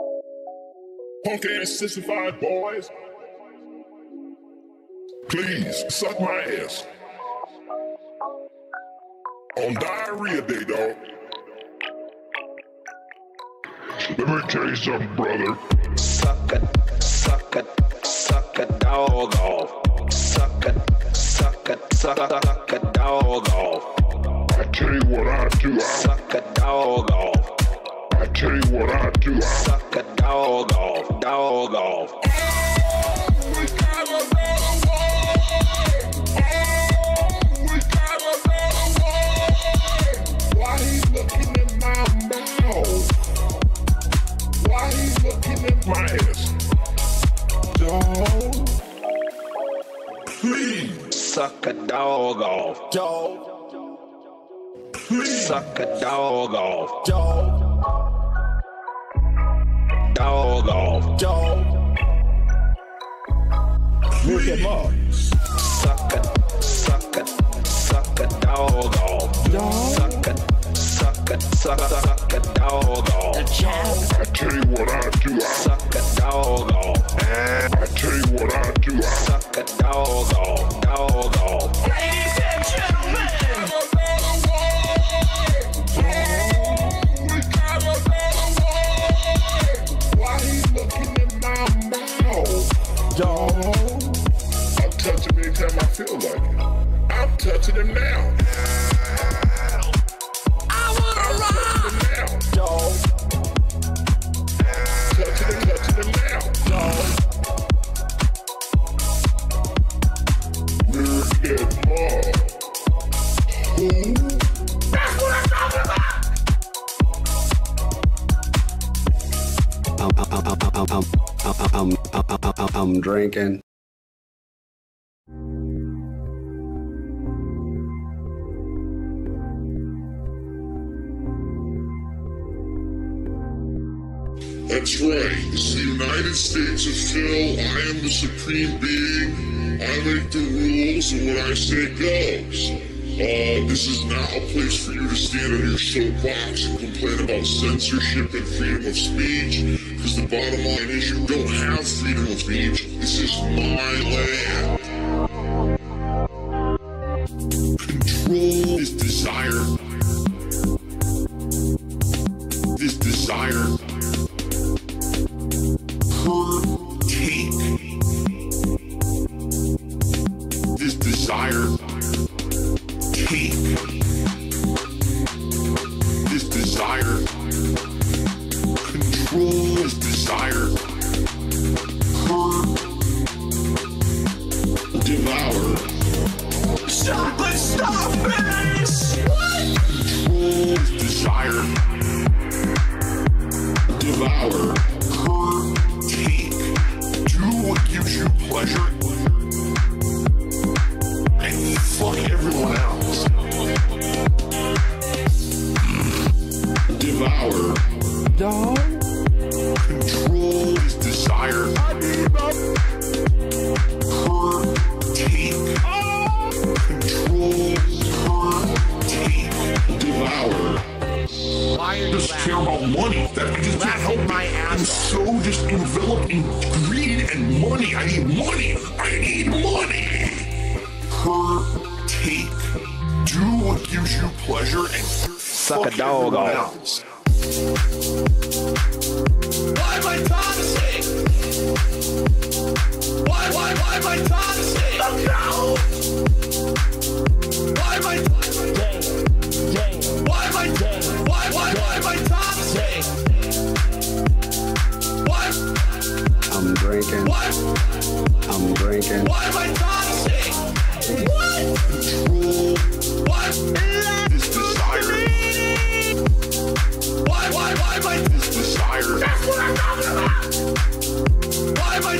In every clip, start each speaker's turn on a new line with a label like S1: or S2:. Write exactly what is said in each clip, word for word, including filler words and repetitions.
S1: Punk ass sissified boys. Please, suck my ass. On diarrhea day, dog. Let me tell you something, brother.
S2: Suck it, suck it, suck a dog off. Suck it, suck it, suck, suck a dog off.
S1: I tell you what I do, I
S2: suck a dog off.
S1: I tell you what I do, I
S2: suck a dog off, dog off.
S1: Oh, we gotta go away. Oh, we gotta go away. Why he looking in my mouth? Why he looking in my ass? Dog, please
S2: suck a dog off,
S1: dog. Please
S2: suck a dog off,
S1: dog.
S2: Dog off,
S1: dog.
S2: Look at Mark. Suck it, suck it, suck a dog off.
S1: Dog.
S2: Suck it, suck it, suck, suck a dog off.
S1: I tell you what I do, I
S2: suck a dog off.
S1: I tell you what I do, I
S2: suck a dog off, dog off.
S3: Ladies and gentlemen.
S1: Dog, I'll touch him anytime I feel like it. I'm touching him now.
S3: I wanna
S1: I'm
S3: rock.
S1: touching him now. Dog, touching him, touching him now. Dog, look at Mark. Who?
S3: That's what I'm talking about.
S4: I'm, I'm, I'm, I'm, I'm, I'm, I'm, I'm drinking.
S1: That's right. It's the United States of Phil. I am the supreme being. I make the rules, and what I say goes. Uh, this is not a place for you to stand on your soapbox and complain about censorship and freedom of speech, because the bottom line is you don't have freedom of speech. This is my land. Control this desire. This desire. Take. This desire. Take this desire, control this desire, hurt, devour.
S3: Stop it, stop it! What?
S1: Control this desire, devour, hurt, take, do what gives you pleasure, and fuck everyone else. Devour.
S3: Dog.
S1: Control this desire. Hurt. Take. Control. Hurt. Take. Devour.
S3: Why are you
S1: Just care about money. That I just can't help
S3: my
S1: it.
S3: ass
S1: I'm so just enveloped in greed and money. I need money. I need money. Hurt. Take. Do what gives you pleasure and
S2: suck a dog off.
S3: Why am I toxic? Why, why, why am I toxic? Oh, no! Why am I toxic? Why am I toxic? Why, why, why am I toxic? Why?
S4: I'm drinking.
S3: Why?
S4: I'm drinking.
S3: Why am I toxic? What?
S1: Control.
S3: What?
S1: This desire.
S3: Why, why, why am I
S1: This desire.
S3: That's what I'm talking about! Why am I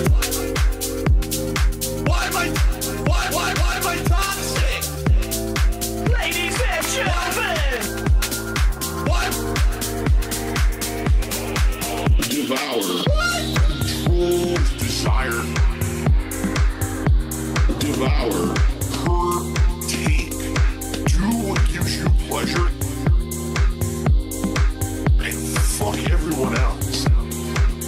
S3: Why am I Why, why, why am I toxic? Ladies and gentlemen! What?
S1: Devour.
S3: What?
S1: Control this desire. Devour. Hurt. Take. Do what gives you pleasure. And fuck everyone else.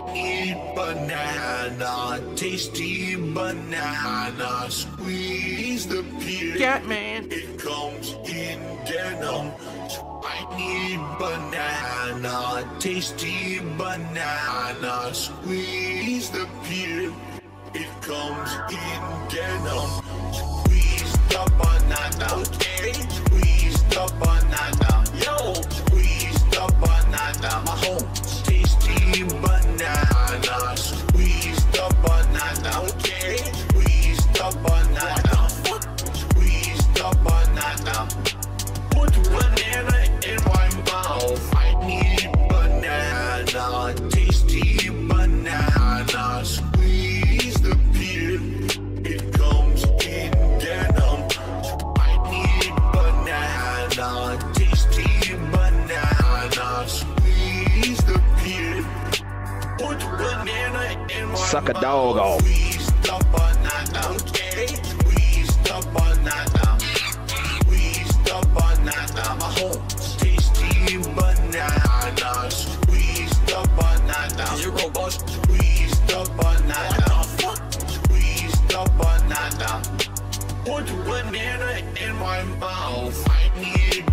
S3: I need banana, tasty banana. Squeeze the peel.
S5: Catman.
S3: It comes in denim. I need banana, tasty banana. Squeeze the peel. It comes in denim. Squeeze the banana, okay? Squeeze the banana, yo. Squeeze the banana, my home. Tasty banana. Squeeze the banana, okay? Squeeze the banana. Squeeze the banana. Put banana in my mouth. I need banana, tasty banana. Squeeze the peel. It comes in denim. I need banana, tasty banana. Squeeze the peel. Put banana in my
S2: Suck a
S3: mouth.
S2: dog off.
S3: Squeeze the banana, okay? Squeeze the banana. Squeeze the banana, my home. Tasty banana. Squeeze the banana. Zero bucks. Squeeze the banana. Squeeze the banana. Put banana in my mouth. I need.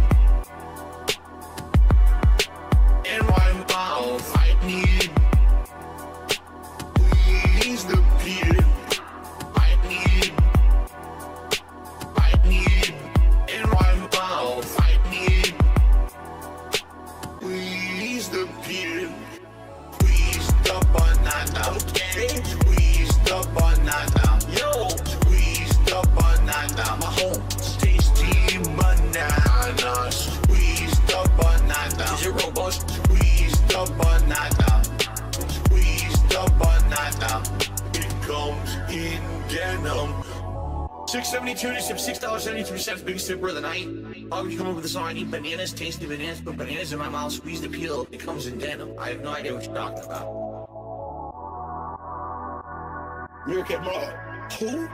S3: In my mouth. I need. Squeeze the peel. I need. I need. In my mouth. I need. Squeeze the peel. Squeeze the banana, okay? Squeeze the banana, yo. Squeeze the banana, my home. Tasty banana. Squeeze the banana. Zero bucks. Squeeze the banana. Squeeze the banana. It comes in denim. six seventy-two to six dollars and seventy-two cents, biggest sipper of the night. Why would you come up with a song? I need bananas, tasty bananas, put bananas in my mouth, squeeze the peel. It comes in denim. I have no idea what you're talking about. Meerkat Mall. Who?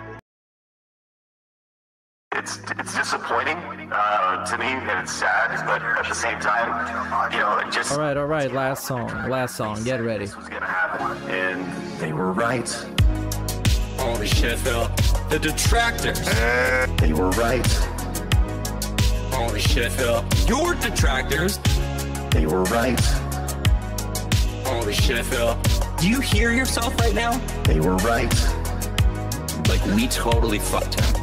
S6: It's it's disappointing uh, to me, and it's sad, but at the same time, you know, it just
S5: All right, all right. Last song. Last song. Get ready.
S6: this was gonna happen, and they were right.
S3: Holy shit, Phil. The detractors.
S6: They were right.
S3: Holy shit, Phil. Your detractors.
S6: They were right.
S3: Holy shit, Phil.
S7: Do you hear yourself right now?
S6: They were right.
S7: Like, we totally fucked him.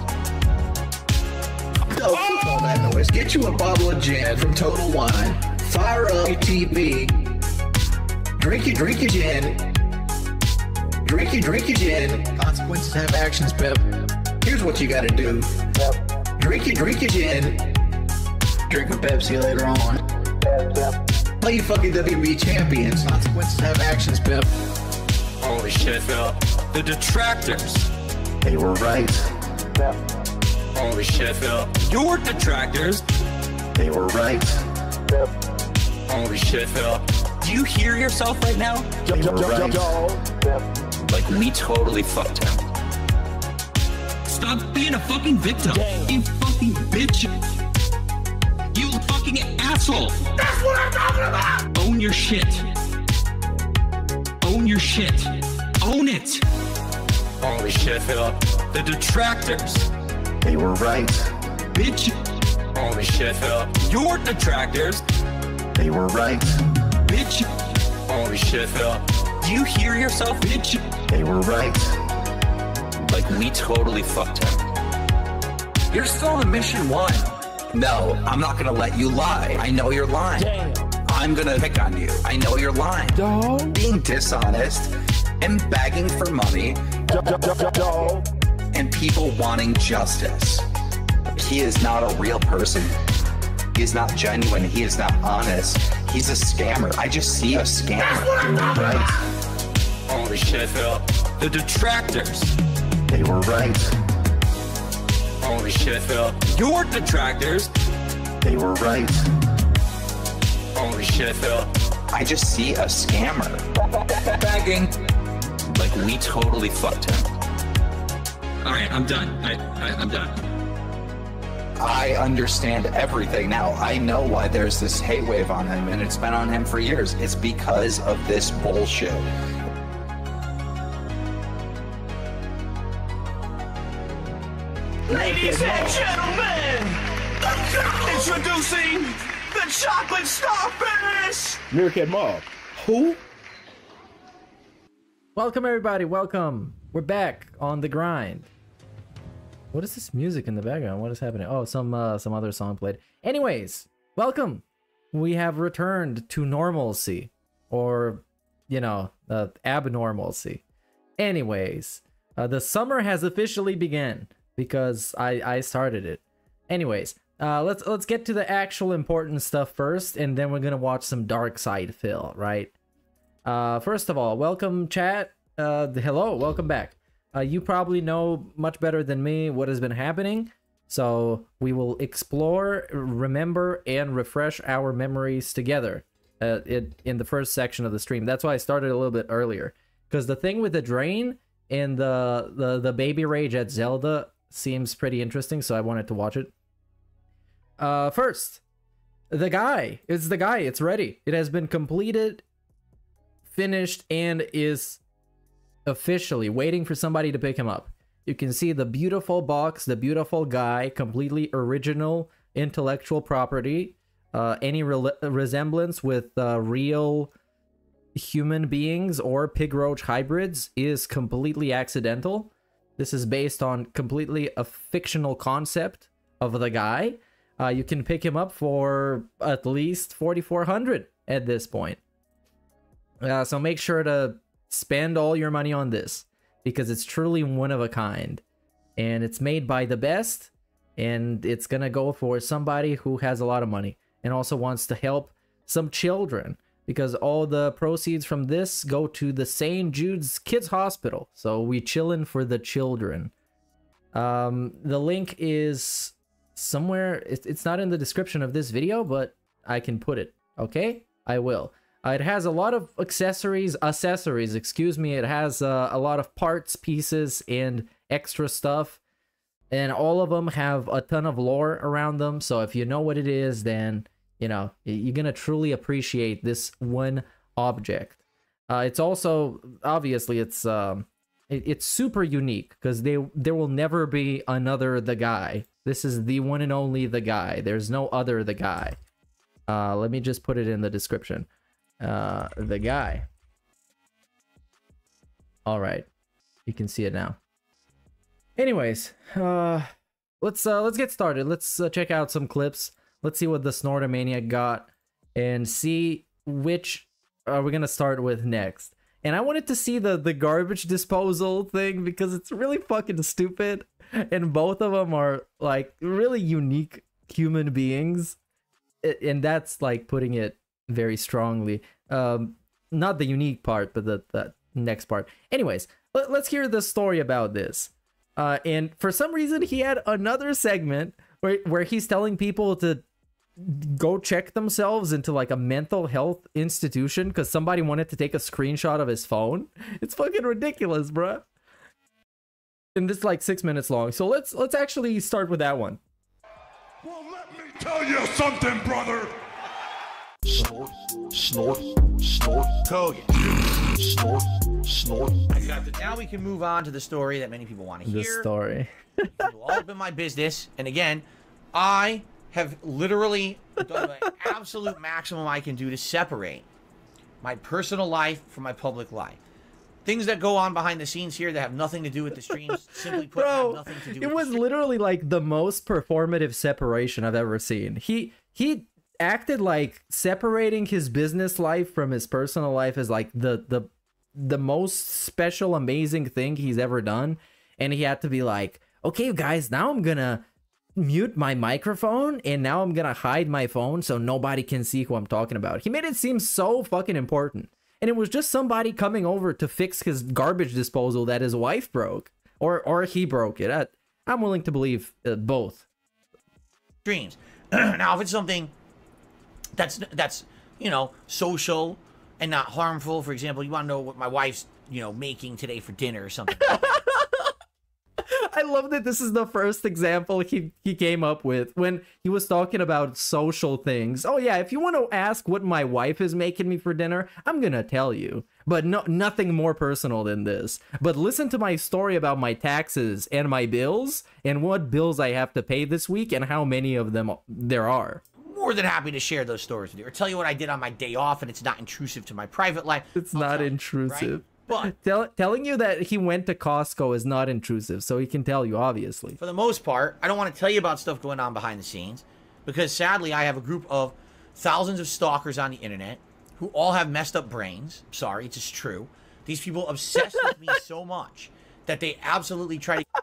S8: Yo, fuck all that noise. Get you a bottle of gin from Total Wine. Fire up your T V. Drink your, drink your gin. Drink your, drink your gin. Consequences have actions, Pep. Here's what you gotta do. Drink your, drink your gin. Drink a Pepsi later on. Play your fucking W W E champions. Consequences have actions, Pep.
S3: Holy shit, Phil. The detractors.
S6: They were right.
S3: Holy shit, Phil. Your detractors.
S6: They were right.
S3: Holy shit, Phil.
S7: Do you hear yourself right now?
S6: They were right.
S7: Like, we totally fucked him.
S9: Stop being a fucking victim. You fucking bitch. You fucking asshole.
S3: That's what I'm talking about!
S9: Own your shit. Own your shit. Own it.
S3: Holy shit, Phil. The detractors.
S6: They were right.
S9: Bitch.
S3: Holy shit, Phil. Your detractors.
S6: They were right.
S9: Bitch.
S3: Holy shit, Phil.
S7: Do you hear yourself?
S9: Bitch.
S6: They were right.
S7: Like, we totally fucked him. You're still on mission one. No, I'm not gonna let you lie. I know you're lying. I'm gonna pick on you. I know you're lying. Being dishonest and begging for money and people wanting justice. He is not a real person. He is not genuine. He is not honest. He's a scammer. I just see a scammer.
S6: Right.
S3: Holy shit, Phil. The detractors.
S6: They were right.
S3: Holy shit, Phil. Your detractors.
S6: They were right.
S3: Holy shit, Phil.
S7: I just see a scammer. Begging. Like, we totally fucked him.
S9: All right, I'm done. I, I, I'm done.
S7: I understand everything now. I know why there's this hate wave on him, and it's been on him for years. It's because of this bullshit.
S3: Ladies and gentlemen, introducing the Chocolate Starfish!
S8: Meerkat Mob. Who?
S5: Welcome everybody, welcome. We're back on the grind. What is this music in the background? What is happening? Oh, some uh, some other song played. Anyways, welcome. We have returned to normalcy, or you know, uh, abnormalcy. Anyways, uh, the summer has officially begun because I I started it. Anyways, uh, let's let's get to the actual important stuff first, and then we're gonna watch some Dark Side Phil, right? Uh, first of all, welcome chat. Uh, hello, welcome back. Uh, you probably know much better than me what has been happening, so we will explore, remember, and refresh our memories together uh, it, in the first section of the stream. That's why I started a little bit earlier, because the thing with the drain and the, the, the baby rage at Zelda seems pretty interesting, so I wanted to watch it. Uh, first, the guy. It's the guy. It's ready. It has been completed, finished, and is officially waiting for somebody to pick him up. You can see the beautiful box, the beautiful guy, completely original intellectual property. Uh, any re resemblance with uh, real human beings or pig roach hybrids is completely accidental. This is based on completely a fictional concept of the guy. Uh, you can pick him up for at least forty-four hundred at this point. Uh, so make sure to spend all your money on this, because it's truly one of a kind. And it's made by the best, and it's gonna go for somebody who has a lot of money and also wants to help some children, because all the proceeds from this go to the Saint Jude's Kids Hospital. So we chillin' for the children. Um, the link is somewhere. It's not in the description of this video, but I can put it. Okay, I will. Uh, it has a lot of accessories, accessories, excuse me. It has uh, a lot of parts, pieces, and extra stuff. And all of them have a ton of lore around them. So if you know what it is, then, you know, you're going to truly appreciate this one object. Uh, it's also, obviously, it's um, it, it's super unique, because they there will never be another The Guy. This is the one and only The Guy. There's no other The Guy. Uh, let me just put it in the description. Uh, the guy. All right, you can see it now. Anyways, uh, let's uh, let's get started. Let's uh, check out some clips. Let's see what the Snortomaniac got, and see which are we gonna start with next. And I wanted to see the the garbage disposal thing, because it's really fucking stupid, and both of them are like really unique human beings, and that's like putting it very strongly. Um not the unique part, but the, the next part. Anyways, let, let's hear the story about this. Uh and for some reason he had another segment where, where he's telling people to go check themselves into like a mental health institution because somebody wanted to take a screenshot of his phone. It's fucking ridiculous, bruh. And this is like six minutes long, so let's let's actually start with that one.
S1: Well, let me tell you something, brother.
S3: Snort, snort, snort, Kogan. Snort, snort. I got the, now we can move on to the story that many people want to hear.
S5: The story.
S3: It'll all been my business. And again, I have literally done the absolute maximum I can do to separate my personal life from my public life. Things that go on behind the scenes here that have nothing to do with the streams, simply put,
S5: Bro,
S3: have nothing to do with
S5: it was
S3: the
S5: literally like the most performative separation I've ever seen. He he acted like separating his business life from his personal life is like the the the most special, amazing thing he's ever done. And he had to be like, okay, guys, now I'm gonna mute my microphone, and now I'm gonna hide my phone so nobody can see who I'm talking about. He made it seem so fucking important. And it was just somebody coming over to fix his garbage disposal that his wife broke. Or or he broke it. I, I'm willing to believe uh, both.
S3: Streams. Now, if it's something that's, that's, you know, social and not harmful, for example, you want to know what my wife's, you know, making today for dinner or something.
S5: I love that this is the first example he, he came up with when he was talking about social things. Oh yeah, if you want to ask what my wife is making me for dinner, I'm gonna tell you. But no, nothing more personal than this. But listen to my story about my taxes and my bills and what bills I have to pay this week and how many of them there are.
S10: More than happy to share those stories with you or tell you what I did on my day off, and it's not intrusive to my private life.
S5: It's
S10: I'll
S5: not
S10: tell you,
S5: intrusive.
S10: right? But
S5: Tell, telling you that he went to Costco is not intrusive, so he can tell you, obviously.
S10: for the most part, I don't want to tell you about stuff going on behind the scenes because sadly I have a group of thousands of stalkers on the internet who all have messed up brains. Sorry, it's just true. These people obsess with me so much that they absolutely try to...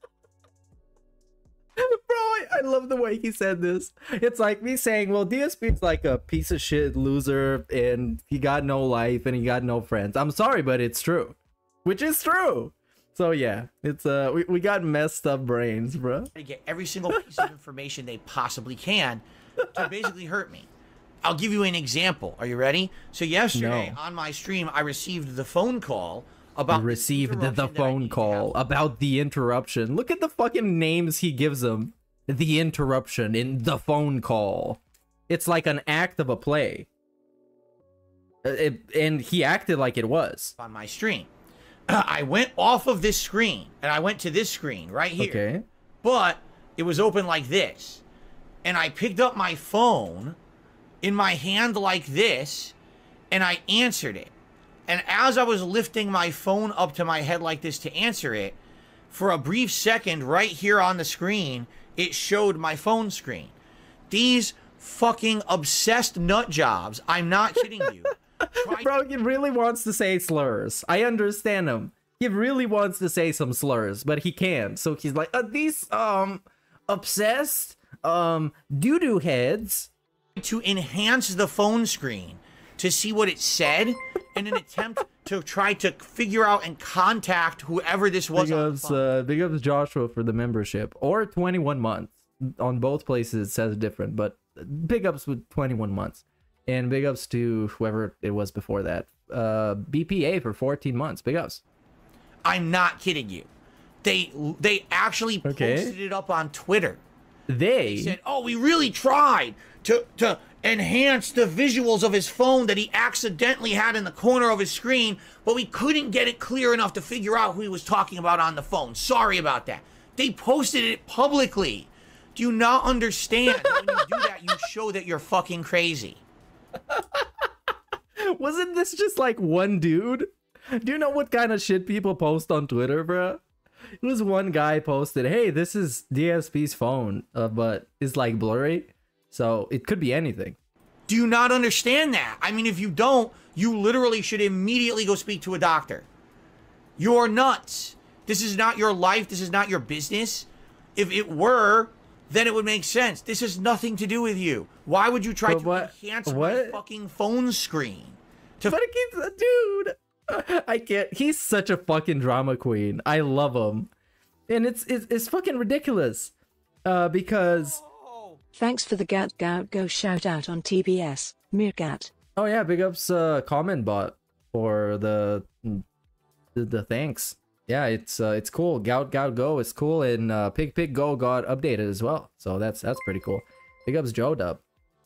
S5: Bro, I, I love the way he said this. It's like me saying, well, D S P's like a piece of shit loser and he got no life and he got no friends. I'm sorry, but it's true. Which is true. So yeah, it's uh we, we got messed up brains, bro.
S10: to get every single piece of information they possibly can to basically hurt me. I'll give you an example. Are you ready? So yesterday
S5: No.
S10: on my stream, I received the phone call about this
S5: Received the, the
S10: interruption that I
S5: phone
S10: need to
S5: call
S10: have.
S5: about the interruption. Look at the fucking names he gives them. The interruption in the phone call. It's like an act of a play. Uh, It, and he acted like it was.
S10: on my stream. I went off of this screen and I went to this screen right here.
S5: Okay.
S10: But it was open like this. And I picked up my phone in my hand like this and I answered it. And as I was lifting my phone up to my head like this to answer it, for a brief second right here on the screen, it showed my phone screen. These fucking obsessed nut jobs, I'm not kidding you. Try
S5: Bro, he really wants to say slurs. I understand him. He really wants to say some slurs, but he can't. So he's like, uh, these, um, obsessed, um, doo-doo heads.
S10: to enhance the phone screen to see what it said in an attempt to try to figure out and contact whoever this was.
S5: Big
S10: on the
S5: ups,
S10: phone.
S5: uh, big ups Joshua for the membership. Or twenty-one months. On both places it says different, but big ups with twenty-one months. And big ups to whoever it was before that. Uh, B P A for fourteen months. Big ups.
S10: I'm not kidding you. They they actually
S5: Okay.
S10: posted it up on Twitter.
S5: They,
S10: They said, "Oh, we really tried to to enhance the visuals of his phone that he accidentally had in the corner of his screen, but we couldn't get it clear enough to figure out who he was talking about on the phone. Sorry about that." They posted it publicly. Do you not understand that when you do that, you show that you're fucking crazy?
S5: wasn't this just like one dude? Do you know what kind of shit people post on Twitter, bro? It was one guy posted, hey, this is D S P's phone, uh, but it's like blurry. So it could be anything.
S10: Do you not understand that? I mean, if you don't, you literally should immediately go speak to a doctor. You're nuts. This is not your life. This is not your business. If it were, then it would make sense. This has nothing to do with you. Why would you try
S5: But
S10: to
S5: what-
S10: enhance my
S5: what?
S10: fucking phone screen? To
S5: But it keeps, dude, I can't. He's such a fucking drama queen. I love him, and it's it's, it's fucking ridiculous. Uh, because
S11: Thanks for the Gout Gout Go shout out on T B S, Meerkat.
S5: oh yeah, big ups uh comment bot for the the, the thanks. Yeah, it's uh, it's cool. Gout Gout Go is cool, and uh, Pig Pig Go got updated as well. So that's that's pretty cool. Big ups Joe Dub.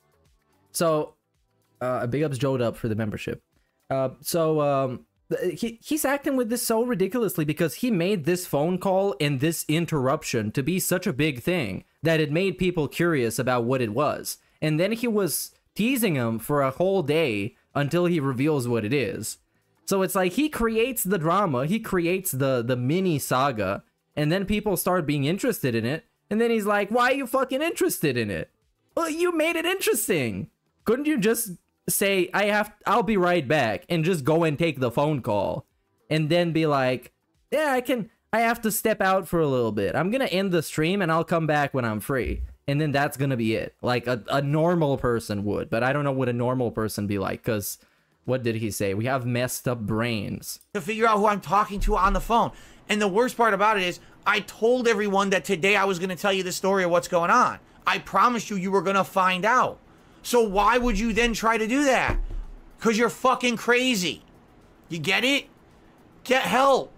S5: So, uh, big ups Joe Dub for the membership. Uh, so um, th- he he's acting with this so ridiculously because he made this phone call and this interruption to be such a big thing that it made people curious about what it was, and then he was teasing him for a whole day until he reveals what it is. So it's like he creates the drama, he creates the the mini saga, and then people start being interested in it, and then he's like, why are you fucking interested in it? Well, you made it interesting. Couldn't you just say, I have, I'll be right back, and just go and take the phone call, and then be like, yeah, I can, I have to step out for a little bit. I'm gonna end the stream and I'll come back when I'm free. And then that's gonna be it. Like a, a normal person would, but I don't know what a normal person be like, because what did he say? We have messed up brains.
S10: to figure out who I'm talking to on the phone. And the worst part about it is I told everyone that today I was going to tell you the story of what's going on. I promised you you were going to find out. So why would you then try to do that? Because you're fucking crazy. You get it? Get help.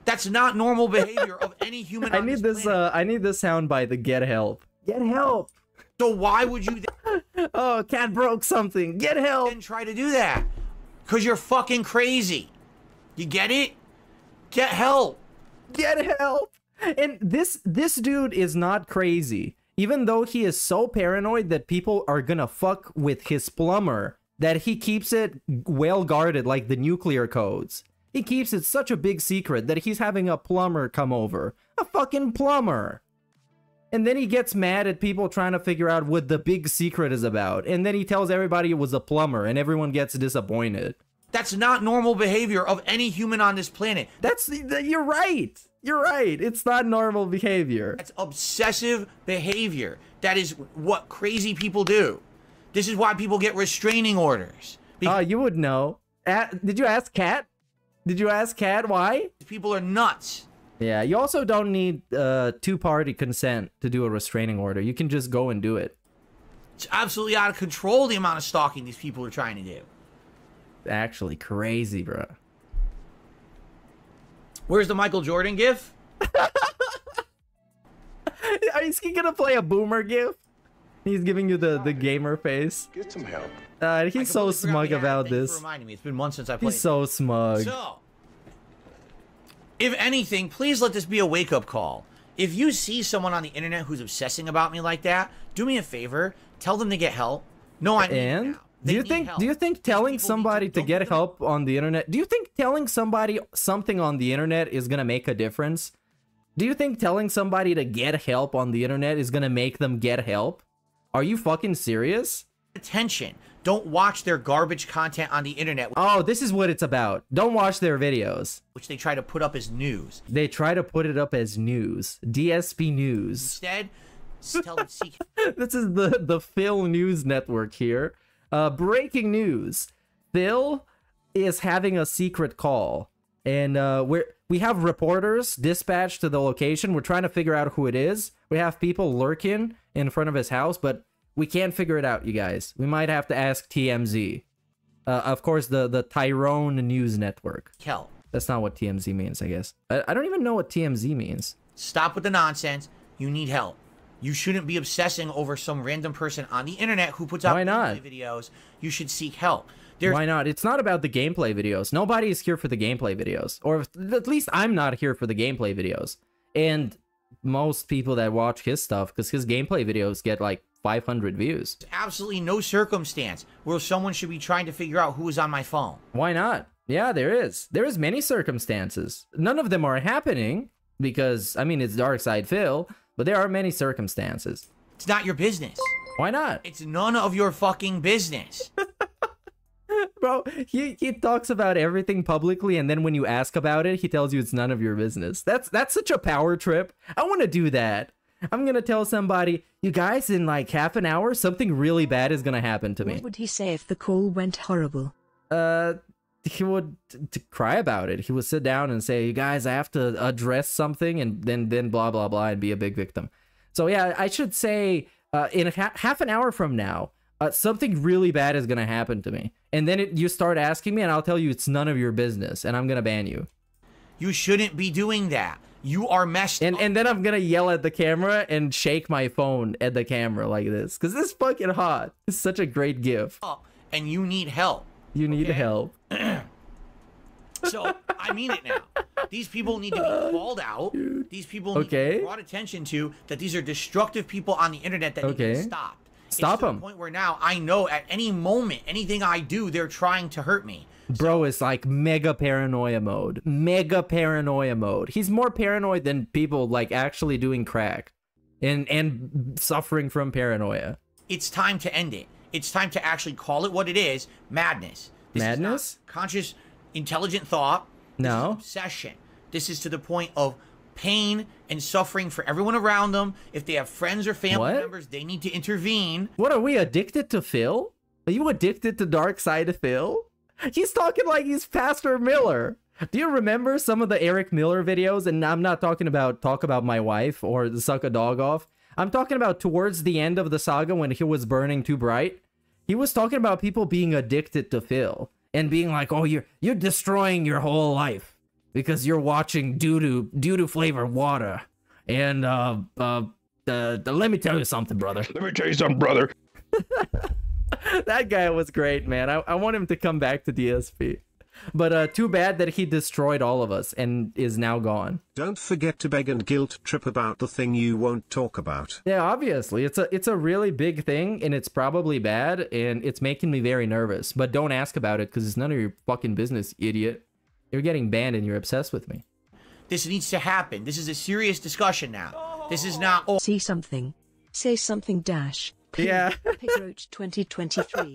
S10: That's not normal behavior of any human.
S5: I
S10: on
S5: need
S10: this,
S5: this. Uh, I need this sound by the Get Help. Get help.
S10: So why would you?
S5: Oh, cat broke something. Get help.
S10: Then try to do that, cause you're fucking crazy. You get it? Get help.
S5: Get help. And this this dude is not crazy, even though he is so paranoid that people are gonna fuck with his plumber that he keeps it well guarded like the nuclear codes. He keeps it such a big secret that he's having a plumber come over. A fucking plumber. And then he gets mad at people trying to figure out what the big secret is about. And then he tells everybody it was a plumber and everyone gets disappointed.
S10: That's not normal behavior of any human on this planet.
S5: That's, you're right. You're right. It's not normal behavior.
S10: That's obsessive behavior. That is what crazy people do. This is why people get restraining orders.
S5: Oh, uh, you would know. A did you ask Kat? Did you ask Kat why?
S10: People are nuts.
S5: Yeah, you also don't need uh, two-party consent to do a restraining order. You can just go and do it.
S10: It's absolutely out of control, the amount of stalking these people are trying to do.
S5: Actually crazy, bro.
S10: Where's the Michael Jordan gif?
S5: Is he gonna play a boomer gif? He's giving you the, the gamer face.
S12: Get some help.
S5: Uh, he's so smug about this.
S10: Reminding me, it's been months since I played.
S5: He's so smug.
S10: So, if anything, please let this be a wake-up call. If you see someone on the internet who's obsessing about me like that, do me a favor, tell them to get help. No, I mean
S5: and
S10: now.
S5: do you think help. do you think telling somebody to, to get help on the internet? Do you think telling somebody something on the internet is gonna make a difference? Do you think telling somebody to get help on the internet is gonna make them get help? Are you fucking serious?
S10: Attention. Don't watch their garbage content on the internet.
S5: Oh, this is what it's about. Don't watch their videos.
S10: Which they try to put up as news.
S5: They try to put it up as news. D S P News.
S10: Instead, tell them seek.
S5: This is the, the Phil News Network here. Uh, breaking news. Phil is having a secret call. And uh, we're, we have reporters dispatched to the location. We're trying to figure out who it is. We have people lurking in front of his house, but we can't figure it out, you guys. We might have to ask T M Z. Uh, of course, the, the Tyrone News Network.
S10: Help.
S5: That's not what T M Z means, I guess. I, I don't even know what T M Z means.
S10: Stop with the nonsense. You need help. You shouldn't be obsessing over some random person on the internet who puts out
S5: Why not?
S10: videos. You should seek help. There's
S5: Why not? It's not about the gameplay videos. Nobody is here for the gameplay videos. Or at least I'm not here for the gameplay videos. And most people that watch his stuff, because his gameplay videos get like five hundred views.
S10: absolutely no circumstance where someone should be trying to figure out who is on my phone.
S5: Why not? Yeah, there is. There is many circumstances. None of them are happening because, I mean, it's Darkside Phil, but there are many circumstances.
S10: It's not your business.
S5: Why not?
S10: It's none of your fucking business.
S5: Bro, he, he talks about everything publicly, and then when you ask about it, he tells you it's none of your business. That's that's such a power trip. I want to do that. I'm gonna tell somebody, you guys, in like half an hour, something really bad is gonna happen to me.
S11: What would he say if the call went horrible?
S5: Uh, he would t t cry about it. He would sit down and say, you guys, I have to address something, and then then blah blah blah, and be a big victim. So yeah, I should say, uh, in ha half an hour from now, uh, something really bad is gonna happen to me, and then it, you start asking me, and I'll tell you it's none of your business, and I'm gonna ban you.
S10: You shouldn't be doing that. You are messed
S5: and,
S10: up.
S5: And then I'm gonna yell at the camera and shake my phone at the camera like this. Because this is fucking hot. It's such a great gif.
S10: And you need help.
S5: You need
S10: okay?
S5: help.
S10: So, I mean it now. These people need to be called out. These people need
S5: okay.
S10: to be brought attention to that these are destructive people on the internet that
S5: okay.
S10: need to be stopped.
S5: Stop
S10: it's to
S5: them.
S10: the point where now I know at any moment, anything I do, they're trying to hurt me.
S5: Bro is like mega paranoia mode. Mega paranoia mode. He's more paranoid than people like actually doing crack and and suffering from paranoia.
S10: It's time to end it. It's time to actually call it what it is. Madness. This
S5: Madness?
S10: Is not conscious, intelligent thought. This
S5: no.
S10: Is obsession. This is to the point of pain and suffering for everyone around them. If they have friends or family
S5: what?
S10: members, they need to intervene.
S5: What, are we addicted to Phil? Are you addicted to Dark Side of Phil? He's talking like he's Pastor Miller. Do you remember some of the Eric Miller videos? And I'm not talking about Talk About My Wife or the Suck a Dog Off. I'm talking about towards the end of the saga when he was burning too bright. He was talking about people being addicted to Phil and being like, oh, you're, you're destroying your whole life. because you're watching doo-doo doo-doo flavored water. And uh uh the, the let me tell you something, brother.
S12: Let me tell you something, brother.
S5: That guy was great, man. I, I want him to come back to D S P. But uh, too bad that he destroyed all of us and is now gone.
S13: Don't forget to beg and guilt trip about the thing you won't talk about.
S5: Yeah, obviously. It's a it's a really big thing, and it's probably bad, and it's making me very nervous. But don't ask about it, because it's none of your fucking business, idiot. You're getting banned, and you're obsessed with me.
S10: This needs to happen. This is a serious discussion now. This is not... Oh.
S11: See something. Say something dash.
S5: Yeah.
S11: Pigroach twenty twenty-three.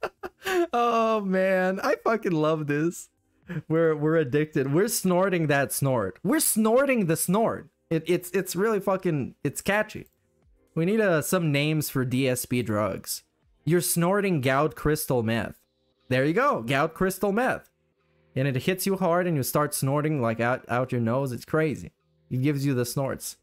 S5: Oh man, I fucking love this. We're we're addicted. We're snorting that snort. We're snorting the snort. It, it's it's really fucking it's catchy. We need uh, some names for D S P drugs. You're snorting gout crystal meth. There you go, gout crystal meth. And it hits you hard and you start snorting like out out your nose. It's crazy. It gives you the snorts.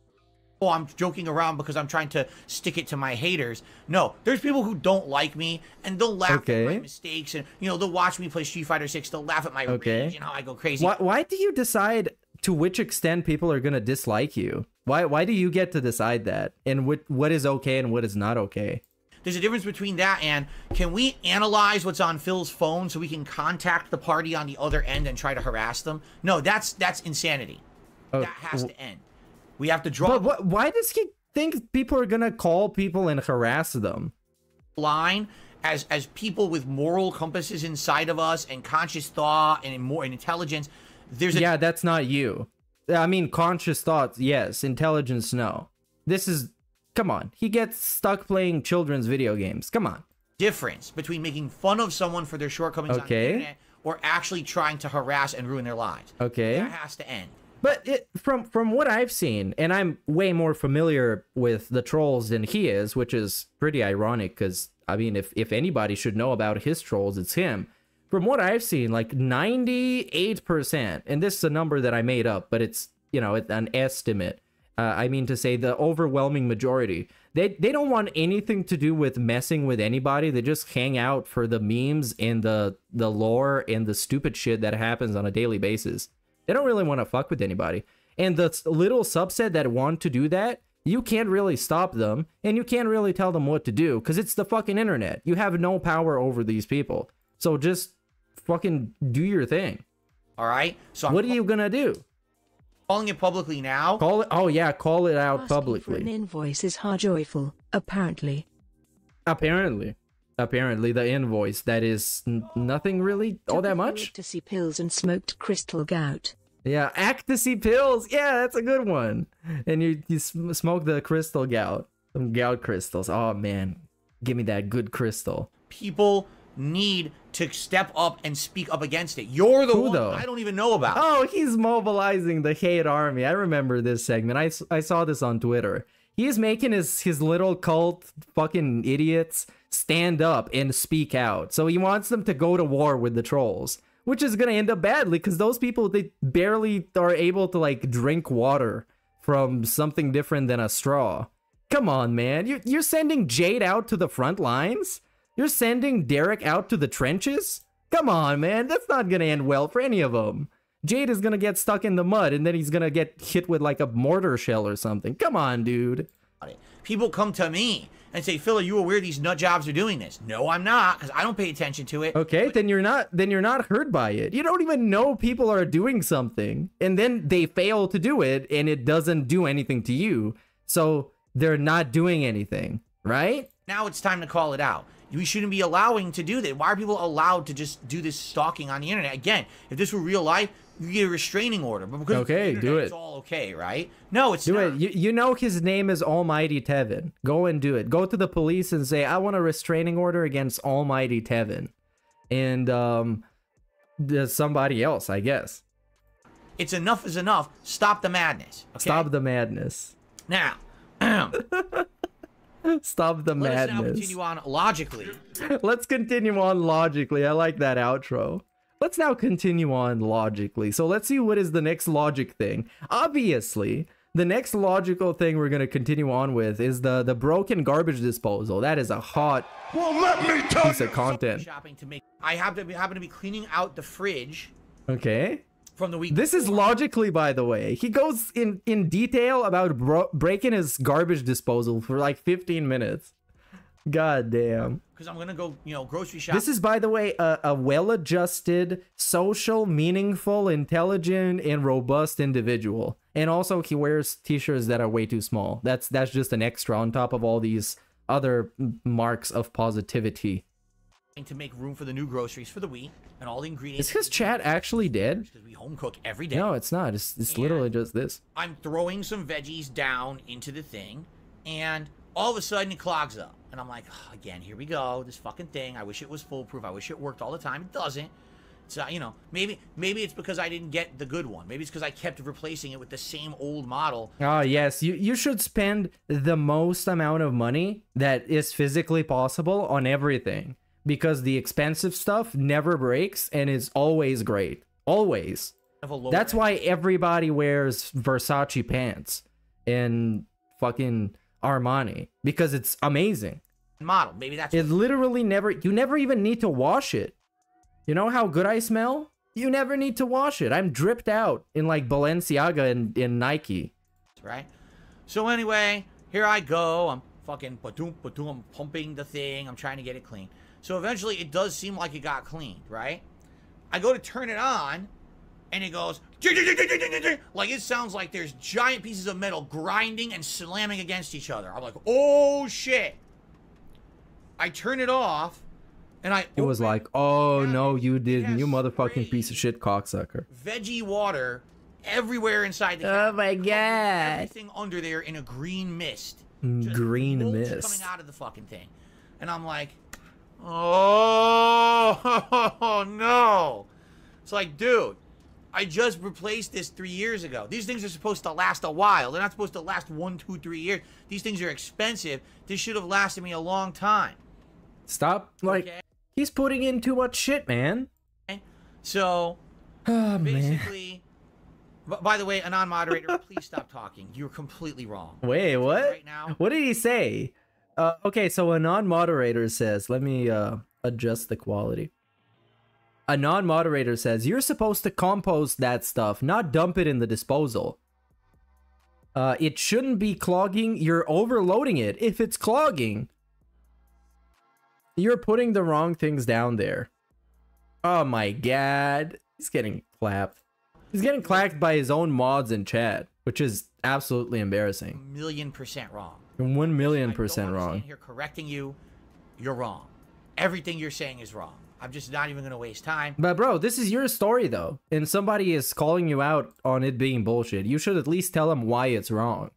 S10: Oh, I'm joking around because I'm trying to stick it to my haters. No, there's people who don't like me, and they'll laugh
S5: Okay.
S10: at my mistakes, and, you know, they'll watch me play Street Fighter six, they'll laugh at my
S5: Okay.
S10: rage and how I go crazy.
S5: Why, why do you decide to which extent people are going to dislike you? Why why do you get to decide that? And what what is okay and what is not okay?
S10: There's a difference between that and, can we analyze what's on Phil's phone so we can contact the party on the other end and try to harass them? No, that's that's insanity.
S5: Oh,
S10: that has to end. We have to draw...
S5: But what, why does he think people are gonna call people and harass them?
S10: Line as as people with moral compasses inside of us and conscious thought and more and intelligence. There's a
S5: Yeah, that's not you. I mean, conscious thoughts, yes. Intelligence, no. This is... Come on. He gets stuck playing children's video games. Come on.
S10: difference between making fun of someone for their shortcomings on the
S5: Okay.
S10: internet or actually trying to harass and ruin their lives.
S5: Okay.
S10: That has to end.
S5: But it, from from what I've seen, and I'm way more familiar with the trolls than he is, which is pretty ironic because, I mean, if, if anybody should know about his trolls, it's him. From what I've seen, like ninety-eight percent, and this is a number that I made up, but it's, you know, it's an estimate. Uh, I mean to say the overwhelming majority. They, they don't want anything to do with messing with anybody. They just hang out for the memes and the, the lore and the stupid shit that happens on a daily basis. They don't really want to fuck with anybody. And the little subset that want to do that, you can't really stop them, and you can't really tell them what to do, because it's the fucking internet. You have no power over these people. So just fucking do your thing.
S10: All right? So I'm
S5: what are you gonna do?
S10: calling it publicly now.
S5: Call it. Oh yeah, call it out
S11: Asking for an
S5: publicly.
S11: invoice is hard joyful, apparently.
S5: Apparently. Apparently, the invoice, that is n nothing really all that much.
S11: Ecstasy pills and smoked crystal gout.
S5: Yeah, ecstasy pills. Yeah, that's a good one. And you you sm smoke the crystal gout, some gout crystals. Oh man, give me that good crystal.
S10: People need to step up and speak up against it. You're the
S5: Who,
S10: one
S5: though?
S10: I don't even know about.
S5: Oh, he's mobilizing the hate army. I remember this segment. I, s- I saw this on Twitter. He's making his his little cult fucking idiots stand up and speak out. So he wants them to go to war with the trolls, which is gonna end up badly because those people, they barely are able to like drink water from something different than a straw. Come on, man. You're, you're sending Jade out to the front lines? You're sending Derek out to the trenches? Come on, man. That's not gonna end well for any of them. Jade is gonna get stuck in the mud and then he's gonna get hit with like a mortar shell or something. Come on, dude.
S10: People come to me and say, Phil, are you aware these nut jobs are doing this? No, I'm not, because I don't pay attention to it.
S5: Okay, then you're not then you're not hurt by it. You don't even know people are doing something, and then they fail to do it, and it doesn't do anything to you. So they're not doing anything, right?
S10: Now it's time to call it out. We shouldn't be allowing to do that. Why are people allowed to just do this stalking on the internet? Again, if this were real life, you get a restraining order. But because
S5: Okay,
S10: it's the
S5: do
S10: internet,
S5: it.
S10: It's all okay, right? No, it's
S5: Do
S10: not.
S5: it. You, you know his name is Almighty Tevin. Go and do it. Go to the police and say, I want a restraining order against Almighty Tevin. And um there's somebody else, I guess.
S10: It's enough is enough. Stop the madness. Okay?
S5: Stop the madness.
S10: Now,
S5: Stop the
S10: let us now
S5: madness.
S10: continue on logically.
S5: Let's continue on logically. I like that outro. Let's now continue on logically. So let's see what is the next logic thing. Obviously, the next logical thing we're going to continue on with is the, the broken garbage disposal. That is a hot
S1: Well, let me tell
S5: piece of content.
S10: Shopping to make. I have to be, happen to be cleaning out the fridge
S5: Okay.
S10: from the week.
S5: This is
S10: before.
S5: logically, by the way. He goes in in detail about bro breaking his garbage disposal for like fifteen minutes. God damn.
S10: Because I'm gonna go, you know, grocery shop.
S5: This is, by the way, a, a well-adjusted, social, meaningful, intelligent, and robust individual. And also, he wears t-shirts that are way too small. That's that's just an extra on top of all these other marks of positivity.
S10: To make room for the new groceries for the week and all the ingredients.
S5: Is his chat actually dead?
S10: Because we home cook every day.
S5: No, it's not. It's, it's literally just this.
S10: I'm throwing some veggies down into the thing, and all of a sudden it clogs up. And I'm like, oh, again, here we go. This fucking thing. I wish it was foolproof. I wish it worked all the time. It doesn't. So, you know, maybe maybe it's because I didn't get the good one. Maybe it's because I kept replacing it with the same old model.
S5: Oh, yes. You, you should spend the most amount of money that is physically possible on everything. Because the expensive stuff never breaks and is always great. Always. That's why everybody wears Versace pants and fucking Armani. Because it's amazing.
S10: Model. Maybe that's
S5: it. Literally never... You never even need to wash it. You know how good I smell? You never need to wash it. I'm dripped out in like Balenciaga and in Nike.
S10: Right? So anyway, here I go. I'm fucking... Ba-doom, ba-doom, I'm pumping the thing. I'm trying to get it clean. So eventually it does seem like it got cleaned, right? I go to turn it on, and it goes... Like, it sounds like there's giant pieces of metal grinding and slamming against each other. I'm like, oh, shit. I turn it off, and I...
S5: It was like, oh, no, you didn't. You motherfucking piece of shit cocksucker.
S10: Veggie water everywhere inside the
S5: Oh,
S10: cabinet.
S5: my God.
S10: Everything under there in a green mist.
S5: Green
S10: Bolts
S5: mist.
S10: coming out of the fucking thing. And I'm like... Oh, no. It's like, dude, I just replaced this three years ago. These things are supposed to last a while. They're not supposed to last one, two, three years. These things are expensive. This should have lasted me a long time.
S5: Stop. Like,
S10: Okay.
S5: he's putting in too much shit, man.
S10: So,
S5: Oh,
S10: basically, b- by the way, a non-moderator, please stop talking. You're completely wrong.
S5: Wait, what?
S10: Right now.
S5: What did he say? Uh, okay, so a non-moderator says, let me uh, adjust the quality. A non-moderator says, you're supposed to compost that stuff, not dump it in the disposal. Uh, it shouldn't be clogging. You're overloading it. If it's clogging, you're putting the wrong things down there. Oh my god. He's getting clapped. He's getting clapped by his own mods in chat, which is absolutely embarrassing.
S10: Million percent wrong.
S5: One million percent
S10: I'm
S5: wrong.
S10: here correcting you. You're wrong. Everything you're saying is wrong. I'm just not even going to waste time.
S5: But bro, this is your story though, and somebody is calling you out on it being bullshit. You should at least tell them why it's wrong.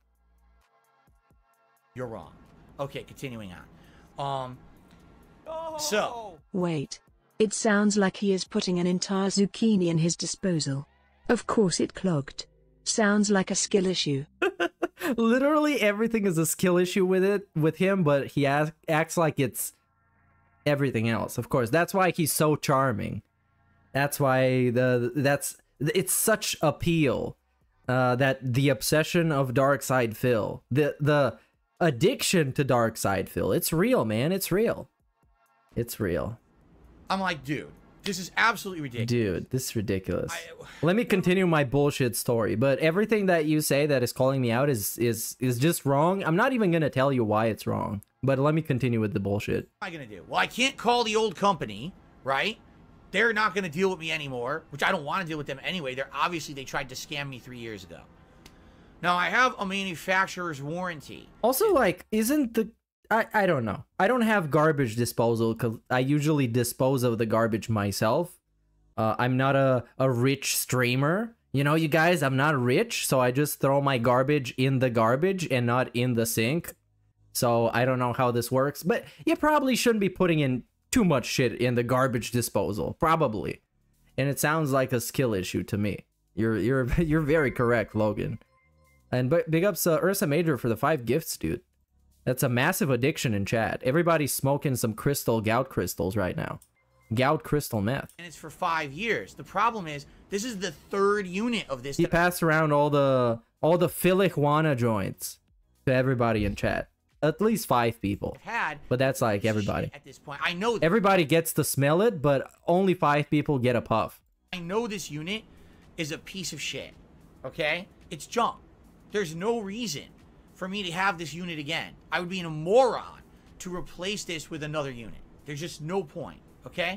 S10: You're wrong. Okay, continuing on. Um, so.
S11: Wait. It sounds like he is putting an entire zucchini in his disposal. Of course it clogged. Sounds like a skill issue.
S5: Literally everything is a skill issue with it, with him, but he act, acts like it's everything else. Of course, that's why he's so charming. That's why the that's it's such appeal. Uh, that the obsession of Darkside Phil, the the addiction to Darkside Phil, it's real, man. It's real. It's real.
S10: I'm like, dude, this is absolutely ridiculous.
S5: Dude, this is ridiculous. I, Let me continue my bullshit story. But everything that you say that is calling me out is is is just wrong. I'm not even gonna tell you why it's wrong. But let me continue with the bullshit.
S10: What am I gonna do? Well, I can't call the old company, right? They're not gonna deal with me anymore, which I don't want to deal with them anyway. They're obviously they tried to scam me three years ago. Now I have a manufacturer's warranty.
S5: Also, like, isn't the I, I don't know. I don't have garbage disposal because I usually dispose of the garbage myself. Uh, I'm not a, a rich streamer. You know, you guys, I'm not rich, so I just throw my garbage in the garbage and not in the sink. So I don't know how this works. But you probably shouldn't be putting in too much shit in the garbage disposal. Probably. And it sounds like a skill issue to me. You're you're you're very correct, Logan. And but big ups uh, Ursa Major for the five gifts, dude. That's a massive addiction in chat. Everybody's smoking some crystal gout crystals right now. Gout crystal meth.
S10: And it's for five years. The problem is, this is the third unit of this.
S5: He passed around all the all the Filijuana joints to everybody in chat. At least five people.
S10: Had,
S5: but that's like everybody.
S10: At this point, I know.
S5: Everybody gets to smell it, but only five people get a puff.
S10: I know this unit is a piece of shit. Okay? It's junk. There's no reason for me to have this unit again. I would be a moron to replace this with another unit. There's just no point. Okay?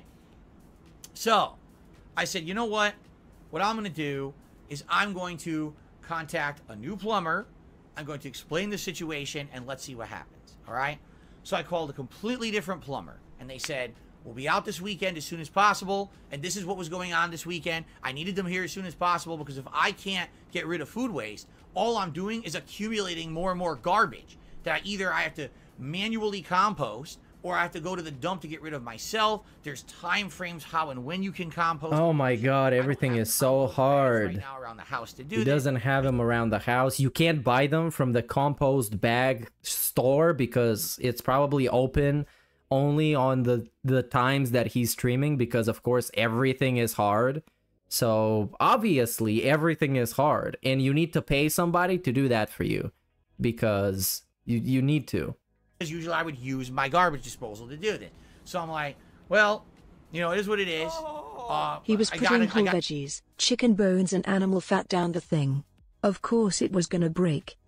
S10: So, I said, you know what? What I'm going to do is I'm going to contact a new plumber. I'm going to explain the situation and let's see what happens. All right? So I called a completely different plumber. And they said, we'll be out this weekend as soon as possible. And this is what was going on this weekend. I needed them here as soon as possible because if I can't get rid of food waste, all I'm doing is accumulating more and more garbage that I either I have to manually compost or I have to go to the dump to get rid of myself. There's time frames how and when you can compost.
S5: Oh my god, everything is so hard.
S10: Right now around the house to do
S5: he
S10: this.
S5: doesn't have them around the house. You can't buy them from the compost bag store because it's probably open only on the the times that he's streaming because of course everything is hard. So obviously everything is hard and you need to pay somebody to do that for you because you you need to.
S10: Because usually I would use my garbage disposal to do this. So I'm like, well, you know, it is what it is. Uh,
S11: He was
S10: I
S11: putting
S10: gotta- I
S11: whole
S10: got-
S11: veggies, chicken bones and animal fat down the thing. Of course it was gonna break.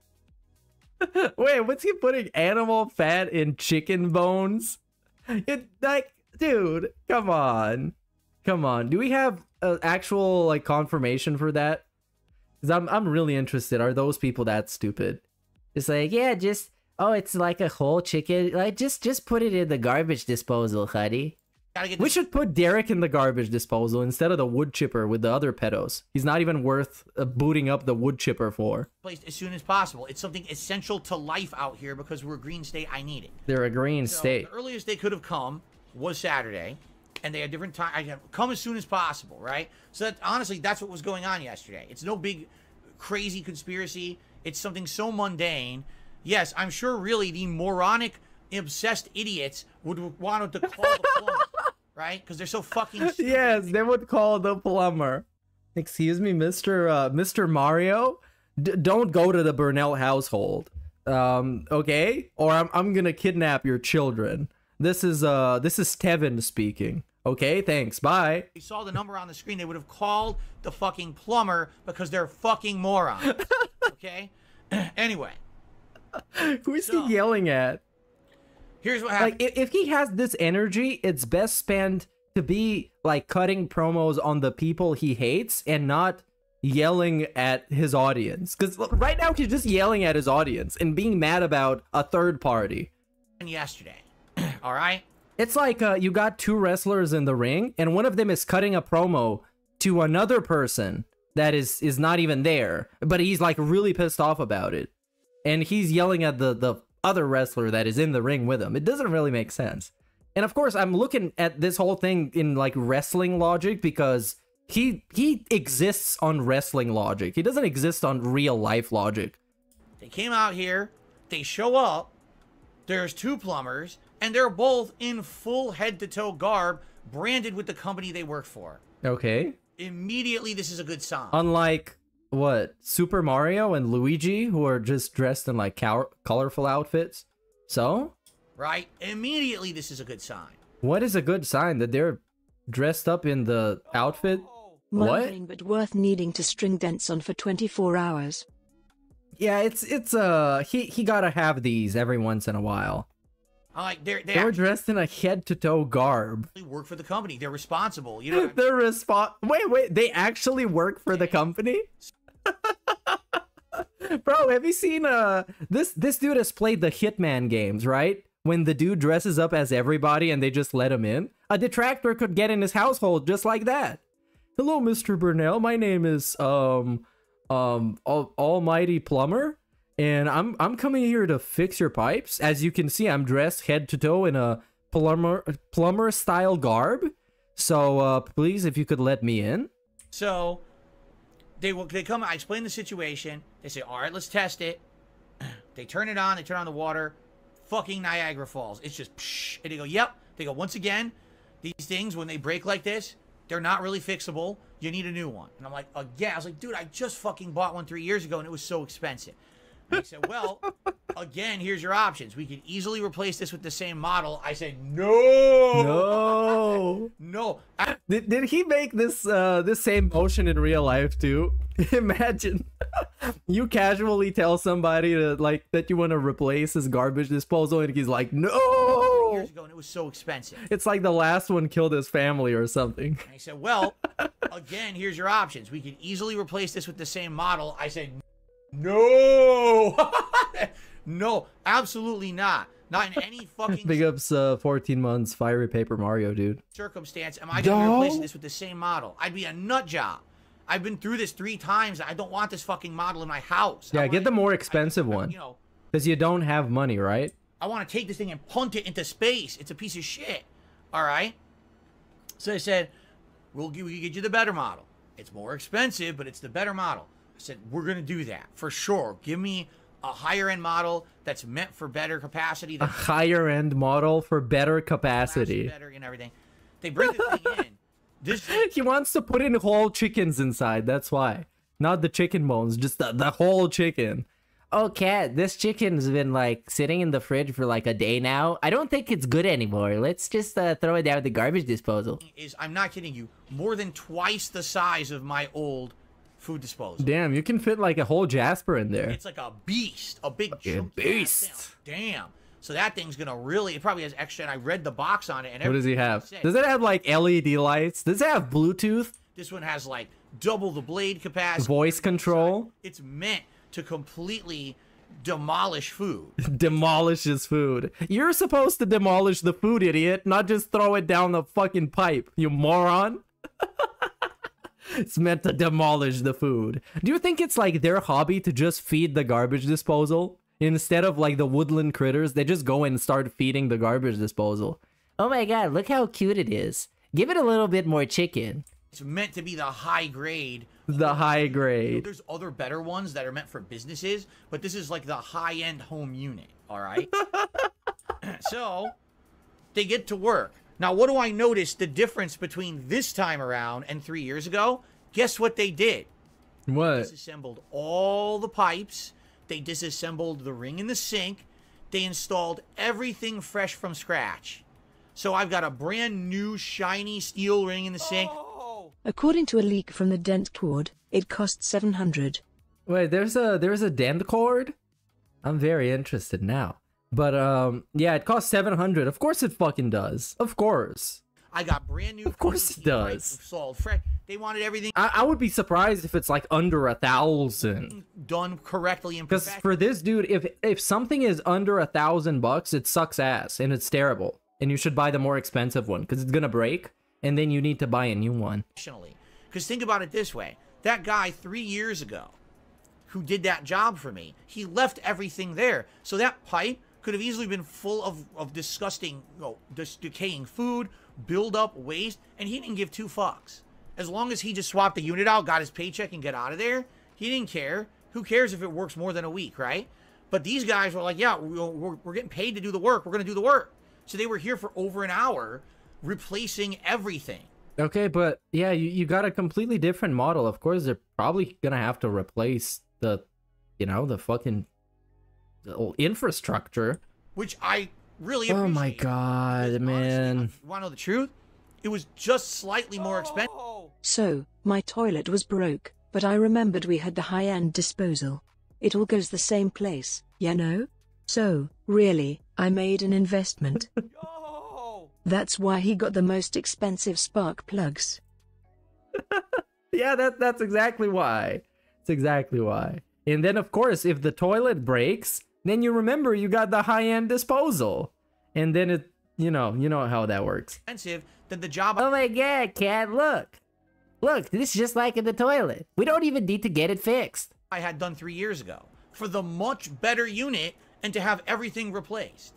S5: Wait, what's he putting animal fat in chicken bones? It like, dude, come on, come on. Do we have uh, actual like confirmation for that? Because I'm I'm really interested. Are those people that stupid? It's like, yeah, just oh, it's like a whole chicken. Like just just put it in the garbage disposal, honey.
S10: Gotta get
S5: We
S10: this
S5: should put Derek in the garbage disposal instead of the wood chipper with the other pedos. He's not even worth uh, booting up the wood chipper for.
S10: placed as soon as possible. It's something essential to life out here because we're a green state. I need it.
S5: They're a green
S10: So
S5: state.
S10: the earliest they could have come was Saturday, and they had different time. I had come as soon as possible, right? So that honestly, that's what was going on yesterday. It's no big, crazy conspiracy. It's something so mundane. Yes, I'm sure. Really, the moronic, obsessed idiots would want to call the plumber, right? Because they're so fucking stupid.
S5: Yes, they would call the plumber. Excuse me, Mister Uh, Mister Mario. D- don't go to the Burnell household. Um, okay? Or I'm I'm gonna kidnap your children. This is uh this is Tevin speaking. Okay, thanks. Bye.
S10: They saw the number on the screen. They would have called the fucking plumber because they're fucking morons. Okay. Anyway.
S5: Who is
S10: So-
S5: he yelling at?
S10: Here's what happened.
S5: Like, i- if he has this energy, it's best spent to be like cutting promos on the people he hates and not yelling at his audience. Because right now he's just yelling at his audience and being mad about a third party.
S10: Yesterday. All right.
S5: It's like uh, you got two wrestlers in the ring, and one of them is cutting a promo to another person that is is not even there, but he's like really pissed off about it, and he's yelling at the the other wrestler that is in the ring with him. It doesn't really make sense. And of course, I'm looking at this whole thing in like wrestling logic because he he exists on wrestling logic. He doesn't exist on real life logic.
S10: They came out here. They show up. There's two plumbers, and they're both in full head-to-toe garb, branded with the company they work for.
S5: Okay.
S10: Immediately, this is a good sign.
S5: Unlike what Super Mario and Luigi, who are just dressed in like col- colorful outfits. So,
S10: Right? Immediately, this is a good sign.
S5: what is a good sign that they're dressed up in the outfit? What?
S11: Mundane but worth needing to string dents on for twenty-four hours.
S5: Yeah, it's it's uh he he gotta have these every once in a while.
S10: I'm like, they're, they
S5: They're
S10: actually
S5: dressed in a head to toe garb.
S10: work for the company. They're responsible. You know, what I mean?
S5: They're respon Wait, wait, they actually work for the company? Bro, have you seen uh this this dude has played the Hitman games, right? When the dude dresses up as everybody and they just let him in. A detractor could get in his household just like that. Hello, Mister Burnell. My name is um um Al- Almighty Plumber, and I'm I'm coming here to fix your pipes. As you can see, I'm dressed head to toe in a plumber plumber style garb. So uh please, if you could let me in.
S10: So they will they come I explain the situation. They say, all right, let's test it. They turn it on, they turn on the water. Fucking Niagara Falls. It's just psh, and they go, yep. They go, once again, these things when they break like this, they're not really fixable. You need a new one. And I'm like, again, I was like, dude, I just fucking bought one three years ago and it was so expensive. And he said, well, again, here's your options. We could easily replace this with the same model. I said, no.
S5: No.
S10: No. I,
S5: Did, did he make this uh this same motion in real life too? Imagine you casually tell somebody to, like, that you want to replace his garbage disposal, and he's like, no.
S10: years ago, and it was so expensive.
S5: It's like the last one killed his family or something.
S10: And I said, well, again, here's your options. We could easily replace this with the same model. I said, no, no, absolutely not. Not in any fucking
S5: Big ups, uh, fourteen months, Fiery Paper Mario, dude.
S10: circumstance am I going to be replacing this with the same model. I'd be a nut job. I've been through this three times. I don't want this fucking model in my house.
S5: Yeah,
S10: I
S5: get
S10: wanna,
S5: the more expensive
S10: I, I,
S5: one.
S10: You know,
S5: because you don't have money, right?
S10: I want to take this thing and punt it into space. It's a piece of shit. All right. So I said, we'll give, we get you the better model. It's more expensive, but it's the better model. I said, we're going to do that for sure. Give me a higher end model that's meant for better capacity.
S5: A higher end model for better capacity.
S10: Better and everything. They bring the thing in. This
S5: he wants to put in whole chickens inside. That's why. Not the chicken bones, just the, the whole chicken.
S12: Oh, Cat, this chicken's been, like, sitting in the fridge for, like, a day now. I don't think it's good anymore. Let's just uh, throw it down the garbage disposal.
S10: Is, I'm not kidding you, more than twice the size of my old food disposal.
S5: Damn, you can fit, like, a whole Jasper in there.
S10: It's like a beast. A big
S5: Fucking beast.
S10: Damn. So that thing's going to really, it probably has extra, and I read the box on it. And
S5: What does he have?
S10: said.
S5: Does it have, like, L E D lights? Does it have Bluetooth?
S10: This one has, like, double the blade capacity.
S5: Voice control?
S10: It's meant to completely demolish food.
S5: Demolishes food. You're supposed to demolish the food, idiot, not just throw it down the fucking pipe, you moron. It's meant to demolish the food. Do you think it's like their hobby to just feed the garbage disposal? Instead of like the woodland critters, they just go and start feeding the garbage disposal.
S12: Oh my god, look how cute it is. Give it a little bit more chicken.
S10: It's meant to be the high grade.
S5: The high
S10: You know,
S5: grade.
S10: there's other better ones that are meant for businesses, but this is like the high-end home unit, all right? So, they get to work. Now, what do I notice the difference between this time around and three years ago? Guess what they did?
S5: What?
S10: Disassembled all the pipes. They disassembled the ring in the sink. They installed everything fresh from scratch. So I've got a brand new shiny steel ring in the sink.
S11: According to a leak from the dent cord, it cost seven hundred.
S5: Wait, there's a there's a dent cord? I'm very interested now. But um yeah, it costs seven hundred. Of course it fucking does. Of course.
S10: I got brand new.
S5: Of course it does.
S10: Installed fresh. They wanted everything
S5: I, I would be surprised if it's like under a thousand.
S10: done correctly and
S5: Because
S10: perfect.
S5: for this dude, if if something is under a thousand bucks, it sucks ass and it's terrible. And you should buy the more expensive one because it's gonna break, and then you need to buy a new one.
S10: Because think about it this way. That guy three years ago who did that job for me, he left everything there. So that pipe could have easily been full of, of disgusting, you know, dis- decaying food, build up, waste, and he didn't give two fucks. As long as he just swapped the unit out, got his paycheck, and get out of there, he didn't care. Who cares if it works more than a week, right? But these guys were like, yeah, we're, we're getting paid to do the work. We're going to do the work. So they were here for over an hour replacing everything.
S5: Okay, but yeah, you, you got a completely different model. Of course, they're probably gonna have to replace the, you know, the fucking the whole infrastructure.
S10: Which I really appreciate.
S5: Oh my god, man.
S10: You want to know the truth? It was just slightly more expensive.
S11: So, my toilet was broke, but I remembered we had the high-end disposal. It all goes the same place, you know? So, really, I made an investment. That's why he got the most expensive spark plugs.
S5: Yeah, that that's exactly why. That's exactly why. And then, of course, if the toilet breaks, then you remember you got the high-end disposal. And then it, you know, you know how that works.
S10: Expensive than the job.
S12: Oh my god, Cat, look. Look, this is just like in the toilet. We don't even need to get it fixed.
S10: I had done three years ago for the much better unit and to have everything replaced.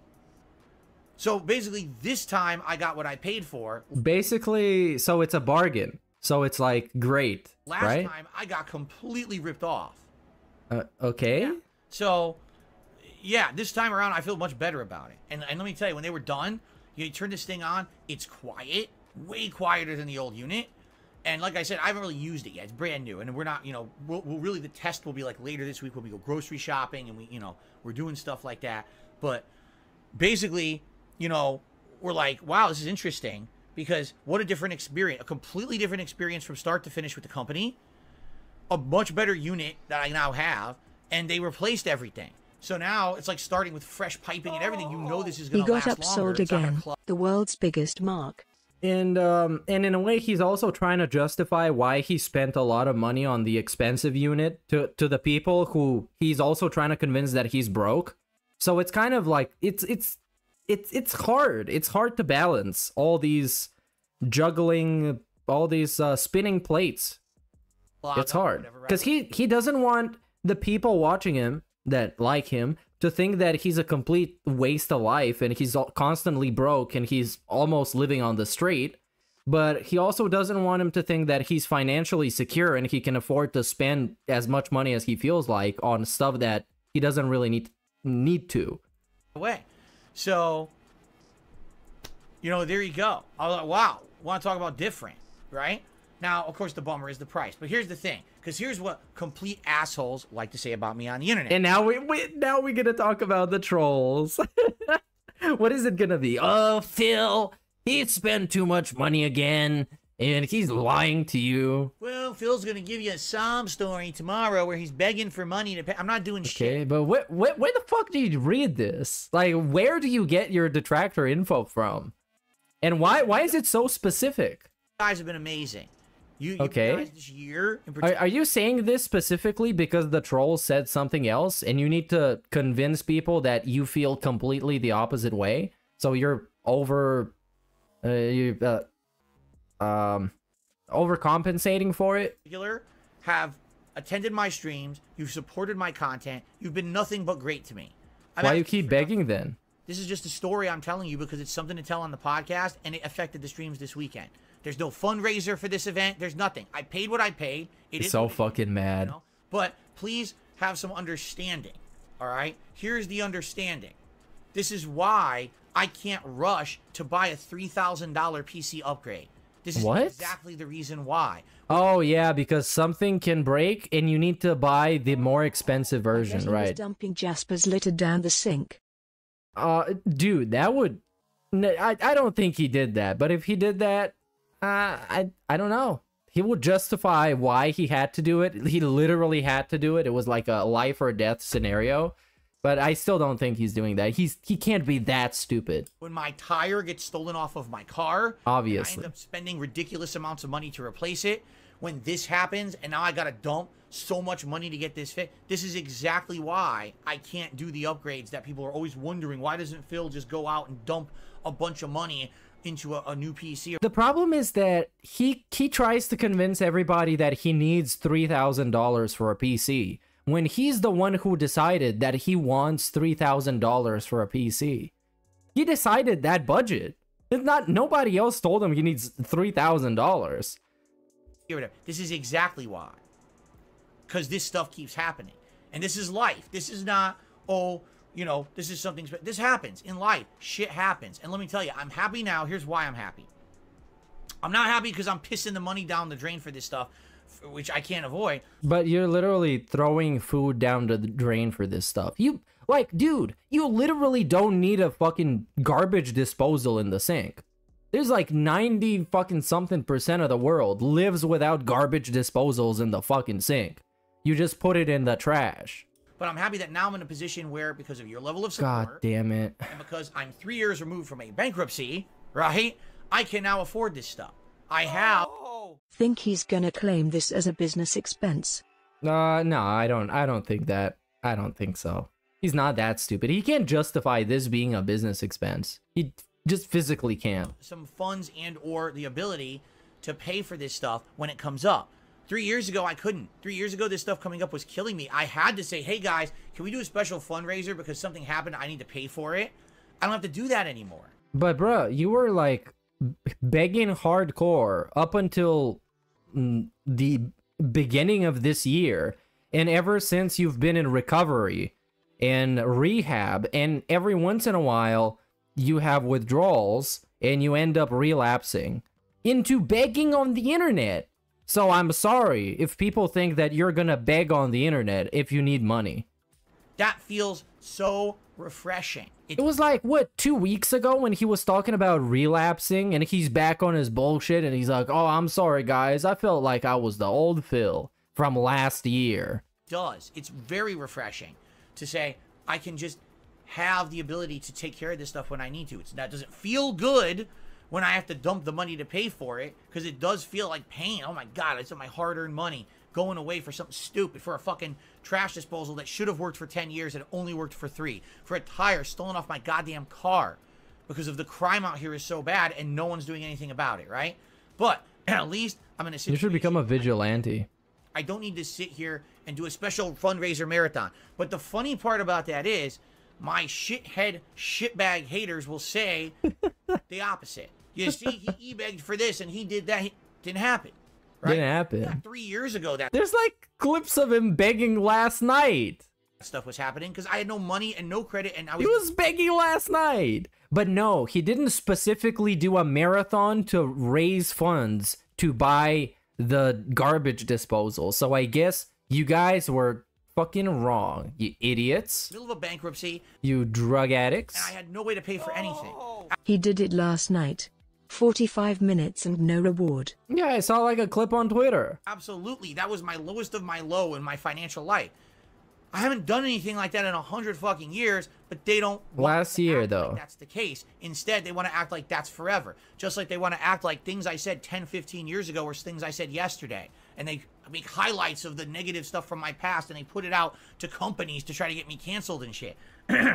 S10: So basically, this time I got what I paid for.
S5: Basically, so it's a bargain. So it's like great,
S10: Last
S5: right?
S10: time I got completely ripped off.
S5: Uh, okay.
S10: Yeah. So, yeah, this time around I feel much better about it. And, and let me tell you, when they were done, you turn this thing on, it's quiet, way quieter than the old unit. And like I said, I haven't really used it yet. It's brand new, and we're not, you know, we'll, we'll really, the test will be like later this week when we go grocery shopping, and we, you know, we're doing stuff like that. But basically, you know, we're like, wow, this is interesting. Because what a different experience, a completely different experience from start to finish with the company. A much better unit that I now have, and they replaced everything. So now it's like starting with fresh piping and everything. You know this is
S11: He
S10: going to
S11: got
S10: last longer.
S11: upsold
S10: It's not gonna
S11: again.
S10: cl-
S11: The world's biggest mark.
S5: And um and in a way he's also trying to justify why he spent a lot of money on the expensive unit to to the people who he's also trying to convince that he's broke. So it's kind of like it's it's it's it's hard. It's hard to balance all these juggling, all these uh, spinning plates. It's hard because he he doesn't want the people watching him that like him to think that he's a complete waste of life and he's al- constantly broke and he's almost living on the street. But he also doesn't want him to think that he's financially secure and he can afford to spend as much money as he feels like on stuff that he doesn't really need need to.
S10: Away. So, you know, there you go. I was like, wow, want to talk about different, right? Now, of course, the bummer is the price. But here's the thing, because here's what complete assholes like to say about me on the internet.
S5: And now we, we now we're gonna talk about the trolls. What is it gonna be? Oh, Phil, he spent too much money again, and he's lying to you.
S10: Well, Phil's going to give you a sob story tomorrow where he's begging for money to pay. I'm not doing shit.
S5: Okay, but where, where, where the fuck do you read this? Like, where do you get your detractor info from? And why why is it so specific?
S10: You guys have been amazing. You, you
S5: Okay.
S10: guys this year in
S5: Are,
S10: particular.
S5: are you saying this specifically because the troll said something else and you need to convince people that you feel completely the opposite way? So you're over... Uh, you, uh, um, overcompensating for it?
S10: particular have attended my streams. You've supported my content. You've been nothing but great to me. I'm
S5: Why you
S10: asking
S5: keep
S10: for
S5: begging then?
S10: This is just a story I'm telling you because it's something to tell on the podcast, and it affected the streams this weekend. There's no fundraiser for this event. There's nothing. I paid what I paid. It
S5: He's
S10: is
S5: so
S10: what it is,
S5: fucking mad.
S10: you know? But please have some understanding, all right? Here's the understanding. This is why I can't rush to buy a three thousand dollar P C upgrade. This is
S5: What?
S10: exactly the reason why.
S5: Oh yeah, because something can break and you need to buy the more expensive version,
S11: He was
S5: right?
S11: dumping Jasper's litter down the sink.
S5: Uh, dude, that would... n- I, I don't think he did that, but if he did that, uh, I, I don't know. He would justify why he had to do it. He literally had to do it. It was like a life or death scenario. But I still don't think he's doing that. He's He can't be that stupid.
S10: When my tire gets stolen off of my car,
S5: Obviously.
S10: and I end up spending ridiculous amounts of money to replace it. When this happens, and now I gotta dump so much money to get this fit. This is exactly why I can't do the upgrades that people are always wondering. Why doesn't Phil just go out and dump a bunch of money into a, a new P C?
S5: The problem is that he he tries to convince everybody that he needs three thousand dollars for a P C, when he's the one who decided that he wants three thousand dollars for a P C. He decided that budget. It's not, nobody else told him he needs three thousand dollars.
S10: Get rid of it. This is exactly why. Because this stuff keeps happening. And this is life. This is not, oh, you know, this is something... spe- This happens in life. Shit happens. And let me tell you, I'm happy now. Here's why I'm happy. I'm not happy because I'm pissing the money down the drain for this stuff, f- which I can't avoid.
S5: But you're literally throwing food down the drain for this stuff. You, like, dude, you literally don't need a fucking garbage disposal in the sink. There's like ninety fucking something percent of the world lives without garbage disposals in the fucking sink. You just put it in the trash.
S10: But I'm happy that now I'm in a position where, because of your level of
S5: God
S10: support,
S5: damn it.
S10: and because I'm three years removed from a bankruptcy, right, I can now afford this stuff. I have...
S11: Think he's gonna claim this as a business expense.
S5: Uh, no, I don't, I don't think that. I don't think so. He's not that stupid. He can't justify this being a business expense. He just physically can't.
S10: some funds and or the ability to pay for this stuff when it comes up. Three years ago, I couldn't. Three years ago, this stuff coming up was killing me. I had to say, hey guys, can we do a special fundraiser because something happened, I need to pay for it? I don't have to do that anymore.
S5: But bro, you were like begging hardcore up until mm, the beginning of this year. And ever since you've been in recovery and rehab, and every once in a while you have withdrawals and you end up relapsing into begging on the internet. So I'm sorry if people think that you're gonna beg on the internet if you need money.
S10: That feels so refreshing.
S5: It was like, what, two weeks ago when he was talking about relapsing and he's back on his bullshit and he's like, oh, I'm sorry, guys. I felt like I was the old Phil from last year.
S10: Does. It's very refreshing to say, I can just have the ability to take care of this stuff when I need to. It's that doesn't feel good when I have to dump the money to pay for it, because it does feel like pain. Oh my God, it's my hard-earned money going away for something stupid, for a fucking trash disposal that should have worked for ten years and only worked for three, for a tire stolen off my goddamn car because of the crime out here is so bad and no one's doing anything about it, right? But at least I'm in a situation.
S5: You should become a vigilante.
S10: I don't need to sit here and do a special fundraiser marathon. But the funny part about that is my shithead shitbag haters will say the opposite. You see, he e-begged for this and he did that. It didn't happen. Right?
S5: Didn't happen.
S10: Yeah, three years ago, that
S5: There's like clips of him begging last night.
S10: stuff was happening because I had no money and no credit, and I was.
S5: He was begging last night. But no, he didn't specifically do a marathon to raise funds to buy the garbage disposal. So I guess you guys were fucking wrong, you idiots.
S10: Middle of a bankruptcy.
S5: You drug addicts.
S10: And I had no way to pay for anything.
S11: He did it last night. forty-five minutes and no reward.
S5: Yeah, I saw like a clip on Twitter.
S10: Absolutely. That was my lowest of my low in my financial life. I haven't done anything like that in a hundred fucking years, but they don't want
S5: Last
S10: to
S5: year,
S10: act
S5: though.
S10: like that's the case. Instead, they want to act like that's forever. Just like they want to act like things I said ten, fifteen years ago were things I said yesterday. And they make highlights of the negative stuff from my past and they put it out to companies to try to get me canceled and shit.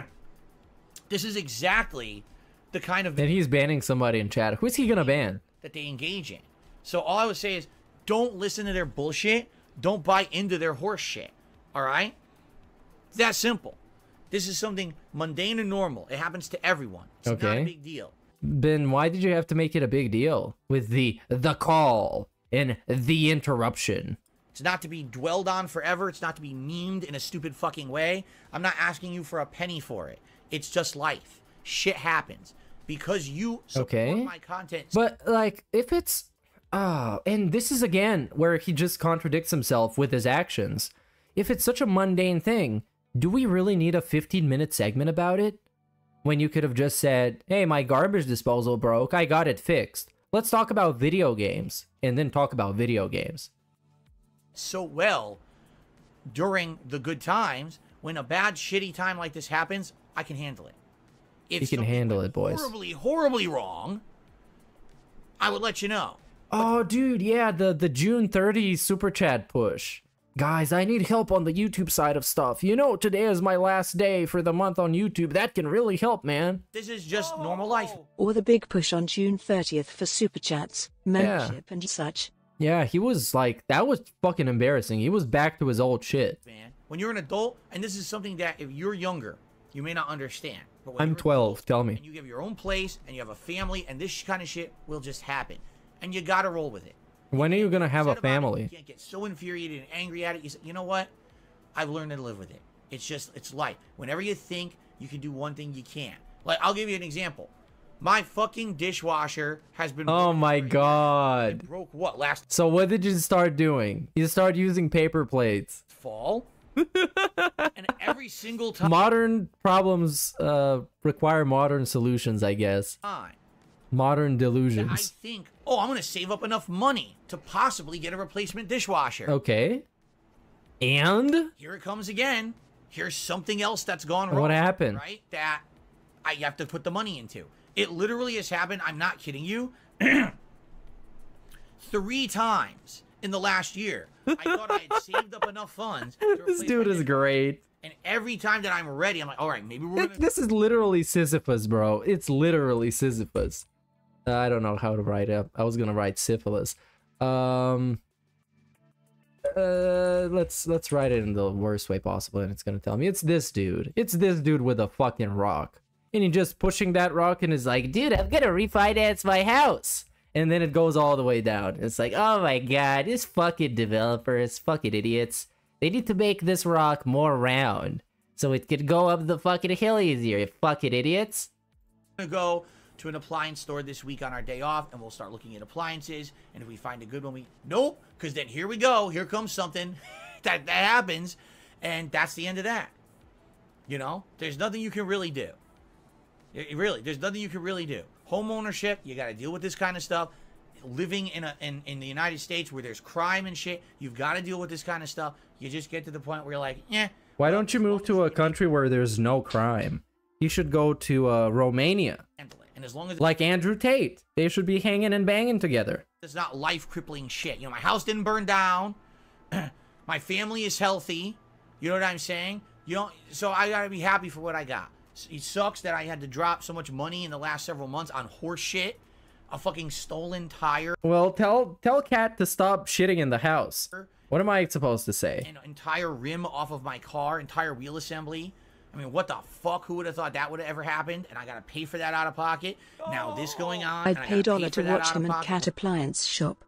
S10: This is exactly the kind of...
S5: And he's banning somebody in chat. Who's he gonna ban?
S10: ...that they engage in. So all I would say is, don't listen to their bullshit. Don't buy into their horse shit. All right? It's that simple. This is something mundane and normal. It happens to everyone. It's not
S5: Okay.
S10: a big deal.
S5: Ben, why did you have to make it a big deal with the the call and the interruption?
S10: It's not to be dwelled on forever. It's not to be memed in a stupid fucking way. I'm not asking you for a penny for it. It's just life. Shit happens. Because you support
S5: Okay.
S10: my content.
S5: But like, if it's ah, and this is again where he just contradicts himself with his actions. If it's such a mundane thing, do we really need a fifteen minute segment about it? When you could have just said, hey, my garbage disposal broke, I got it fixed. Let's talk about video games, and then talk about video games.
S10: So well during the good times, when a bad, shitty time like this happens, I can handle it. If
S5: You can
S10: something
S5: handle
S10: went
S5: it, boys.
S10: horribly, horribly wrong, I would let you know.
S5: Oh, dude, yeah, the, the June thirtieth super chat push. Guys, I need help on the YouTube side of stuff. You know, today is my last day for the month on YouTube. That can really help, man.
S10: This is just normal life.
S11: Or the big push on June thirtieth for super chats, membership and such.
S5: Yeah, he was like, that was fucking embarrassing. He was back to his old shit.
S10: Man, when you're an adult, and this is something that if you're younger, you may not understand. But when
S5: I'm
S10: you're an
S5: twelve, tell me.
S10: and you have your own place and you have a family and this kind of shit will just happen and you gotta roll with it.
S5: When are you gonna have a
S10: Upset about it,
S5: family?
S10: you can't get so infuriated and angry at it. You say, you know what, I've learned to live with it. It's just, it's life. Whenever you think you can do one thing, you can't. Like, I'll give you an example. My fucking dishwasher has been
S5: Oh my god.
S10: broke what last
S5: So what did you start doing? You start using paper plates.
S10: fall and every single time
S5: Modern problems uh, require modern solutions, I guess.
S10: time
S5: Modern
S10: I
S5: delusions.
S10: think, oh, I'm gonna save up enough money to possibly get a replacement dishwasher.
S5: Okay. And?
S10: Here it comes again. Here's something else that's gone wrong.
S5: What happened?
S10: Right? That I have to put the money into. It literally has happened. I'm not kidding you. Three times in the last year. I thought I had saved up enough funds. To
S5: This
S10: replace
S5: dude
S10: my
S5: is
S10: dishwasher.
S5: great.
S10: And every time that I'm ready, I'm like, all right, maybe we're
S5: It-
S10: gonna.
S5: this is literally Sisyphus, bro. It's literally Sisyphus. Uh, I don't know how to write it. I was gonna write syphilis. Um. Uh, let's let's write it in the worst way possible, and it's gonna tell me it's this dude. It's this dude with a fucking rock, and he just pushing that rock and is like, dude, I'm gonna refinance my house. And then it goes all the way down. It's like, oh my god, this fucking developers, fucking idiots. They need to make this rock more round so it could go up the fucking hill easier, you fucking idiots.
S10: gonna go to an appliance store this week on our day off, and we'll start looking at appliances. And if we find a good one, we nope, because then here we go. Here comes something that that happens, and that's the end of that. You know, there's nothing you can really do. It, really, there's nothing you can really do. Home ownership, you got to deal with this kind of stuff. Living in a in, in the United States where there's crime and shit, you've got to deal with this kind of stuff. You just get to the point where you're like, yeah.
S5: Why don't you move to a country where there's no crime? You should go to uh, Romania.
S10: And as long as
S5: like Andrew Tate, they should be hanging and banging together.
S10: it's not life crippling shit. You know, my house didn't burn down. My family is healthy. You know what I'm saying? You know, so I gotta be happy for what I got. It sucks that I had to drop so much money in the last several months on horse shit. A fucking stolen tire.
S5: Well, tell tell Kat to stop shitting in the house. What am I supposed to say?
S10: An entire rim off of my car, entire wheel assembly. I mean, what the fuck? Who would have thought that would have ever happened? And I gotta pay for that out of pocket. Now this going on.
S11: I'd
S10: and I
S11: pay
S10: gotta
S11: dollar
S10: pay
S11: to
S10: for that
S11: watch
S10: out
S11: them
S10: of
S11: in
S10: pocket.
S11: Cat Appliance Shop.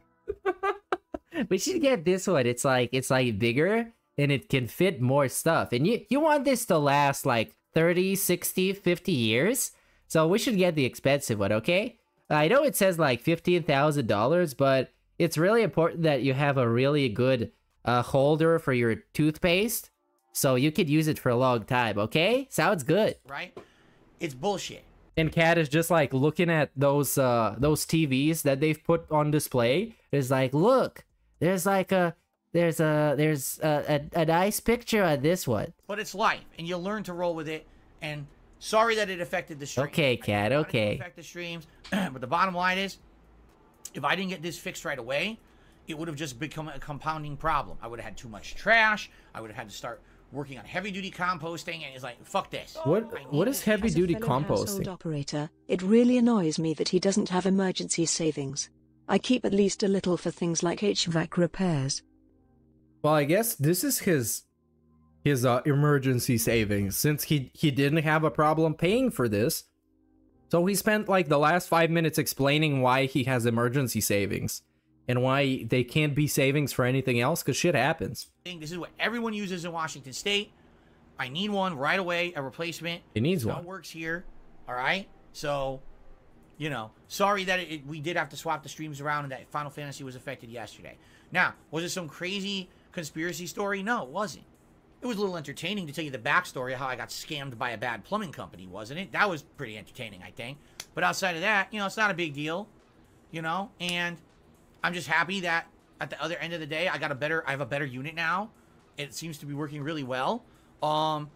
S12: We should get this one. It's like it's like bigger and it can fit more stuff. And you you want this to last like thirty, sixty, fifty years. So we should get the expensive one, okay? I know it says like fifteen thousand dollars, but it's really important that you have a really good uh, holder for your toothpaste. So you could use it for a long time, okay? Sounds good.
S10: Right? It's bullshit.
S5: And Kat is just like looking at those uh those T Vs that they've put on display. It's like, look, there's like a there's a there's a, a, a nice picture on this one.
S10: But it's life, and you'll learn to roll with it. And sorry that it affected the stream.
S12: Okay, Kat, okay.
S10: Affect the streams, but the bottom line is, if I didn't get this fixed right away, it would have just become a compounding problem. I would have had too much trash. I would have had to start working on heavy duty composting, and it's like, fuck this.
S5: What what is heavy duty
S11: As a fellow household
S5: composting?
S11: operator, it really annoys me that he doesn't have emergency savings. I keep at least a little for things like H V A C repairs.
S5: Well, I guess this is his his uh, emergency savings since he he didn't have a problem paying for this. So he spent like the last five minutes explaining why he has emergency savings and why they can't be savings for anything else because shit happens.
S10: This is what everyone uses in Washington State. I need one right away, a replacement.
S5: It needs
S10: That's
S5: one.
S10: how it works here. All right. So, you know, sorry that it, it- we did have to swap the streams around and that Final Fantasy was affected yesterday. Now, was it some crazy conspiracy story? No, it wasn't. It was a little entertaining to tell you the backstory of how I got scammed by a bad plumbing company, wasn't it? That was pretty entertaining, I think. But outside of that, you know, it's not a big deal, you know, and I'm just happy that at the other end of the day, I got a better, I have a better unit now. It seems to be working really well. Um,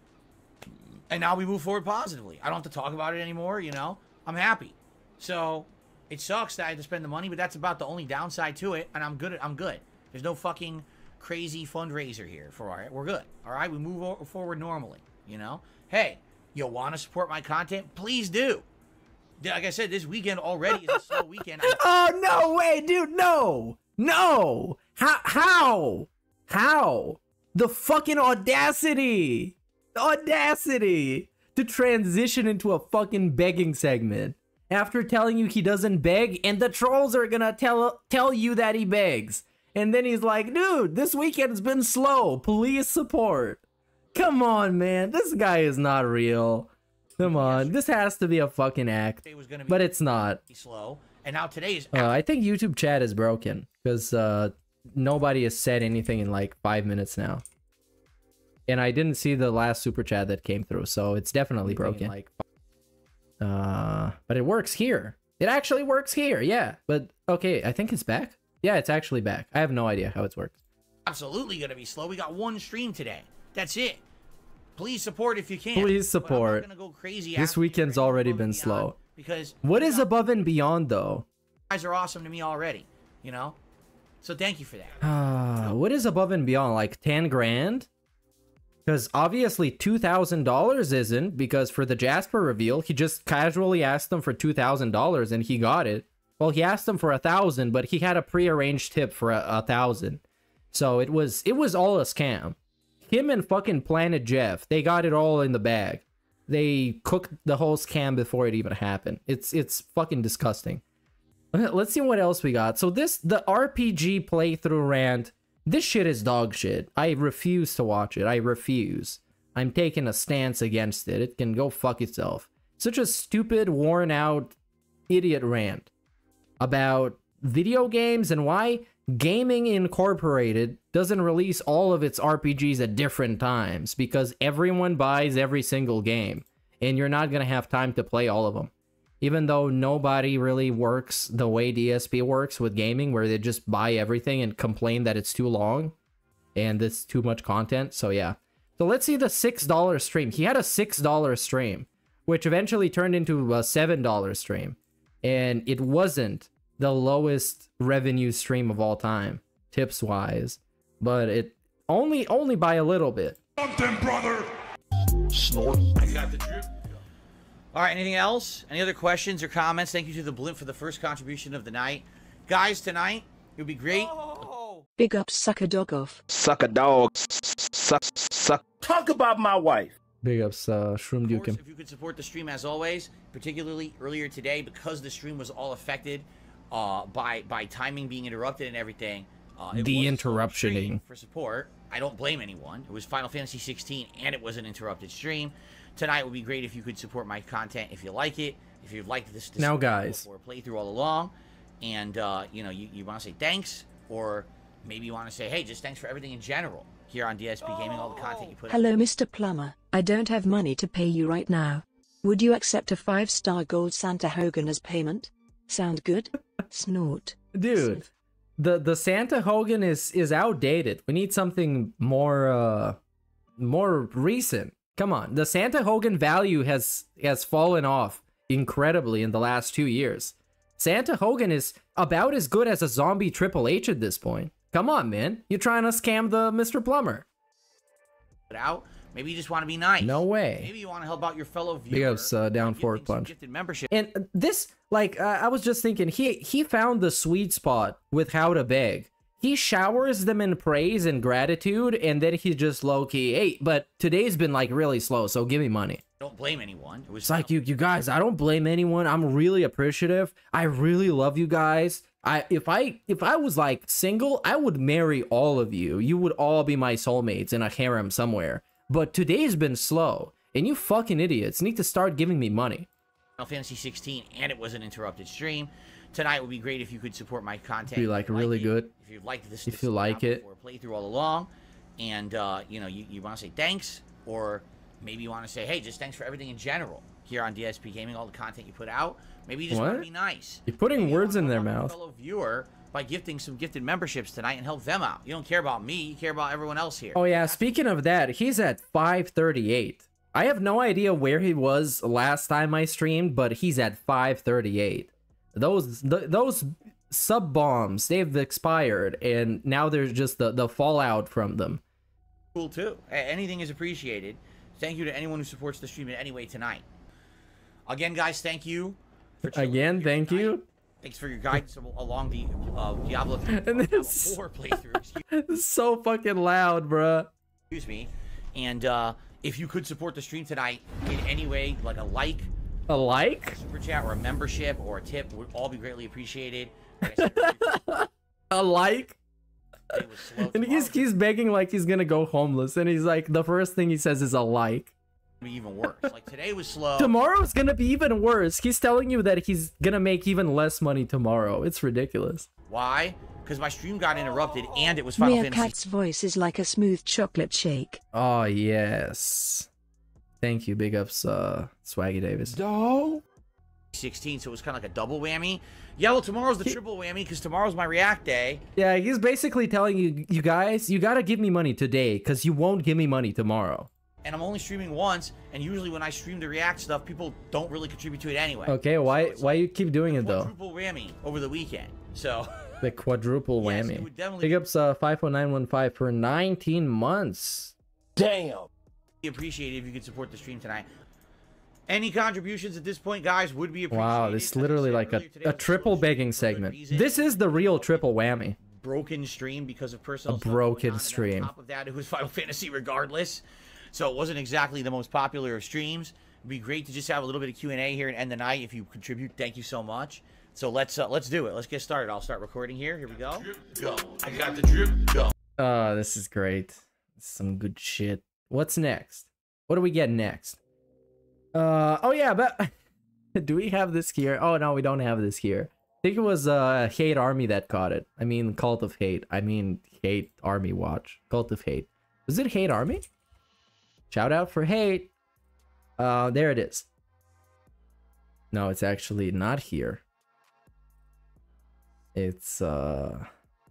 S10: and now we move forward positively. I don't have to talk about it anymore, you know. I'm happy. So it sucks that I had to spend the money, but that's about the only downside to it. And I'm good. I'm good. There's no fucking crazy fundraiser here for all right. We're good. All right. We move o- forward normally, you know. Hey, you want to support my content? Please do. Like I said, this weekend already is a slow weekend. I-
S5: Oh no way, dude, no. No. How how? How? The fucking audacity. The audacity to transition into a fucking begging segment after telling you he doesn't beg and the trolls are gonna tell tell you that he begs. And then he's like, dude, this weekend's been slow. Please support. Come on, man. This guy is not real. Come on. This has to be a fucking act. But it's not.
S10: slow. And now today is
S5: Uh, I think YouTube chat is broken because uh, nobody has said anything in like five minutes now. And I didn't see the last super chat that came through, so it's definitely broken. Like, uh, but it works here. It actually works here, yeah. But okay, I think it's back. Yeah, it's actually back. I have no idea how it's worked.
S10: absolutely going to be slow. We got one stream today. That's it. Please support if you can.
S5: Please
S10: But I'm not
S5: support.
S10: gonna go crazy
S5: This
S10: after
S5: weekend's already been slow.
S10: because
S5: What is above and beyond though?
S10: you guys are awesome to me already, you know? So thank you for that.
S5: Uh, what is above and beyond? Like ten grand? Because obviously two thousand dollars isn't, because for the Jasper reveal, he just casually asked them for two thousand dollars and he got it. Well, he asked them for a thousand, but he had a prearranged tip for a, a thousand. So it was it was all a scam. Him and fucking Planet Jeff, they got it all in the bag. They cooked the whole scam before it even happened. It's it's fucking disgusting. Let's see what else we got. So this, the R P G playthrough rant, this shit is dog shit. I refuse to watch it. I refuse. I'm taking a stance against it. It can go fuck itself. Such a stupid, worn out, idiot rant about video games and why Gaming Incorporated doesn't release all of its R P Gs at different times because everyone buys every single game, and you're not gonna have time to play all of them. Even though nobody really works the way D S P works with gaming, where they just buy everything and complain that it's too long and it's too much content. So yeah. So let's see the six dollar stream. He had a six dollar stream, which eventually turned into a seven dollar stream. And it wasn't the lowest revenue stream of all time, tips wise, but it only only by a little bit.
S10: Something, brother. Snort. I got the drip. All right. Anything else? Any other questions or comments? Thank you to the Blimp for the first contribution of the night, guys. Tonight it would be great. Oh.
S11: Big ups, suck a dog off.
S8: Suck a dog. Suck, suck.
S14: Talk about my wife.
S5: Big ups, uh, Shroom Dukin.
S10: If you could support the stream as always, particularly earlier today, because the stream was all affected uh, by by timing being interrupted and everything. Uh, it
S5: the
S10: was a
S5: interruptioning
S10: for support. I don't blame anyone. It was Final Fantasy sixteen, and it was an interrupted stream. Tonight would be great if you could support my content if you like it. If you'd like this to
S5: now, guys,
S10: or playthrough all along, and uh, you know you, you want to say thanks, or maybe you want to say, hey, just thanks for everything in general here on D S P Gaming, all the content you put out.
S11: Hello, Mister Plumber. I don't have money to pay you right now. Would you accept a five star gold Santa Hogan as payment? Sound good? Snort.
S5: Dude, the the Santa Hogan is is outdated. We need something more uh more recent. Come on. The Santa Hogan value has has fallen off incredibly in the last two years. Santa Hogan is about as good as a zombie Triple H at this point. Come on, man. You're trying to scam the Mister Plumber.
S10: Out. Maybe you just want to be nice.
S5: No way.
S10: Maybe you want to help out your fellow viewer.
S5: Big ups, uh, down forward punch.
S10: Gifted membership.
S5: And this, like, uh, I was just thinking, he he found the sweet spot with how to beg. He showers them in praise and gratitude, and then he just low key, hey, but today's been like really slow, so give me money.
S10: Don't blame anyone. It was
S5: it's like you, you guys. I don't blame anyone. I'm really appreciative. I really love you guys. I if I if I was like single, I would marry all of you. You would all be my soulmates in a harem somewhere. But today's been slow, and you fucking idiots need to start giving me money.
S10: Final Fantasy sixteen, and it was an interrupted stream. Tonight would be great if you could support my content.
S5: Be like really
S10: like
S5: good.
S10: If you like this,
S5: if you like it,
S10: or playthrough all along, and uh, you know you, you want to say thanks, or maybe you want to say, hey, just thanks for everything in general here on D S P Gaming, all the content you put out. Maybe you just
S5: what?
S10: want to be nice.
S5: You're putting
S10: maybe
S5: words
S10: you
S5: in their
S10: help
S5: mouth.
S10: Your fellow viewer by gifting some gifted memberships tonight and help them out. You don't care about me, you care about everyone else here.
S5: Oh yeah, speaking of that, he's at five thirty-eight. I have no idea where he was last time I streamed, but he's at five thirty-eight. Those th those sub bombs, they've expired, and now there's just the the fallout from them.
S10: Cool too. Anything is appreciated. Thank you to anyone who supports the stream in any way tonight. Again, guys, thank you. For
S5: Again, thank
S10: tonight.
S5: you.
S10: Thanks for your guidance along the uh, Diablo four playthrough.
S5: It's so fucking loud, bruh.
S10: Excuse me. And uh, if you could support the stream tonight in any way, like a like,
S5: a like,
S10: a super chat, or a membership, or a tip, would all be greatly appreciated.
S5: A like. And he's he's begging like he's gonna go homeless, and he's like, the first thing he says is a like.
S10: Be even worse. Like today was slow.
S5: Tomorrow's gonna be even worse. He's telling you that he's gonna make even less money tomorrow. It's ridiculous.
S10: Why? Because my stream got interrupted and it was Final Fantasy.
S11: Meerkat's voice is like a smooth chocolate shake.
S5: Oh yes. Thank you, big ups, uh, Swaggy Davis.
S10: No. sixteen, so it was kind of like a double whammy. Yeah, well, tomorrow's the triple whammy because tomorrow's my React day.
S5: Yeah, he's basically telling you, you guys, you gotta give me money today because you won't give me money tomorrow.
S10: And I'm only streaming once, and usually when I stream the React stuff, people don't really contribute to it anyway.
S5: Okay, why
S10: so
S5: why you keep doing it though?
S10: Quadruple whammy over the weekend, so.
S5: The quadruple
S10: yes,
S5: whammy.
S10: it would definitely
S5: Big ups, uh, five one nine one five for nineteen months.
S14: Damn.
S10: Be appreciated if you could support the stream tonight. Any contributions at this point, guys, would be appreciated.
S5: Wow, this is literally like a, a triple begging segment. This is the real triple whammy.
S10: Broken stream because of personal
S5: A broken stream.
S10: On top of that, it was Final Fantasy regardless. So it wasn't exactly the most popular of streams. It'd be great to just have a little bit of Q and A here and end the night. If you contribute, thank you so much. So let's uh, let's do it. Let's get started. I'll start recording here. Here we go.
S14: Go. I got the drip. Go.
S5: Oh, this is great. Some good shit. What's next? What do we get next? Uh oh yeah, but do we have this here? Oh no, we don't have this here. think it was uh Hate Army that caught it. I mean Cult of Hate. I mean Hate Army Watch. Cult of Hate. Was it Hate Army? Shout out for Hate. Uh, there it is. No, it's actually not here. It's uh.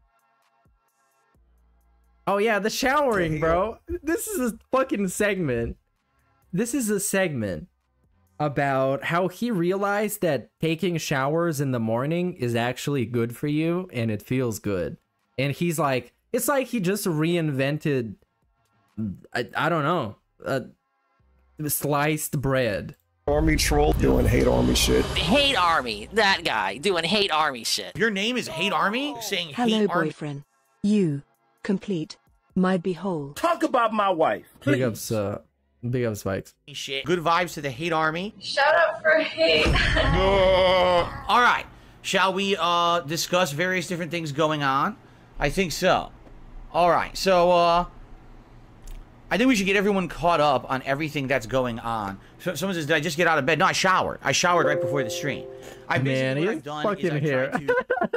S5: Oh yeah, the showering, bro. This is a fucking segment. This is a segment about how he realized that taking showers in the morning is actually good for you and it feels good. And he's like, it's like he just reinvented, I, I don't know, uh, sliced bread.
S15: Army troll doing hate army shit.
S16: Hate Army, that guy doing hate army shit.
S10: Your name is Hate Army? Saying
S11: Hello,
S10: Hate Army?
S11: boyfriend. You complete my behold.
S14: Talk about my wife. Please.
S5: Big ups, uh, big ups, Spikes.
S10: Shit. Good vibes to the Hate Army.
S17: Shout out for Hate.
S10: All right. Shall we uh, discuss various different things going on? I think so. All right. So, uh, I think we should get everyone caught up on everything that's going on. So, someone says, did I just get out of bed? No, I showered. I showered right before the stream. I
S5: Man,
S10: what
S5: he's
S10: I've done
S5: fucking
S10: is I've
S5: here.
S10: tried to...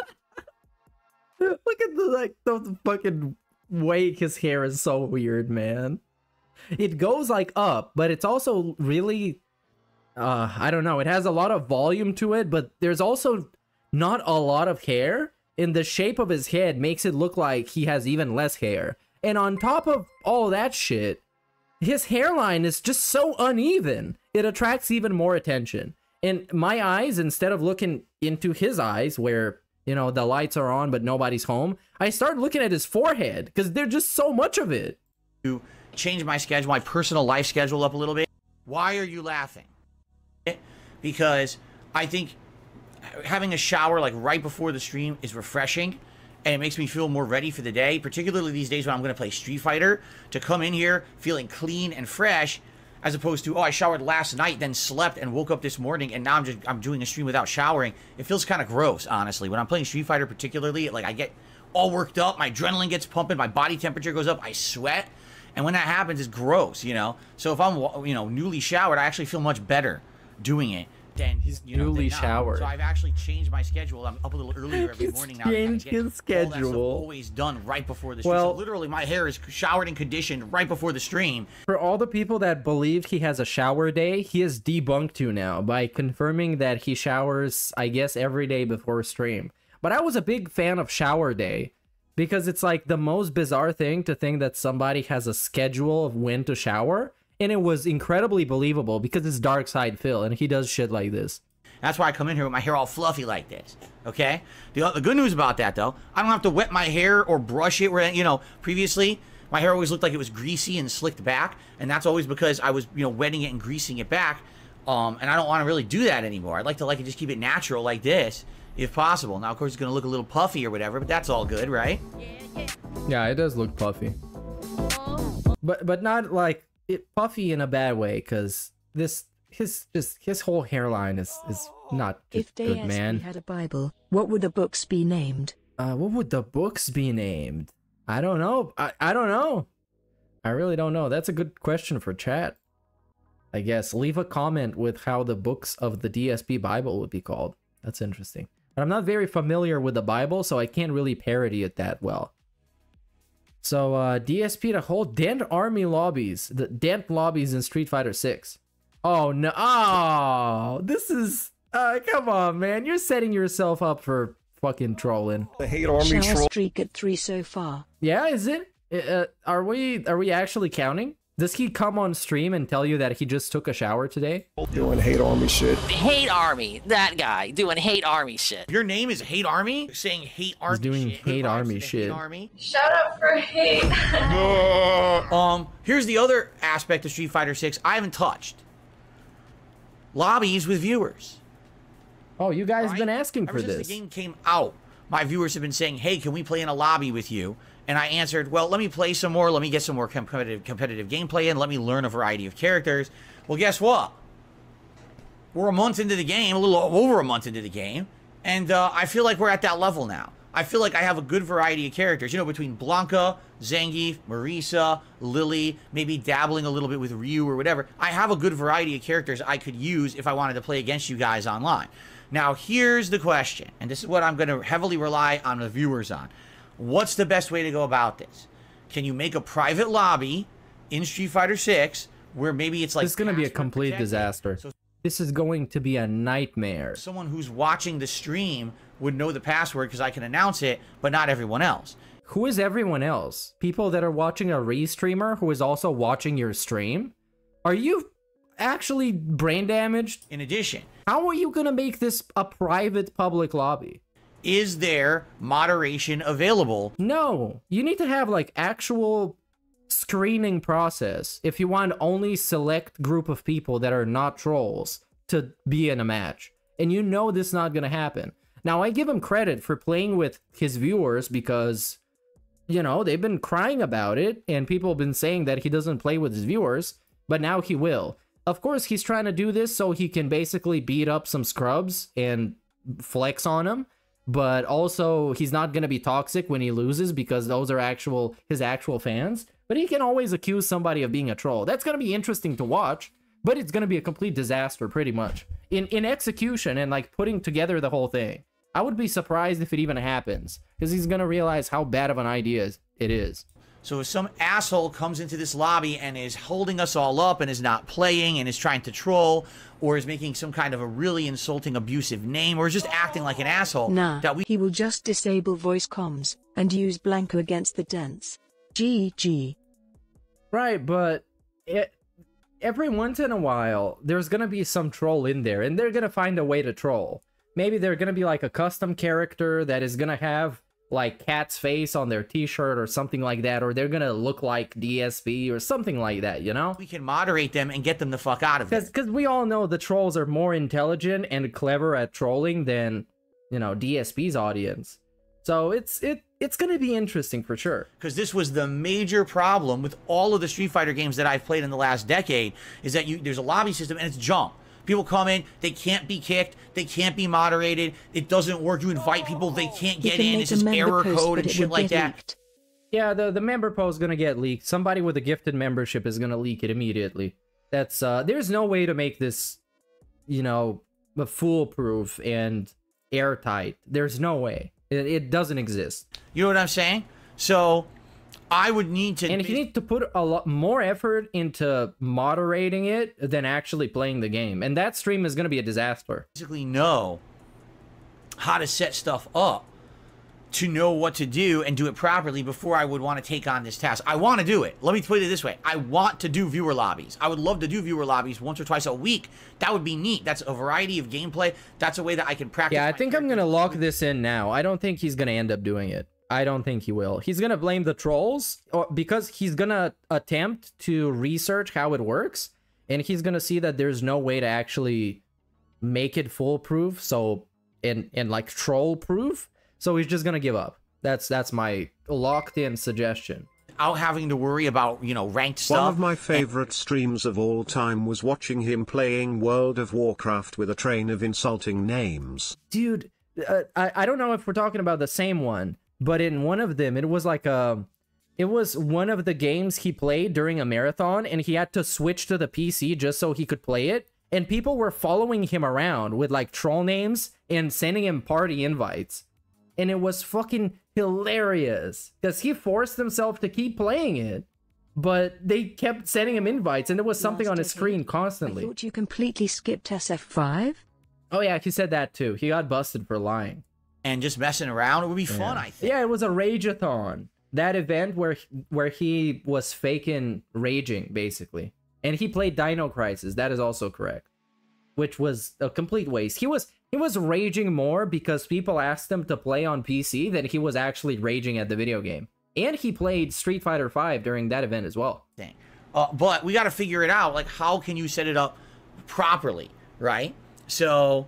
S5: Look at the, like, the fucking way his hair is so weird, man. It goes, like, up, but it's also really... Uh, I don't know. It has a lot of volume to it, but there's also not a lot of hair. And the shape of his head makes it look like he has even less hair. And on top of all that shit, his hairline is just so uneven. It attracts even more attention. And my eyes, instead of looking into his eyes where, you know, the lights are on but nobody's home, I start looking at his forehead because there's just so much of it.
S10: To change my schedule, my personal life schedule up a little bit. Why are you laughing? Because I think having a shower like right before the stream is refreshing and it makes me feel more ready for the day, particularly these days when I'm going to play Street Fighter, to come in here feeling clean and fresh as opposed to, oh, I showered last night, then slept and woke up this morning and now I'm just I'm doing a stream without showering. It feels kind of gross, honestly. When I'm playing Street Fighter particularly, like I get all worked up, my adrenaline gets pumping, my body temperature goes up, I sweat. And when that happens, it's gross, you know? So if I'm, you know, newly showered, I actually feel much better doing it than
S5: he's
S10: you know,
S5: newly
S10: than
S5: showered.
S10: So I've actually changed my schedule. I'm up a little earlier every morning now.
S5: Changed his schedule.
S10: Always done right before the stream.
S5: Well,
S10: so literally, my hair is showered and conditioned right before the stream.
S5: For all the people that believed he has a shower day, he is debunked to now by confirming that he showers, I guess, every day before stream. But I was a big fan of shower day because it's like the most bizarre thing to think that somebody has a schedule of when to shower. And it was incredibly believable because it's Dark Side Phil and he does shit like this.
S10: That's why I come in here with my hair all fluffy like this, okay? The, the good news about that, though, I don't have to wet my hair or brush it. Where, you know, previously, my hair always looked like it was greasy and slicked back, and that's always because I was, you know, wetting it and greasing it back, um, and I don't want to really do that anymore. I'd like to, like, just keep it natural like this, if possible. Now, of course, it's going to look a little puffy or whatever, but that's all good, right?
S5: Yeah, it does look puffy. But, but not, like, it puffy in a bad way, because this... His just his whole hairline is is not
S11: If
S5: good,
S11: D S P
S5: man.
S11: had a Bible, what would the books be named?
S5: Uh, what would the books be named? I don't know. I I don't know. I really don't know. That's a good question for chat. I guess leave a comment with how the books of the D S P Bible would be called. That's interesting. But I'm not very familiar with the Bible, so I can't really parody it that well. So uh, D S P to hold Dent Army lobbies, the Dent lobbies in Street Fighter six. Oh no! Oh, this is uh, come on, man! You're setting yourself up for fucking trolling.
S15: The hate army
S11: Shower
S15: troll.
S11: streak at three so far.
S5: Yeah, is it? Uh, are we are we actually counting? Does he come on stream and tell you that he just took a shower today?
S15: Doing hate army shit.
S16: Hate Army, that guy doing hate army shit.
S10: Your name is Hate Army? Saying Hate Army
S5: He's doing
S10: shit.
S5: hate army
S10: Hate
S5: shit.
S10: Army.
S17: Shout out for Hate.
S10: um, here's the other aspect of Street Fighter six I haven't touched. Lobbies with viewers.
S5: Oh, you guys
S10: right?
S5: been asking
S10: Ever
S5: for
S10: since
S5: this.
S10: the game came out, my viewers have been saying, hey, can we play in a lobby with you? And I answered, well, let me play some more. Let me get some more competitive, competitive gameplay in. Let me learn a variety of characters. Well, guess what? We're a month into the game, a little over a month into the game. And uh, I feel like we're at that level now. I feel like I have a good variety of characters, you know, between Blanca, Zangief, Marisa, Lily, maybe dabbling a little bit with Ryu or whatever. I have a good variety of characters I could use if I wanted to play against you guys online. Now, here's the question, and this is what I'm going to heavily rely on the viewers on. What's the best way to go about this? Can you make a private lobby in Street Fighter six where maybe it's like...
S5: This is going to be a complete protected. disaster. So this is going to be a nightmare.
S10: Someone who's watching the stream would know the password because I can announce it, but not everyone else.
S5: Who is everyone else? People that are watching a restreamer who is also watching your stream? Are you actually brain damaged?
S10: In addition,
S5: how are you going to make this a private public lobby?
S10: Is there moderation available?
S5: No. You need to have like actual screening process if you want only select group of people that are not trolls to be in a match. And you know this is not going to happen. Now, I give him credit for playing with his viewers because, you know, they've been crying about it and people have been saying that he doesn't play with his viewers, but now he will. Of course, he's trying to do this so he can basically beat up some scrubs and flex on them, but also he's not going to be toxic when he loses because those are actual his actual fans. But he can always accuse somebody of being a troll. That's going to be interesting to watch, but it's going to be a complete disaster pretty much. In, in execution and like putting together the whole thing. I would be surprised if it even happens, because he's going to realize how bad of an idea it is.
S10: So if some asshole comes into this lobby and is holding us all up and is not playing and is trying to troll or is making some kind of a really insulting, abusive name or is just acting like an asshole,
S11: nah,
S10: that we
S11: he will just disable voice comms and use Blanco against the dents. G G.
S5: Right, but it, every once in a while, there's going to be some troll in there and they're going to find a way to troll. Maybe they're going to be like a custom character that is going to have like Cat's face on their t-shirt or something like that, or they're going to look like D S P or something like that, you know?
S10: We can moderate them and get them the fuck out of it.
S5: Because we all know the trolls are more intelligent and clever at trolling than, you know, D S P's audience. So it's it it's going to be interesting for sure.
S10: Because this was the major problem with all of the Street Fighter games that I've played in the last decade, is that you there's a lobby system and it's junk. People come in, they can't be kicked, they can't be moderated, it doesn't work. You invite people, they can't get in, it's just error code and shit like that.
S5: Leaked. Yeah, the, the member post is going to get leaked. Somebody with a gifted membership is going to leak it immediately. That's, uh, there's no way to make this, you know, foolproof and airtight. There's no way. It, it doesn't exist.
S10: You know what I'm saying? So, I would need to...
S5: And you need to put a lot more effort into moderating it than actually playing the game. And that stream is going to be a disaster.
S10: Basically know how to set stuff up to know what to do and do it properly before I would want to take on this task. I want to do it. Let me put it this way. I want to do viewer lobbies. I would love to do viewer lobbies once or twice a week. That would be neat. That's a variety of gameplay. That's a way that I can practice.
S5: Yeah, I think I'm going to lock this in now. I don't think he's going to end up doing it. I don't think he will. He's going to blame the trolls or because he's going to attempt to research how it works. And he's going to see that there's no way to actually make it foolproof. So, and, and like troll proof. So he's just going to give up. That's, that's my locked in suggestion.
S10: Out having to worry about, you know, ranked stuff.
S13: One of my favorite streams of all time was watching him playing World of Warcraft with a train of insulting names.
S5: Dude, uh, I, I don't know if we're talking about the same one. But in one of them, it was like a, it was one of the games he played during a marathon, and he had to switch to the P C just so he could play it. And people were following him around with like troll names and sending him party invites. And it was fucking hilarious because he forced himself to keep playing it, but they kept sending him invites, and there was something on his screen constantly.
S11: I thought you completely skipped S F five.
S5: Oh yeah, he said that too. He got busted for lying.
S10: And just messing around, it would be fun,
S5: yeah.
S10: I think.
S5: Yeah, it was a Rageathon. That event where where he was faking raging, basically. And he played Dino Crisis, that is also correct. Which was a complete waste. He was he was raging more because people asked him to play on P C than he was actually raging at the video game. And he played Street Fighter five during that event as well.
S10: Dang. Uh, but we got to figure it out. Like, how can you set it up properly, right? So,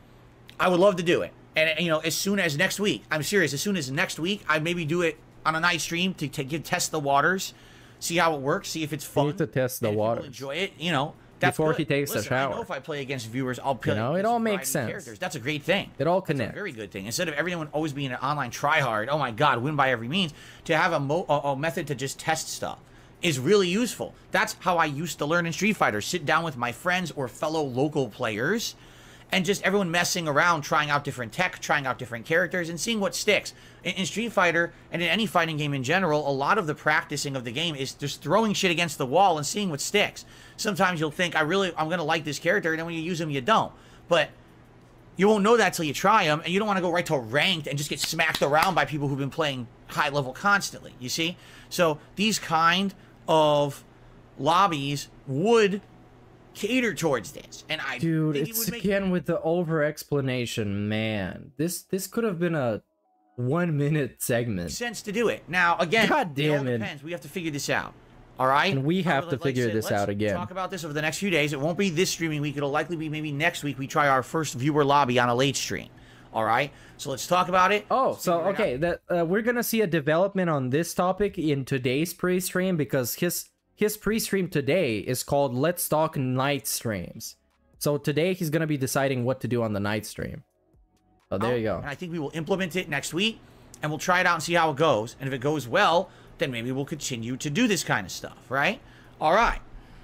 S10: I would love to do it. And, you know, as soon as next week, I'm serious, as soon as next week, I maybe do it on a night stream to, to give, test the waters, see how it works, see if it's fun.
S5: You need to test the waters.
S10: Enjoy it, you know. That's
S5: before
S10: good.
S5: he takes
S10: Listen,
S5: a shower.
S10: I know if I play against viewers, I'll play.
S5: You know, it all makes sense.
S10: Characters. That's a great thing.
S5: It all
S10: That's
S5: connects.
S10: a very good thing. Instead of everyone always being an online tryhard, oh my God, win by every means, to have a, mo a, a method to just test stuff is really useful. That's how I used to learn in Street Fighter. Sit down with my friends or fellow local players and just everyone messing around, trying out different tech, trying out different characters, and seeing what sticks. In, in Street Fighter, and in any fighting game in general, a lot of the practicing of the game is just throwing shit against the wall and seeing what sticks. Sometimes you'll think, I really, I'm going to like this character, and then when you use him, you don't. But you won't know that till you try them, and you don't want to go right to ranked and just get smacked around by people who've been playing high level constantly, you see? So these kind of lobbies would cater towards this, and I
S5: Dude,
S10: think
S5: it's
S10: it would make
S5: again with the over explanation, man. This this could have been a one minute segment.
S10: sense to do it. Now, again,
S5: God
S10: it all
S5: damn it.
S10: depends. We have to figure this out. All right?
S5: And we have
S10: Uh,
S5: to
S10: like I
S5: figure
S10: said,
S5: this
S10: let's
S5: out again.
S10: Talk about this over the next few days. It won't be this streaming week. It'll likely be maybe next week. We try our first viewer lobby on a late stream. All right? So let's talk about it.
S5: Oh, so okay, that uh, we're gonna see a development on this topic in today's pre-stream because his his pre-stream today is called Let's Talk Night Streams. So today he's gonna be deciding what to do on the night stream. So there you go.
S10: And I think we will implement it next week, and we'll try it out and see how it goes. And if it goes well, then maybe we'll continue to do this kind of stuff, right? All right.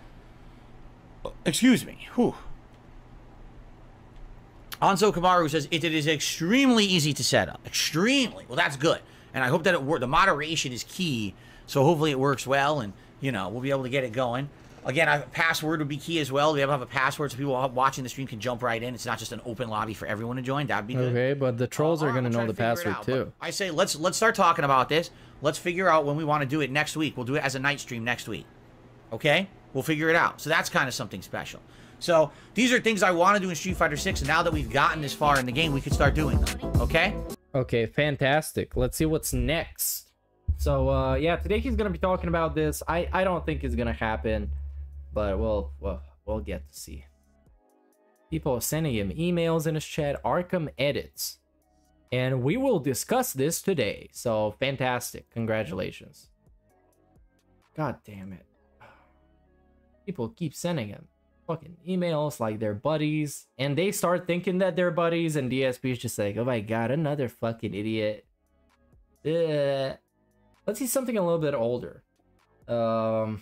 S10: Excuse me. Whew. Anzo Kamaru says it, it is extremely easy to set up. Extremely. Well, that's good. And I hope that it works. The moderation is key, so hopefully it works well, and, you know, we'll be able to get it going. Again, a password would be key as well. We have to have a password so people watching the stream can jump right in. It's not just an open lobby for everyone to join. That'd be good.
S5: Okay, but the trolls are gonna know the password
S10: out,
S5: too.
S10: I say let's let's start talking about this. Let's figure out when we want to do it next week. We'll do it as a night stream next week. Okay? We'll figure it out. So that's kind of something special. So these are things I want to do in Street Fighter six, and now that we've gotten this far in the game, we could start doing them. Okay?
S5: Okay, fantastic. Let's see what's next. So uh yeah, today he's gonna be talking about this. I I don't think it's gonna happen, but we'll we'll we'll get to see. People are sending him emails in his chat. Arkham edits, and we will discuss this today. So fantastic! Congratulations. God damn it! People keep sending him fucking emails like they're buddies, and they start thinking that they're buddies, and D S P is just like, oh my god, another fucking idiot. Ugh. Let's see something a little bit older. Um.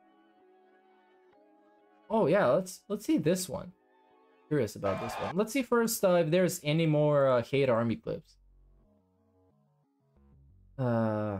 S5: Oh yeah, let's let's see this one. Curious about this one. Let's see first uh, if there's any more uh, Hate Army clips. Uh.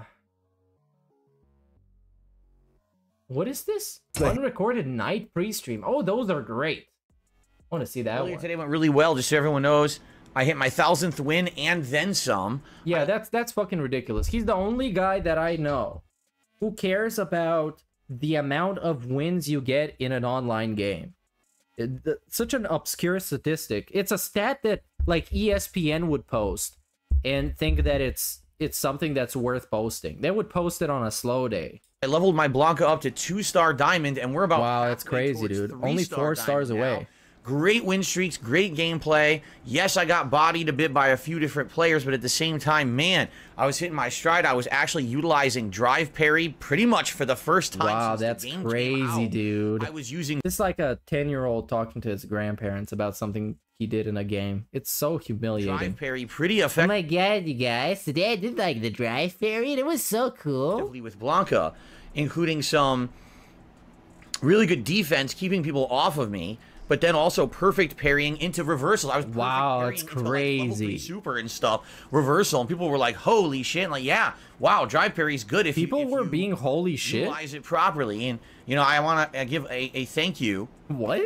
S5: What is this? Unrecorded night pre-stream. Oh, those are great. I want to see that
S10: Earlier
S5: one.
S10: today went really well, just so everyone knows. I hit my thousandth win and then some.
S5: Yeah, that's that's fucking ridiculous. He's the only guy that I know who cares about the amount of wins you get in an online game. It, the, such an obscure statistic. It's a stat that like E S P N would post and think that it's it's something that's worth posting. They would post it on a slow day.
S10: I leveled my Blanca up to two-star diamond, and we're about
S5: wow, that's crazy, dude. Only four stars away.
S10: Great win streaks, great gameplay. Yes, I got bodied a bit by a few different players, but at the same time, man, I was hitting my stride. I was actually utilizing drive parry pretty much for the first time.
S5: Wow,
S10: since
S5: that's
S10: the game
S5: crazy,
S10: came out.
S5: dude.
S10: I was using
S5: this is like a ten-year-old talking to his grandparents about something he did in a game. It's so humiliating.
S10: drive parry pretty effectively.
S12: Oh my god, you guys! Today I did like the drive parry. It was so cool.
S10: With Blanca, including some really good defense, keeping people off of me. But then also perfect parrying into reversals. I was perfect
S5: wow, that's
S10: into, like, level
S5: crazy.
S10: three super and stuff. Reversal, and people were like, "Holy shit!" And like, yeah, wow, drive parry's good if
S5: people
S10: you, if
S5: were
S10: you
S5: being holy shit.
S10: Utilize it properly, and you know, I want to give a, a thank you.
S5: What?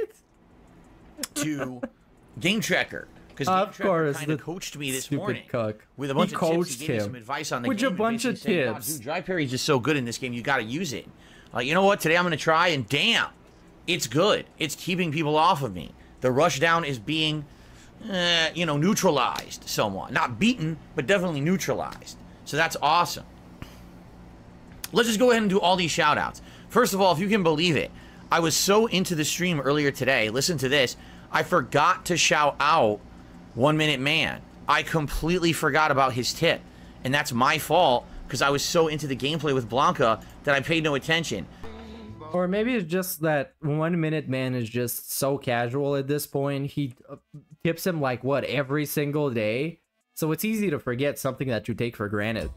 S10: To Game Tracker, because
S5: of
S10: Game
S5: course,
S10: kind of coached me this
S5: stupid
S10: morning
S5: cuck.
S10: with a bunch
S5: he
S10: of
S5: coached
S10: tips. He gave me
S5: him
S10: some advice on the
S5: with
S10: game.
S5: a bunch of
S10: basically saying,
S5: tips.
S10: "Dude, drive parry is just so good in this game. You got to use it." Like, you know what? Today I'm going to try, and damn, it's good. It's keeping people off of me. The rush down is being, uh, you know, neutralized somewhat. Not beaten, but definitely neutralized. So that's awesome. Let's just go ahead and do all these shout outs. First of all, if you can believe it, I was so into the stream earlier today. Listen to this. I forgot to shout out One Minute Man. I completely forgot about his tip. And that's my fault because I was so into the gameplay with Blanca that I paid no attention.
S5: Or maybe it's just that One Minute Man is just so casual at this point. He uh, tips him like, what, every single day? So it's easy to forget something that you take for granted.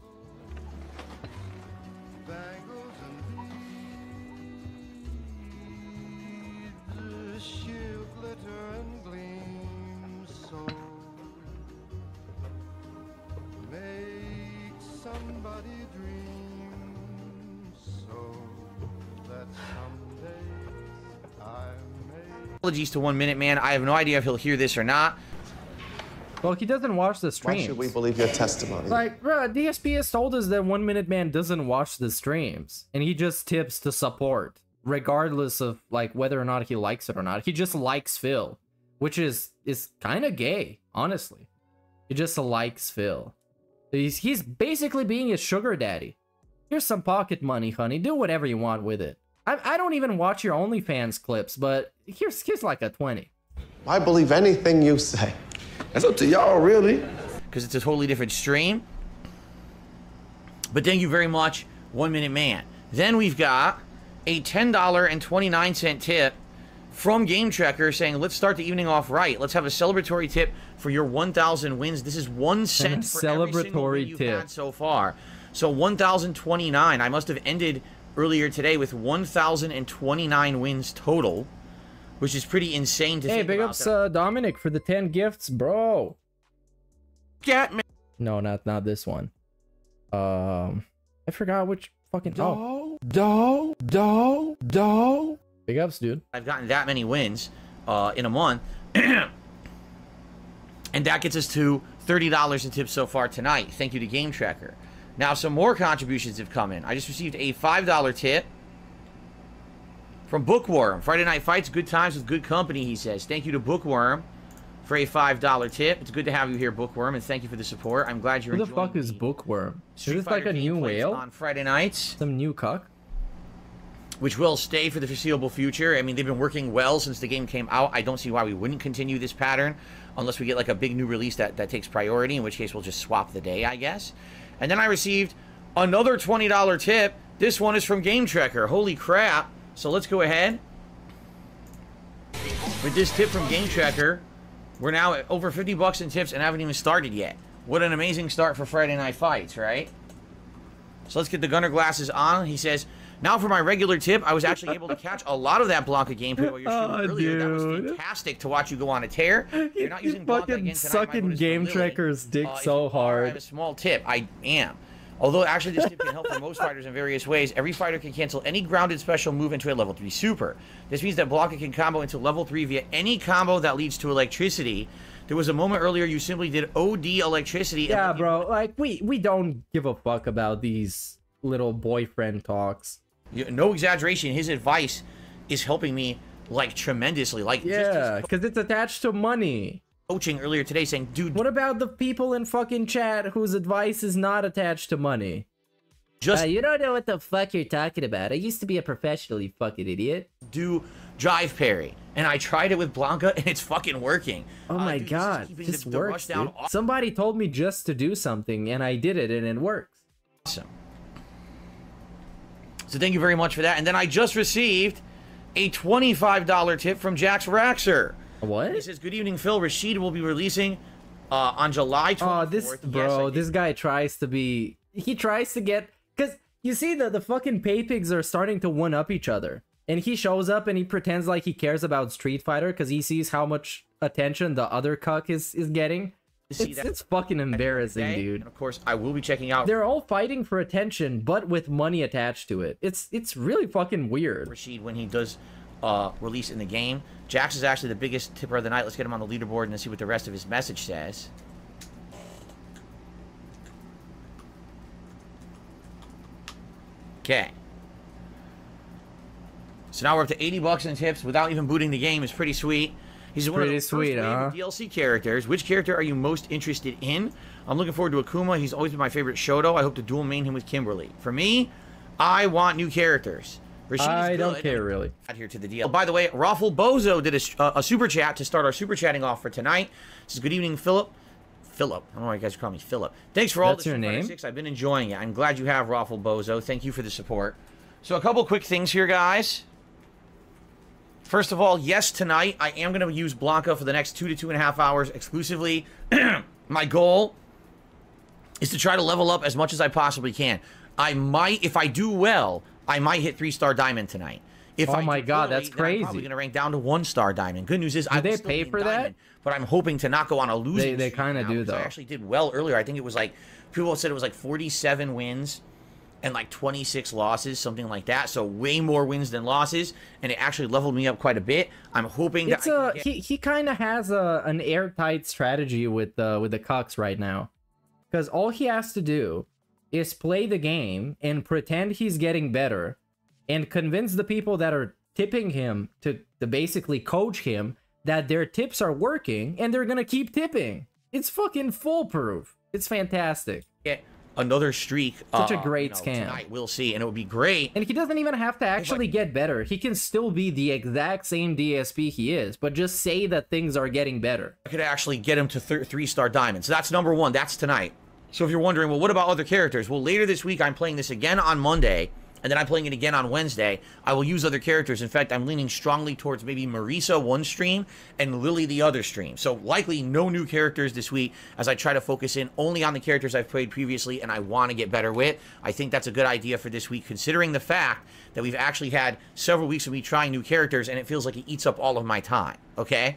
S10: Apologies to One Minute Man. I have no idea if he'll hear this or not.
S5: Well, he doesn't watch the streams.
S18: Why should we believe your testimony?
S5: Like, bro, D S P has told us that One Minute Man doesn't watch the streams, and he just tips to support, regardless of like whether or not he likes it or not. He just likes Phil, which is is kind of gay, honestly. He just likes Phil. He's he's basically being his sugar daddy. Here's some pocket money, honey. Do whatever you want with it. I I don't even watch your OnlyFans clips, but here's here's like a twenty.
S18: I believe anything you say. That's up to y'all, really.
S10: Because it's a totally different stream. But thank you very much, One Minute Man. Then we've got a ten dollars and twenty-nine cents tip from Game Tracker saying, let's start the evening off right. Let's have a celebratory tip for your one thousand wins. This is one cent for every single win you've had so far. So one thousand twenty-nine. I must have ended earlier today with one thousand twenty-nine wins total, which is pretty insane to
S5: hey,
S10: think
S5: big
S10: about.
S5: ups, uh, Dominic, for the ten gifts, bro.
S10: Get me.
S5: No, not not this one. Um, I forgot which fucking.
S10: Do,
S5: do, do, do. Big ups, dude.
S10: I've gotten that many wins uh, in a month, and that gets us to thirty dollars in tips so far tonight. Thank you to Game Tracker. Now, some more contributions have come in. I just received a five dollar tip from Bookworm. Friday Night Fights, good times with good company, he says. Thank you to Bookworm for a five dollar tip. It's good to have you here, Bookworm, and thank you for the support. I'm glad you're
S5: Who the
S10: enjoying
S5: fuck is Bookworm?
S10: Street
S5: Is this like
S10: Fighter
S5: a new
S10: gameplays
S5: whale?
S10: on Friday nights.
S5: Some new cuck?
S10: Which will stay for the foreseeable future. I mean, they've been working well since the game came out. I don't see why we wouldn't continue this pattern unless we get like a big new release that, that takes priority, in which case we'll just swap the day, I guess. And then I received another twenty dollar tip. This one is from Game Tracker. Holy crap. So let's go ahead. With this tip from Game Tracker, we're now at over fifty bucks in tips and haven't even started yet. What an amazing start for Friday Night Fights, right? So let's get the gunner glasses on. He says, now for my regular tip, I was actually able to catch a lot of that Blanca gameplay while you're shooting
S5: Oh,
S10: earlier. That was
S5: dude.
S10: fantastic to watch you go on a tear. You're not using Blanca
S5: Fucking
S10: again tonight.
S5: sucking
S10: My vote is for
S5: Game
S10: Lily.
S5: Tracker's dick
S10: Uh, if
S5: so
S10: you are, I
S5: hard.
S10: have a small tip. I am. Although actually this tip can help for most fighters in various ways, every fighter can cancel any grounded special move into a level three super. This means that Blanca can combo into level three via any combo that leads to electricity. There was a moment earlier you simply did O D electricity.
S5: Yeah, bro. Like we we don't give a fuck about these little boyfriend talks.
S10: You, no exaggeration. His advice is helping me like tremendously. Like
S5: Yeah, because it's attached to money.
S10: Coaching earlier today saying, dude.
S5: What about the people in fucking chat whose advice is not attached to money?
S10: Just
S12: Uh, you don't know what the fuck you're talking about. I used to be a professional, you fucking idiot.
S10: do drive parry, and I tried it with Blanca, and it's fucking working.
S5: Oh my
S10: dude,
S5: god,
S10: keeping
S5: this
S10: the- the rush
S5: works,
S10: down
S5: dude.
S10: off-
S5: Somebody told me just to do something, and I did it, and it works.
S10: Awesome. So thank you very much for that. And then I just received a twenty-five dollar tip from Jax Raxer.
S5: What?
S10: He says, good evening, Phil. Rashid will be releasing uh, on July twenty-fourth.
S5: Oh, this bro, this guy tries to be. He tries to get because you see the the fucking pay pigs are starting to one up each other, and he shows up and he pretends like he cares about Street Fighter because he sees how much attention the other cuck is is getting.
S10: see
S5: It's,
S10: that
S5: it's fucking embarrassing,
S10: Okay?
S5: dude.
S10: And of course, I will be checking out
S5: They're all fighting for attention, but with money attached to it. It's it's really fucking weird.
S10: Rashid when he does uh, release in the game. Jax is actually the biggest tipper of the night. Let's get him on the leaderboard and see what the rest of his message says. Okay. So now we're up to eighty bucks in tips without even booting the game. It's pretty sweet. He's one of
S5: Pretty
S10: the first
S5: sweet,
S10: wave of
S5: huh?
S10: D L C characters. Which character are you most interested in? I'm looking forward to Akuma. He's always been my favorite Shoto. I hope to dual main him with Kimberly. For me, I want new characters. Rashid
S5: I
S10: is
S5: don't
S10: good.
S5: care really.
S10: Out here to the deal. Oh, by the way, Raffle Bozo did a, uh, a super chat to start our super chatting off for tonight. This is good evening, Philip. Philip. I don't know why you guys call me Philip. Thanks for all
S5: That's
S10: this.
S5: your
S10: Street Fighter
S5: name?
S10: six. I've been enjoying it. I'm glad you have Raffle Bozo. Thank you for the support. So a couple quick things here, guys. First of all, yes, tonight I am going to use Blanca for the next two to two and a half hours exclusively. My goal is to try to level up as much as I possibly can. I might, if I do well, I might hit three-star diamond tonight. If
S5: Oh
S10: I
S5: my
S10: do
S5: God,
S10: poorly,
S5: that's
S10: then I'm probably
S5: crazy.
S10: going to rank down to one-star diamond. Good news is
S5: Do
S10: I will
S5: they
S10: still
S5: pay
S10: be in
S5: for that?
S10: diamond, but I'm hoping to not go on a losing
S5: They- they
S10: streak
S5: kinda
S10: now,
S5: do,
S10: because I
S5: though.
S10: actually did well earlier. I think it was like, people said it was like forty-seven wins and like twenty-six losses, something like that. So way more wins than losses, and it actually leveled me up quite a bit. I'm hoping that
S5: It's
S10: I can
S5: a
S10: get-
S5: he he kind of has a an airtight strategy with the with the Cucks right now, because all he has to do is play the game and pretend he's getting better, and convince the people that are tipping him to to basically coach him that their tips are working, and they're gonna keep tipping. It's fucking foolproof. It's fantastic.
S10: get another streak.
S5: Such a
S10: uh,
S5: great
S10: you know,
S5: scam.
S10: Tonight. We'll see, and it would be great.
S5: And he doesn't even have to actually get better. He can still be the exact same D S P he is, but just say that things are getting better.
S10: I could actually get him to th- three-star diamonds. So that's number one. That's tonight. So if you're wondering, well, what about other characters? Well, later this week, I'm playing this again on Monday, and then I'm playing it again on Wednesday. I will use other characters. In fact, I'm leaning strongly towards maybe Marisa one stream and Lily the other stream. So likely no new characters this week as I try to focus in only on the characters I've played previously and I want to get better with. I think that's a good idea for this week, considering the fact that we've actually had several weeks of me trying new characters, and it feels like it eats up all of my time, okay?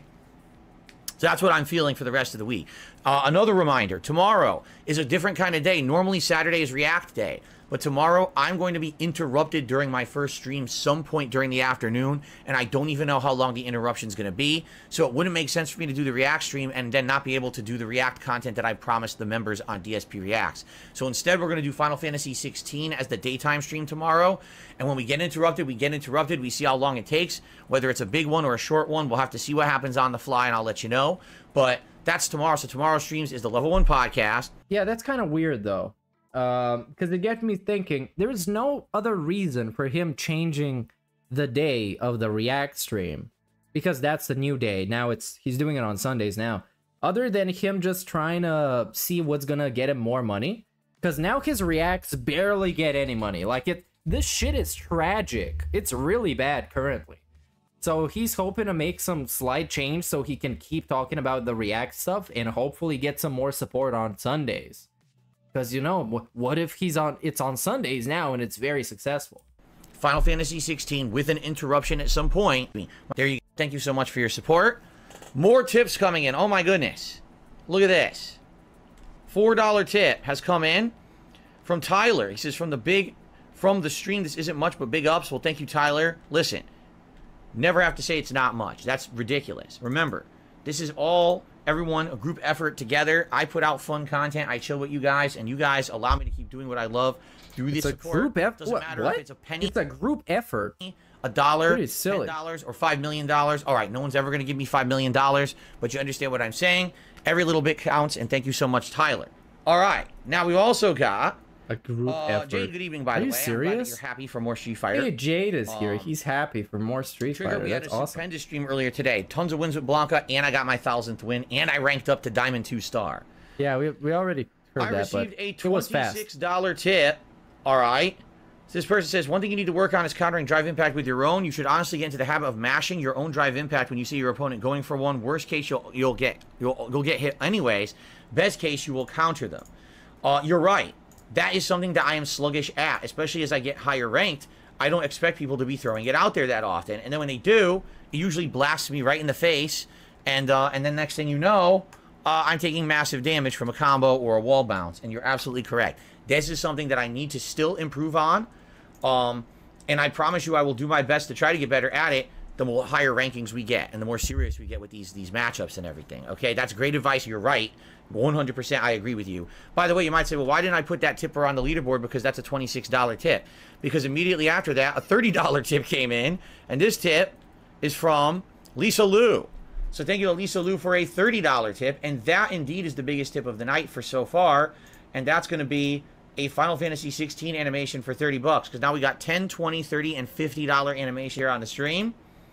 S10: So that's what I'm feeling for the rest of the week. Uh, another reminder, tomorrow is a different kind of day. Normally Saturday is React Day, but tomorrow I'm going to be interrupted during my first stream some point during the afternoon, and I don't even know how long the interruption is going to be. So it wouldn't make sense for me to do the React stream and then not be able to do the React content that I promised the members on D S P Reacts. So instead, we're going to do Final Fantasy sixteen as the daytime stream tomorrow. And when we get interrupted, we get interrupted. We see how long it takes, whether it's a big one or a short one. We'll have to see what happens on the fly, and I'll let you know. But that's tomorrow. So tomorrow's streams is the Level one podcast.
S5: Yeah, that's kind of weird, though. Um, because it gets me thinking, there's no other reason for him changing the day of the React stream, because that's the new day. Now it's he's doing it on Sundays now. Other than him just trying to see what's gonna get him more money, because now his Reacts barely get any money. Like it, this shit is tragic. It's really bad currently. So he's hoping to make some slight change so he can keep talking about the React stuff and hopefully get some more support on Sundays. Because, you know, what if he's on, it's on Sundays now and it's very successful.
S10: Final Fantasy sixteen with an interruption at some point. There you go. Thank you so much for your support. More tips coming in. Oh my goodness. Look at this. four dollar tip has come in from Tyler. He says, from the big, from the stream, this isn't much, but big ups. Well, thank you, Tyler. Listen, never have to say it's not much. That's ridiculous. Remember, this is all everyone, a group effort together. I put out fun content. I chill with you guys, and you guys allow me to keep doing what I love through this
S5: It's a
S10: support.
S5: group effort.
S10: Doesn't
S5: What?
S10: matter
S5: what?
S10: if it's a penny.
S5: It's a group effort.
S10: A dollar,
S5: Pretty silly.
S10: ten dollars, or five million dollars. All right, no one's ever going to give me five million dollars, but you understand what I'm saying. Every little bit counts, and thank you so much, Tyler. All right, now we've also got
S5: a group
S10: uh,
S5: effort.
S10: Jade, good evening, by
S5: Are
S10: the
S5: you
S10: way. I'm glad that
S5: serious?
S10: you're happy for more Street Fighter.
S5: Hey, Jade is here.
S10: Um,
S5: He's happy for more Street
S10: Trigger,
S5: Fighter.
S10: we had
S5: That's
S10: a
S5: awesome.
S10: stupendous stream earlier today. Tons of wins with Blanca, and I got my thousandth win, and I ranked up to Diamond two star.
S5: Yeah, we, we already heard
S10: I
S5: that, but
S10: received a
S5: it was fast.
S10: twenty-six dollar tip. All right. So this person says, one thing you need to work on is countering drive impact with your own. You should honestly get into the habit of mashing your own drive impact when you see your opponent going for one. Worst case, you'll you'll get you'll you'll get hit anyways. Best case, you will counter them. Uh, you're right. That is something that I am sluggish at, especially as I get higher ranked. I don't expect people to be throwing it out there that often, and then when they do, it usually blasts me right in the face, and uh, and then next thing you know, uh, I'm taking massive damage from a combo or a wall bounce. And you're absolutely correct. This is something that I need to still improve on, um, and I promise you I will do my best to try to get better at it. The more higher rankings we get, and the more serious we get with these these matchups and everything. Okay, that's great advice. You're right. one hundred percent I agree with you. By the way, you might say, well, why didn't I put that tipper on the leaderboard? Because that's a twenty-six dollar tip. Because immediately after that, a thirty dollar tip came in, and this tip is from Lisa Lou. So thank you to Lisa Lou for a thirty dollar tip, and that indeed is the biggest tip of the night for so far, and that's going to be a Final Fantasy sixteen animation for thirty bucks, because now we got ten, twenty, thirty, and fifty dollar animation here on the stream.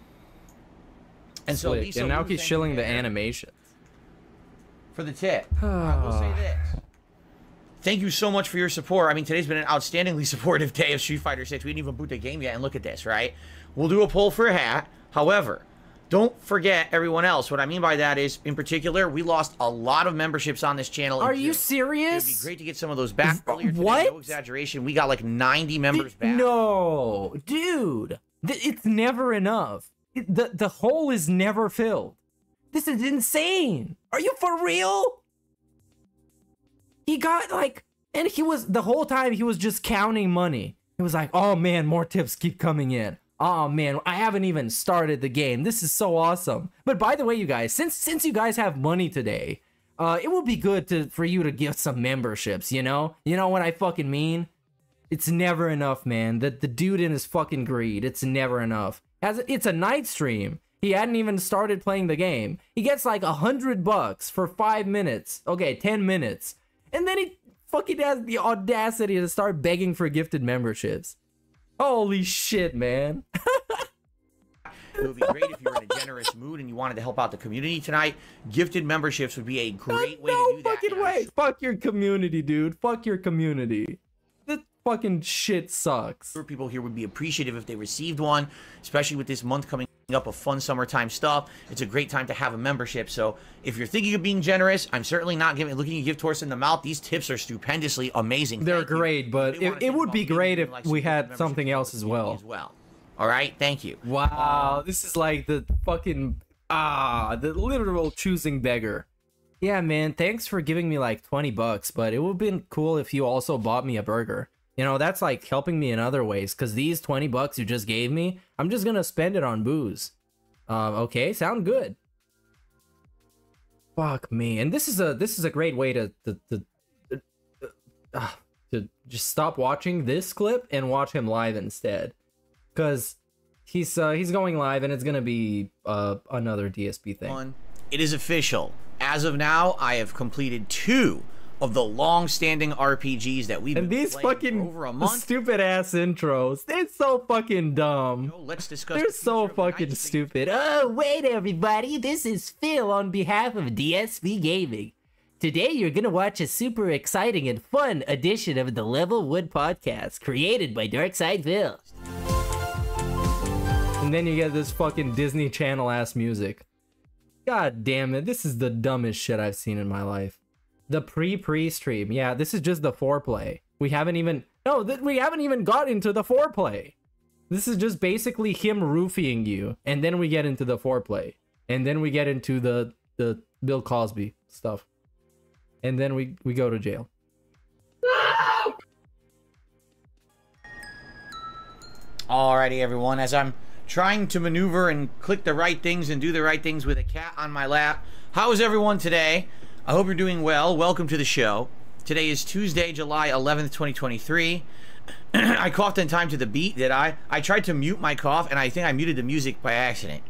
S10: And so
S5: Slick.
S10: Lisa
S5: and now
S10: Lou,
S5: he's
S10: thank
S5: shilling
S10: you
S5: the
S10: there
S5: animation.
S10: for the tip. I will say this. Thank you so much for your support. I mean, today's been an outstandingly supportive day of Street Fighter six. We didn't even boot the game yet, and look at this, right? We'll do a poll for a hat. However, don't forget everyone else. What I mean by that is, in particular, we lost a lot of memberships on this channel.
S5: Are
S10: in
S5: you
S10: June.
S5: serious?
S10: It'd be great to get some of those back earlier today.
S5: What?
S10: No exaggeration. We got like ninety members back.
S5: No, dude. Th- It's never enough. It- The, the hole is never filled. This is insane. Are you for real? He got like And he was, the whole time, he was just counting money. He was like, oh man, more tips keep coming in. Oh man, I haven't even started the game. This is so awesome. But by the way, you guys, since since you guys have money today, uh, it would be good to for you to give some memberships, you know? You know what I fucking mean? It's never enough, man. The, the dude in his fucking greed, it's never enough. As It's a night stream. He hadn't even started playing the game. He gets like a hundred bucks for five minutes. Okay, ten minutes. And then he fucking has the audacity to start begging for gifted memberships. Holy shit, man.
S10: It would be great if you were in a generous mood and you wanted to help out the community tonight. Gifted memberships would be a great way
S5: no
S10: to do that.
S5: fucking way. Fuck your community, dude. Fuck your community. This fucking shit sucks.
S10: People here would be appreciative if they received one, especially with this month coming up of fun summertime stuff. It's a great time to have a membership. So if you're thinking of being generous, I'm certainly not giving looking a gift horse in the mouth. These tips are stupendously amazing.
S5: They're
S10: Thank
S5: great,
S10: you.
S5: but
S10: They
S5: it,
S10: wanna
S5: it
S10: think
S5: would
S10: about
S5: be
S10: giving
S5: great
S10: you,
S5: if
S10: like,
S5: we
S10: some
S5: had
S10: membership
S5: something else as well.
S10: as well. All right, thank you.
S5: Wow, this is like the fucking ah, the literal choosing beggar. Yeah, man, thanks for giving me like twenty bucks, but it would have been cool if you also bought me a burger. You know, that's like helping me in other ways, because these twenty bucks you just gave me, I'm just gonna spend it on booze. Um, okay, sound good. Fuck me. And this is a this is a great way to to to, uh, uh, to just stop watching this clip and watch him live instead. Cause he's uh, he's going live and it's gonna be uh, another D S P thing.
S10: It is official. As of now, I have completed two of the long-standing R P Gs that we've
S5: and
S10: been
S5: these
S10: playing
S5: fucking
S10: for over a month.
S5: stupid ass intros. They're so fucking dumb.
S10: Let's discuss.
S5: They're so fucking stupid. Oh wait, everybody! This is Phil on behalf of D S P Gaming. Today you're gonna watch a super exciting and fun edition of the Levelwood Podcast, created by Darkside Phil. And then you get this fucking Disney Channel ass music. God damn it, this is the dumbest shit I've seen in my life. The pre-pre stream. Yeah, this is just the foreplay. We haven't even... No, th we haven't even got into the foreplay. This is just basically him roofing you. And then we get into the foreplay. And then we get into the, the Bill Cosby stuff. And then we, we go to jail.
S10: Alrighty, everyone. As I'm trying to maneuver and click the right things and do the right things with a cat on my lap. How is everyone today? I hope you're doing well. Welcome to the show. Today is Tuesday, July eleventh, twenty twenty-three. I coughed in time to the beat, did I? I tried to mute my cough, and I think I muted the music by accident.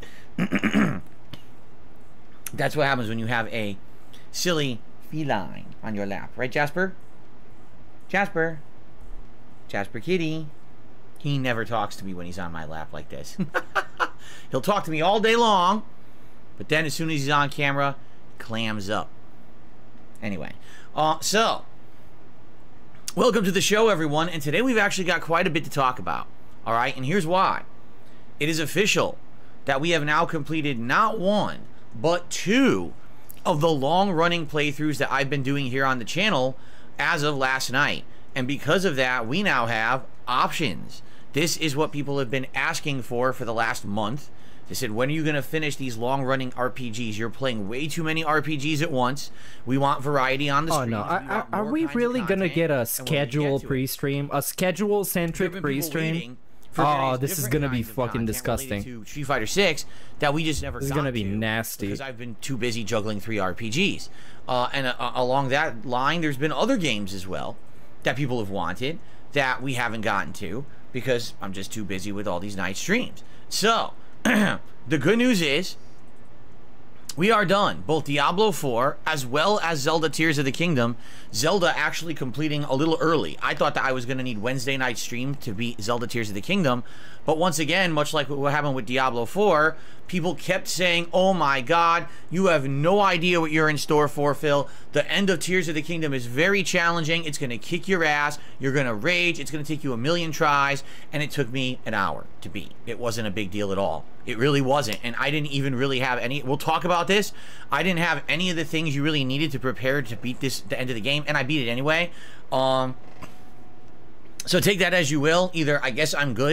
S10: That's what happens when you have a silly feline on your lap. Right, Jasper? Jasper? Jasper Kitty. He never talks to me when he's on my lap like this. He'll talk to me all day long, but then as soon as he's on camera, clams up. Anyway, uh, so, welcome to the show, everyone, and today we've actually got quite a bit to talk about, all right? And here's why. It is official that we have now completed not one, but two of the long-running playthroughs that I've been doing here on the channel as of last night. And because of that, we now have options. This is what people have been asking for for the last month. They said, when are you going to finish these long-running R P Gs? You're playing way too many R P Gs at once. We want variety on the
S5: oh,
S10: stream.
S5: no. I, I, are we really going to get a schedule pre-stream? A schedule-centric pre-stream? Oh, this is going to be fucking disgusting.
S10: To Street Fighter six that we just never
S5: This is
S10: got
S5: going to be
S10: to
S5: nasty.
S10: because I've been too busy juggling three R P Gs. Uh, and uh, along that line, there's been other games as well that people have wanted that we haven't gotten to because I'm just too busy with all these night streams. So, the good news is we are done. Both Diablo four as well as Zelda Tears of the Kingdom. Zelda actually completing a little early. I thought that I was going to need Wednesday night stream to beat Zelda Tears of the Kingdom. But once again, much like what happened with Diablo four, people kept saying, oh my god, you have no idea what you're in store for, Phil. The end of Tears of the Kingdom is very challenging. It's going to kick your ass. You're going to rage. It's going to take you a million tries. And it took me an hour to beat. It wasn't a big deal at all. It really wasn't. And I didn't even really have any... We'll talk about this. I didn't have any of the things you really needed to prepare to beat this, the end of the game. And I beat it anyway. Um... So take that as you will. Either I guess I'm good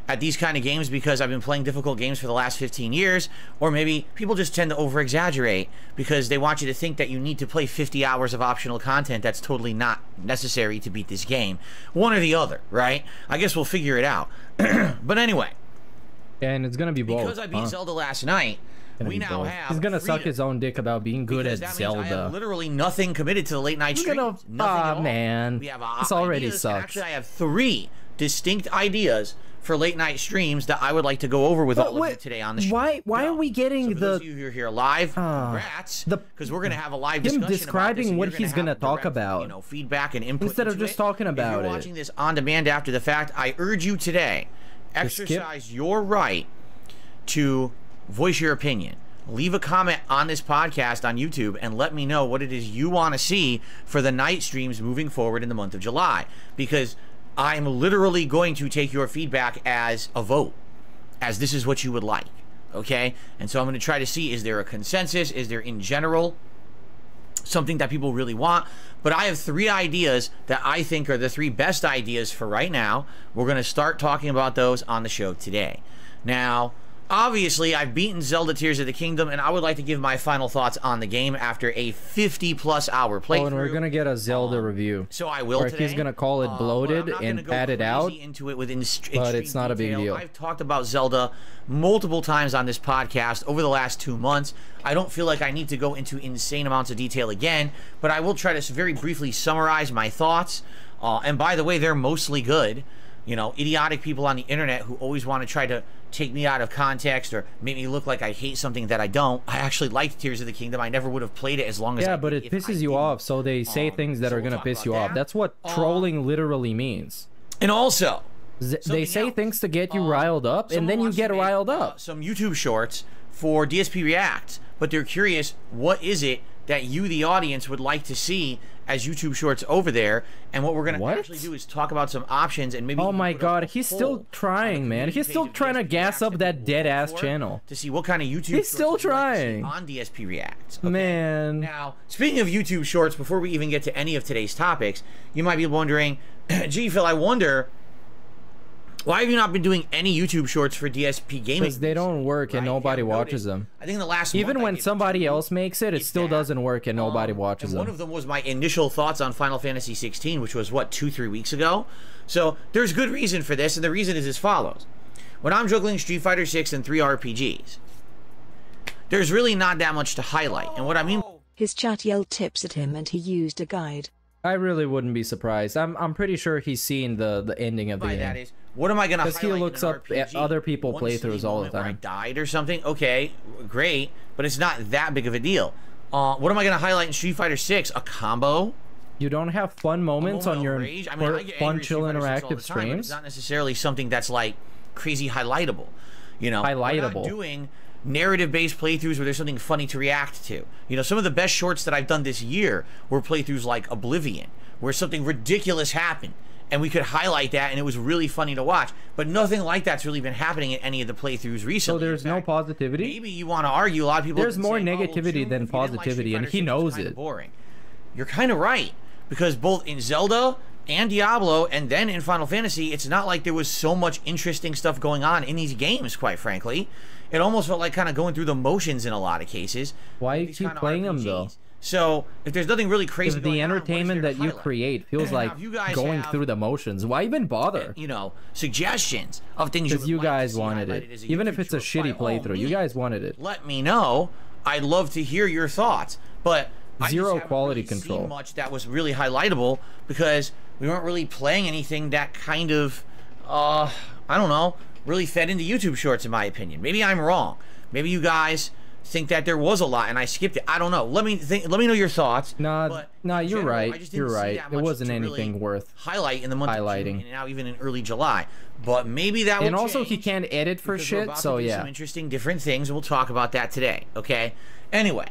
S10: at these kind of games because I've been playing difficult games for the last fifteen years, or maybe people just tend to over-exaggerate because they want you to think that you need to play fifty hours of optional content that's totally not necessary to beat this game. One or the other, right? I guess we'll figure it out. But anyway.
S5: And it's gonna be both.
S10: Because I beat
S5: huh?
S10: Zelda last night,
S5: Gonna
S10: we
S5: be
S10: now
S5: both.
S10: have
S5: He's gonna
S10: freedom.
S5: suck his own dick about being good
S10: Because
S5: at
S10: that
S5: Zelda.
S10: means I have literally nothing committed to the late night
S5: You're
S10: stream.
S5: gonna-
S10: Nothing
S5: ah,
S10: at all.
S5: man.
S10: We have
S5: This
S10: uh,
S5: already
S10: ideas, and
S5: sucks.
S10: Actually, I have three distinct ideas for late night streams that I would like to go over with
S5: But
S10: all of
S5: wait,
S10: you today on the show.
S5: Why? Why are we getting
S10: So for
S5: the?
S10: those of you who are here live,
S5: Ah,
S10: congrats,
S5: the
S10: because we're going to have a live
S5: him
S10: discussion about this,
S5: describing
S10: and
S5: what
S10: you're
S5: he's
S10: gonna
S5: gonna
S10: have
S5: talk
S10: direct,
S5: about.
S10: you know, feedback and input
S5: Instead of
S10: into
S5: just
S10: it.
S5: talking about
S10: if you're
S5: it.
S10: watching this on demand after the fact, I urge you today, exercise your right to voice your opinion. Leave a comment on this podcast on YouTube and let me know what it is you want to see for the night streams moving forward in the month of July, because I'm literally going to take your feedback as a vote, as this is what you would like, okay? And so I'm going to try to see, is there a consensus? Is there in general something that people really want? But I have three ideas that I think are the three best ideas for right now. We're going to start talking about those on the show today. Now, obviously, I've beaten Zelda Tears of the Kingdom, and I would like to give my final thoughts on the game after a fifty plus hour playthrough.
S5: Oh, and we're gonna get a Zelda review.
S10: So I will
S5: Or
S10: today.
S5: he's gonna call it
S10: Uh,
S5: bloated
S10: but I'm not
S5: and
S10: gonna go
S5: padded out.
S10: crazy into it with inst-
S5: But
S10: extreme
S5: it's not a big
S10: detail.
S5: deal.
S10: I've talked about Zelda multiple times on this podcast over the last two months. I don't feel like I need to go into insane amounts of detail again, but I will try to very briefly summarize my thoughts. Uh, and by the way, they're mostly good. You know, idiotic people on the internet who always want to try to take me out of context or make me look like I hate something that I don't. I actually liked Tears of the Kingdom. I never would have played it as long as I
S5: Yeah,
S10: did
S5: but it
S10: if I
S5: pisses you off, so they say
S10: Um,
S5: things that
S10: so
S5: are
S10: we'll
S5: gonna
S10: talk
S5: piss
S10: about
S5: you off.
S10: that.
S5: That's what trolling literally means.
S10: And also,
S5: Z- they
S10: something
S5: say
S10: else.
S5: things to get you riled up, and
S10: Someone
S5: then you
S10: wants to
S5: get
S10: make,
S5: riled
S10: uh,
S5: up.
S10: some YouTube shorts for D S P React, but they're curious, what is it that you, the audience, would like to see as YouTube shorts over there? And what we're going to actually do is talk about some options and maybe.
S5: Oh
S10: even
S5: my
S10: put up
S5: god,
S10: a
S5: he's
S10: poll
S5: still trying, man. He's still trying to gas up that dead ass channel.
S10: to see what kind of YouTube.
S5: He's
S10: shorts
S5: still
S10: would you like to see
S5: trying.
S10: on D S P React. Okay?
S5: Man.
S10: Now, speaking of YouTube shorts, before we even get to any of today's topics, you might be wondering, gee, Phil, I wonder, why have you not been doing any YouTube shorts for D S P Gaming?
S5: Because they don't work and nobody watches them.
S10: I think in the last
S5: Even
S10: month I
S5: when
S10: did
S5: somebody else makes it, it still doesn't work and nobody watches
S10: And
S5: them.
S10: one of them was my initial thoughts on Final Fantasy sixteen, which was, what, two, three weeks ago? So there's good reason for this, and the reason is as follows. When I'm juggling Street Fighter six and three R P Gs, there's really not that much to highlight. And what I mean...
S11: His chat yelled tips at him and he used a guide.
S5: I really wouldn't be surprised. I'm I'm pretty sure he's seen the the ending of the
S10: by
S5: game.
S10: that is, what am I going to highlight
S5: Because he looks
S10: in an
S5: up
S10: R P G?
S5: at other people
S10: One
S5: playthroughs
S10: silly
S5: all the
S10: moment where I
S5: time.
S10: died or something? Okay, great, but it's not that big of a deal. Uh, what am I going to highlight in Street Fighter six? A combo?
S5: You don't have fun moments on your
S10: rage? I mean, I get
S5: fun,
S10: angry at
S5: chill,
S10: Street Fighter six all
S5: interactive
S10: the time, but
S5: streams.
S10: it's not necessarily something that's like crazy highlightable. You know, We're
S5: Highlightable.
S10: not doing narrative-based playthroughs where there's something funny to react to. You know, some of the best shorts that I've done this year were playthroughs like Oblivion, where something ridiculous happened, and we could highlight that, and it was really funny to watch. But nothing like that's really been happening in any of the playthroughs recently.
S5: So there's no positivity?
S10: Maybe you want to argue. A lot of people.
S5: There's
S10: have been
S5: more
S10: saying, oh, well,
S5: negativity
S10: June,
S5: than
S10: if you didn't like Street
S5: positivity, and
S10: Fighter
S5: he
S10: six, it's
S5: knows
S10: kinda
S5: it.
S10: Boring. You're kind of right, because both in Zelda and Diablo, and then in Final Fantasy, it's not like there was so much interesting stuff going on in these games. Quite frankly, it almost felt like kind of going through the motions in a lot of cases.
S5: Why you keep playing them though?
S10: So if there's nothing really crazy,
S5: If the
S10: going on, what is
S5: entertainment
S10: there to
S5: that you
S10: highlight?
S5: create feels
S10: Now,
S5: like
S10: if you guys
S5: going
S10: have,
S5: through the motions, why even bother?
S10: You know, suggestions of things you,
S5: Because
S10: would
S5: you
S10: like
S5: guys
S10: to see
S5: wanted
S10: highlighted
S5: it.
S10: as a
S5: Even
S10: YouTube
S5: if it's a
S10: short,
S5: shitty
S10: by all
S5: playthrough, you
S10: means,
S5: guys wanted it.
S10: let me know. I'd love to hear your thoughts, but I just
S5: Zero
S10: haven't
S5: quality
S10: really seen
S5: control.
S10: much that was really highlightable because we weren't really playing anything that kind of, uh, I don't know, really fed into YouTube shorts in my opinion. Maybe I'm wrong. Maybe you guys think that there was a lot and I skipped it. I don't know. Let me think. Let me know your thoughts.
S5: Nah, nah, you're
S10: general, I
S5: right.
S10: just didn't
S5: You're
S10: see
S5: right.
S10: that
S5: It
S10: much
S5: wasn't
S10: to
S5: anything
S10: really
S5: worth
S10: highlight in the month
S5: highlighting.
S10: of June and now even in early July. But maybe that will
S5: And also,
S10: change
S5: he can't edit for
S10: because we're
S5: shit,
S10: about
S5: so
S10: to do
S5: yeah.
S10: some interesting different things, and we'll talk about that today. Okay. Anyway,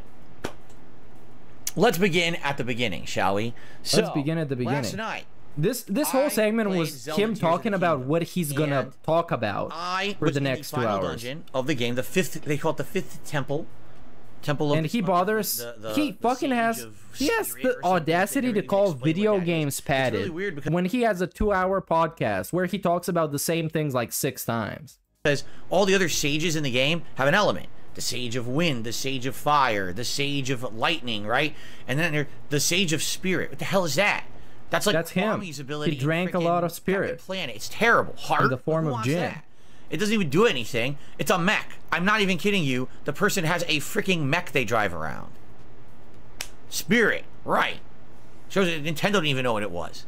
S10: let's begin at the beginning, shall we?
S5: Let's begin at the beginning.
S10: Last night,
S5: This this whole segment
S10: played
S5: was
S10: Zelda
S5: him
S10: Tears of
S5: talking
S10: the
S5: about
S10: Kingdom,
S5: what he's gonna
S10: and
S5: talk about
S10: I
S5: for
S10: was
S5: the
S10: in
S5: next
S10: the
S5: two
S10: final
S5: hours.
S10: dungeon of the game, the fifth. They call it the fifth temple Temple of
S5: and
S10: the-
S5: he bothers.
S10: the- the-
S5: he
S10: the
S5: fucking
S10: Sage
S5: has.
S10: of
S5: He has
S10: Spirit
S5: the
S10: or something.
S5: audacity
S10: They
S5: to
S10: never
S5: call
S10: even explain
S5: video
S10: what that is.
S5: games
S10: It's really
S5: padded
S10: weird because-
S5: when he has a two-hour podcast where he talks about the same things like six times.
S10: Because all the other sages in the game have an element. The Sage of Wind, the Sage of Fire, the Sage of Lightning, right? And then there, the Sage of Spirit. What the hell is that? That's like
S5: That's him.
S10: Kwame's ability.
S5: He drank a
S10: in
S5: lot of
S10: frickin'
S5: spirit.
S10: Captain Planet. It's terrible. Hard.
S5: In the form
S10: Who
S5: of
S10: wants
S5: gin.
S10: that? It doesn't even do anything. It's a mech. I'm not even kidding you. The person has a freaking mech they drive around. Spirit, right? Shows that Nintendo didn't even know what it was.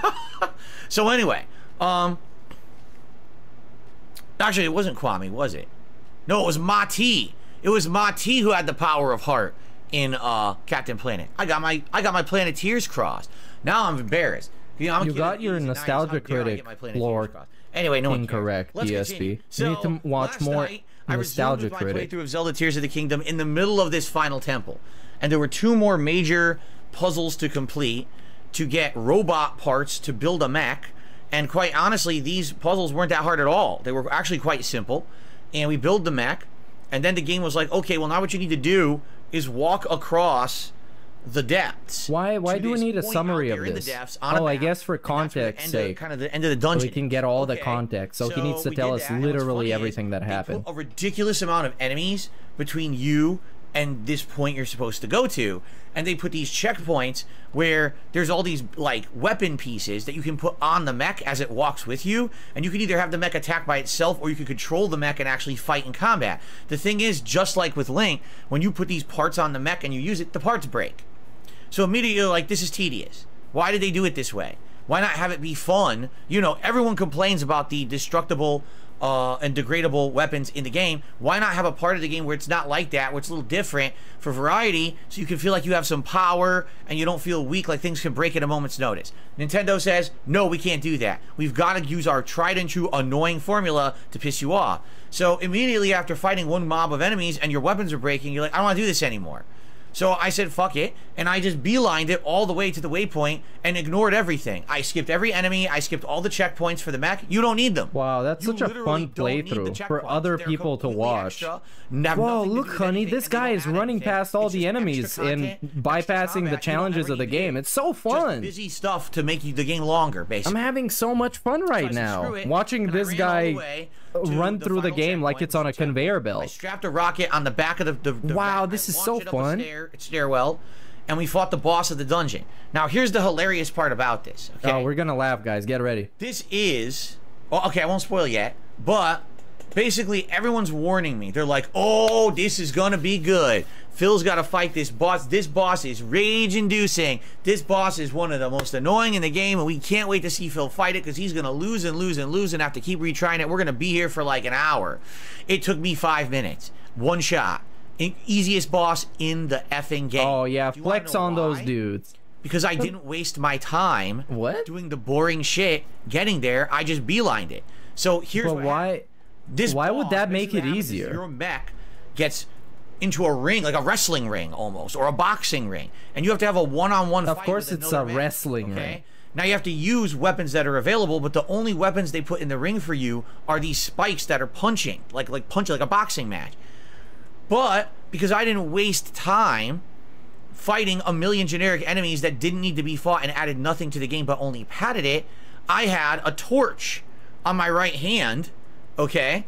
S10: So anyway, um, actually it wasn't Kwame, was it? No, it was Mati. It was Mati who had the power of heart in uh, Captain Planet. I got my I got my Planeteers crossed. Now I'm embarrassed. You, know, I'm a
S5: You
S10: kid
S5: got
S10: of
S5: your
S10: the eighties and
S5: nostalgia
S10: nineties. How dare I
S5: critic
S10: get my Planeteers
S5: lore
S10: crossed? Anyway, no one cares.
S5: incorrect.
S10: Let's
S5: D S
S10: continue.
S5: P.
S10: So,
S5: you need to watch
S10: last
S5: more
S10: night, I resumed
S5: nostalgia
S10: with my
S5: critic.
S10: playthrough of Zelda Tears of the Kingdom in the middle of this final temple, and there were two more major puzzles to complete to get robot parts to build a mech. And quite honestly, these puzzles weren't that hard at all. They were actually quite simple. And we build the mech, and then the game was like, okay, well now what you need to do is walk across the depths.
S5: Why? Why
S10: to
S5: do we
S10: this
S5: need a
S10: point
S5: summary
S10: out
S5: of
S10: there in the
S5: this?
S10: depths on a
S5: Oh, I
S10: map,
S5: guess for
S10: and that's where the
S5: context
S10: end of-
S5: sake,
S10: kind of the end of the
S5: so
S10: dungeon.
S5: we can get all the
S10: Okay.
S5: context. So, he needs to
S10: we
S5: tell
S10: did
S5: us
S10: that, and what's
S5: literally
S10: funny is
S5: everything that
S10: they
S5: happened.
S10: put a ridiculous amount of enemies between you and this point you're supposed to go to, and they put these checkpoints where there's all these like weapon pieces that you can put on the mech as it walks with you, and you can either have the mech attack by itself or you can control the mech and actually fight in combat. The thing is, just like with Link, when you put these parts on the mech and you use it, the parts break. So immediately you're like, this is tedious. Why did they do it this way? Why not have it be fun? You know, everyone complains about the destructible uh, and degradable weapons in the game. Why not have a part of the game where it's not like that, where it's a little different for variety, so you can feel like you have some power and you don't feel weak, like things can break at a moment's notice? Nintendo says, no, we can't do that. We've got to use our tried and true annoying formula to piss you off. So immediately after fighting one mob of enemies and your weapons are breaking, you're like, I don't want to do this anymore. So I said, fuck it, and I just beelined it all the way to the waypoint and ignored everything. I skipped every enemy, I skipped all the checkpoints for the mech. You don't need them.
S5: Wow, that's
S10: You
S5: such a
S10: literally
S5: fun
S10: don't need the
S5: playthrough for
S10: checkpoints.
S5: other
S10: They're
S5: people to
S10: completely
S5: watch.
S10: extra, have
S5: Whoa,
S10: nothing to
S5: look,
S10: do with
S5: honey,
S10: anything,
S5: this
S10: and they
S5: guy
S10: don't
S5: is
S10: add
S5: running
S10: anything.
S5: past all
S10: It's
S5: the
S10: just
S5: enemies
S10: extra
S5: and
S10: content,
S5: bypassing the
S10: combat. You
S5: challenges
S10: don't
S5: of the
S10: ever need
S5: game.
S10: it.
S5: It's so
S10: Just
S5: fun.
S10: busy stuff to make you the game longer, basically.
S5: I'm having so much fun right
S10: So I said,
S5: now
S10: "Screw it,"
S5: watching
S10: and I
S5: this
S10: ran all the
S5: guy
S10: way
S5: run
S10: to
S5: through the
S10: final
S5: game like
S10: checkpoint,
S5: it's on a
S10: which is checkpoint.
S5: conveyor
S10: I
S5: belt.
S10: strapped a rocket on the back of the, the, the
S5: Wow,
S10: rack.
S5: this
S10: I
S5: is so
S10: launched it up a
S5: fun.
S10: stair, stairwell, and we fought the boss of the dungeon. Now, here's the hilarious part about this. Okay?
S5: Oh, we're gonna laugh, guys. Get ready.
S10: This is, well, okay, I won't spoil yet, but basically everyone's warning me. They're like, oh, this is gonna be good. Phil's got to fight this boss. This boss is rage-inducing. This boss is one of the most annoying in the game, and we can't wait to see Phil fight it because he's going to lose and lose and lose and have to keep retrying it. We're going to be here for like an hour. It took me five minutes. One shot. E- easiest boss in the effing game.
S5: Oh, yeah,
S10: Do you wanna
S5: flex
S10: know
S5: on those
S10: why?
S5: dudes.
S10: Because I didn't waste my time
S5: what?
S10: doing the boring shit getting there. I just beelined it. So here's
S5: But
S10: what
S5: why?
S10: happened. This
S5: why would
S10: boss,
S5: that make
S10: basically
S5: it
S10: what happens is
S5: easier?
S10: Your mech gets into a ring, like a wrestling ring almost, or a boxing ring, and you have to have a one-on-one
S5: Of
S10: fight
S5: course
S10: with
S5: it's a
S10: another mech,
S5: wrestling
S10: okay?
S5: ring.
S10: Now you have to use weapons that are available, but the only weapons they put in the ring for you are these spikes that are punching, like like punching like a boxing match. But because I didn't waste time fighting a million generic enemies that didn't need to be fought and added nothing to the game but only padded it, I had a torch on my right hand, okay?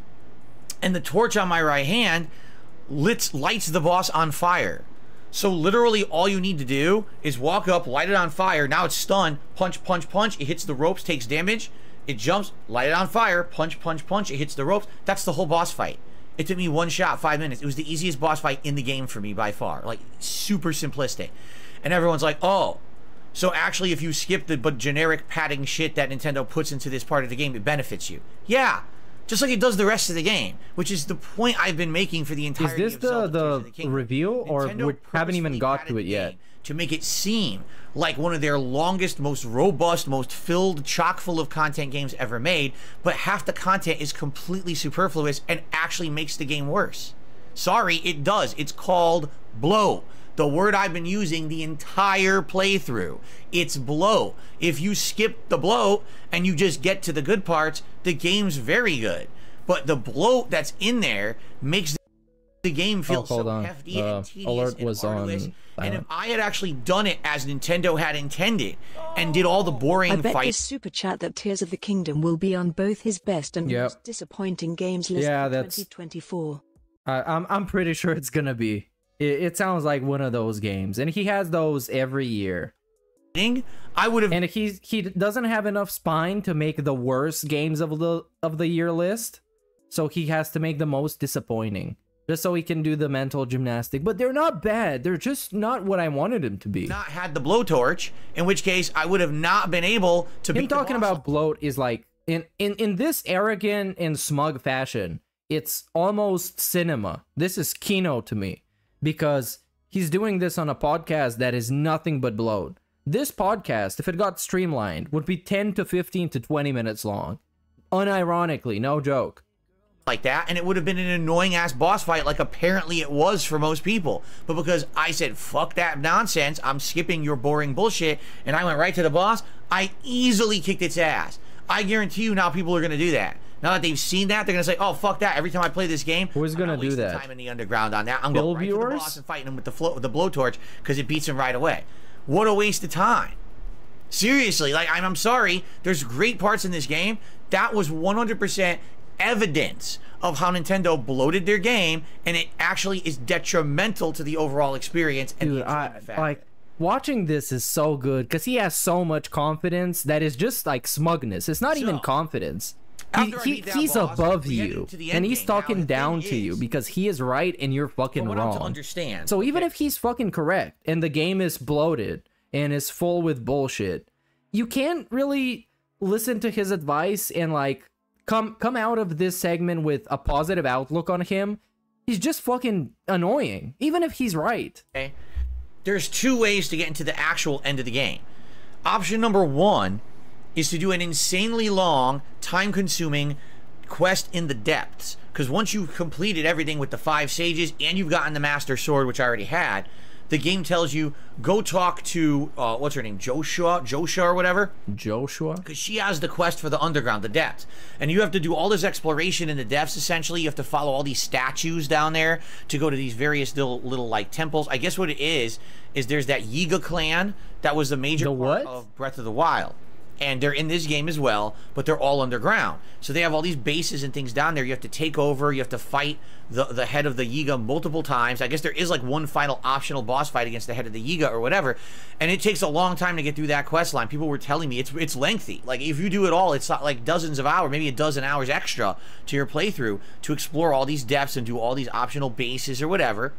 S10: And the torch on my right hand lit, lights the boss on fire. So literally all you need to do is walk up, light it on fire. Now it's stunned. Punch, punch, punch. It hits the ropes, takes damage. It jumps, light it on fire. Punch, punch, punch. It hits the ropes. That's the whole boss fight. It took me one shot, five minutes. It was the easiest boss fight in the game for me by far. Like, super simplistic. And everyone's like, oh, so actually if you skip the but generic padding shit that Nintendo puts into this part of the game, it benefits you. Yeah. Just like it does the rest of the game, which is the point I've been making for the
S5: Is
S10: entirety
S5: this
S10: of
S5: the
S10: Zelda Tears of
S5: the,
S10: Kingdom.
S5: reveal, or
S10: Nintendo
S5: we haven't even
S10: purposefully
S5: got
S10: padded
S5: to it
S10: the
S5: yet?
S10: game to make it seem like one of their longest, most robust, most filled, chock full of content games ever made, but half the content is completely superfluous and actually makes the game worse. Sorry, it does. It's called blow. The word I've been using the entire playthrough. It's blow. If you skip the bloat and you just get to the good parts, the game's very good. But the bloat that's in there makes the the game feels
S5: oh, hold
S10: so
S5: on.
S10: hefty
S5: uh,
S10: and tedious
S5: alert
S10: and
S5: was
S10: arduous.
S5: on
S10: And if
S5: silent.
S10: I had actually done it as Nintendo had intended and did all the boring
S11: I bet
S10: fights.
S11: this super chat that Tears of the Kingdom will be on both his best and
S5: Yep.
S11: most disappointing games list
S5: Yeah,
S11: for
S5: that's-
S11: twenty twenty-four.
S5: I, I'm I'm pretty sure it's gonna be. It, it sounds like one of those games, and he has those every year.
S10: I would have,
S5: and he's he doesn't have enough spine to make the worst games of the of the year list, so he has to make the most disappointing, just so he can do the mental gymnastic. But they're not bad. They're just not what I wanted them to be.
S10: Not had the blowtorch, in which case I would have not been able to
S5: Him
S10: beat the
S5: talking
S10: boss.
S5: about bloat is like in in in this arrogant and smug fashion. It's almost cinema. This is Kino to me, because he's doing this on a podcast that is nothing but bloat. This podcast, if it got streamlined, would be ten to fifteen to twenty minutes long. Unironically, no joke.
S10: Like that, and it would have been an annoying ass boss fight like apparently it was for most people. But because I said fuck that nonsense, I'm skipping your boring bullshit, and I went right to the boss, I easily kicked its ass. I guarantee you now people are going to do that. Now that they've seen that, they're going to say, oh fuck that, every time I play this game,
S5: who's going to do that?
S10: time in the underground on that. I'm
S5: Bill
S10: going right
S5: viewers?
S10: to the boss and fighting him with the flow with the blowtorch because it beats him right away. What a waste of time. Seriously, like I'm, I'm sorry, there's great parts in this game. That was one hundred percent evidence of how Nintendo bloated their game, and it actually is detrimental to the overall experience. And
S5: Dude,
S10: the
S5: I like watching this is so good because he has so much confidence that is just like smugness. It's not even confidence. He,
S10: After I
S5: he,
S10: beat that
S5: he's
S10: boss,
S5: above
S10: we get
S5: you,
S10: into the
S5: and
S10: end
S5: he's
S10: game. Now,
S5: talking
S10: the
S5: down
S10: thing
S5: to you
S10: is-
S5: because he is right and you're fucking
S10: But what I'm
S5: wrong.
S10: to understand,
S5: So even if he's fucking correct and the game is bloated and is full with bullshit, you can't really listen to his advice and like come come out of this segment with a positive outlook on him. He's just fucking annoying, even if he's right.
S10: Okay. There's two ways to get into the actual end of the game. Option number one is to do an insanely long, time-consuming quest in the depths. Because once you've completed everything with the five sages and you've gotten the Master Sword, which I already had, the game tells you, go talk to, uh, what's her name, Joshua, Joshua or whatever?
S5: Joshua?
S10: Because she has the quest for the underground, the depths. And you have to do all this exploration in the depths, essentially. You have to follow all these statues down there to go to these various little, little like, temples. I guess what it is, is there's that Yiga clan that was the major
S5: The
S10: part
S5: what?
S10: of Breath of the Wild. And they're in this game as well, but they're all underground. So they have all these bases and things down there. You have to take over. You have to fight the, the head of the Yiga multiple times. I guess there is like one final optional boss fight against the head of the Yiga or whatever. And it takes a long time to get through that quest line. People were telling me it's it's lengthy. Like if you do it all, it's not like dozens of hours, maybe a dozen hours extra to your playthrough to explore all these depths and do all these optional bases or whatever.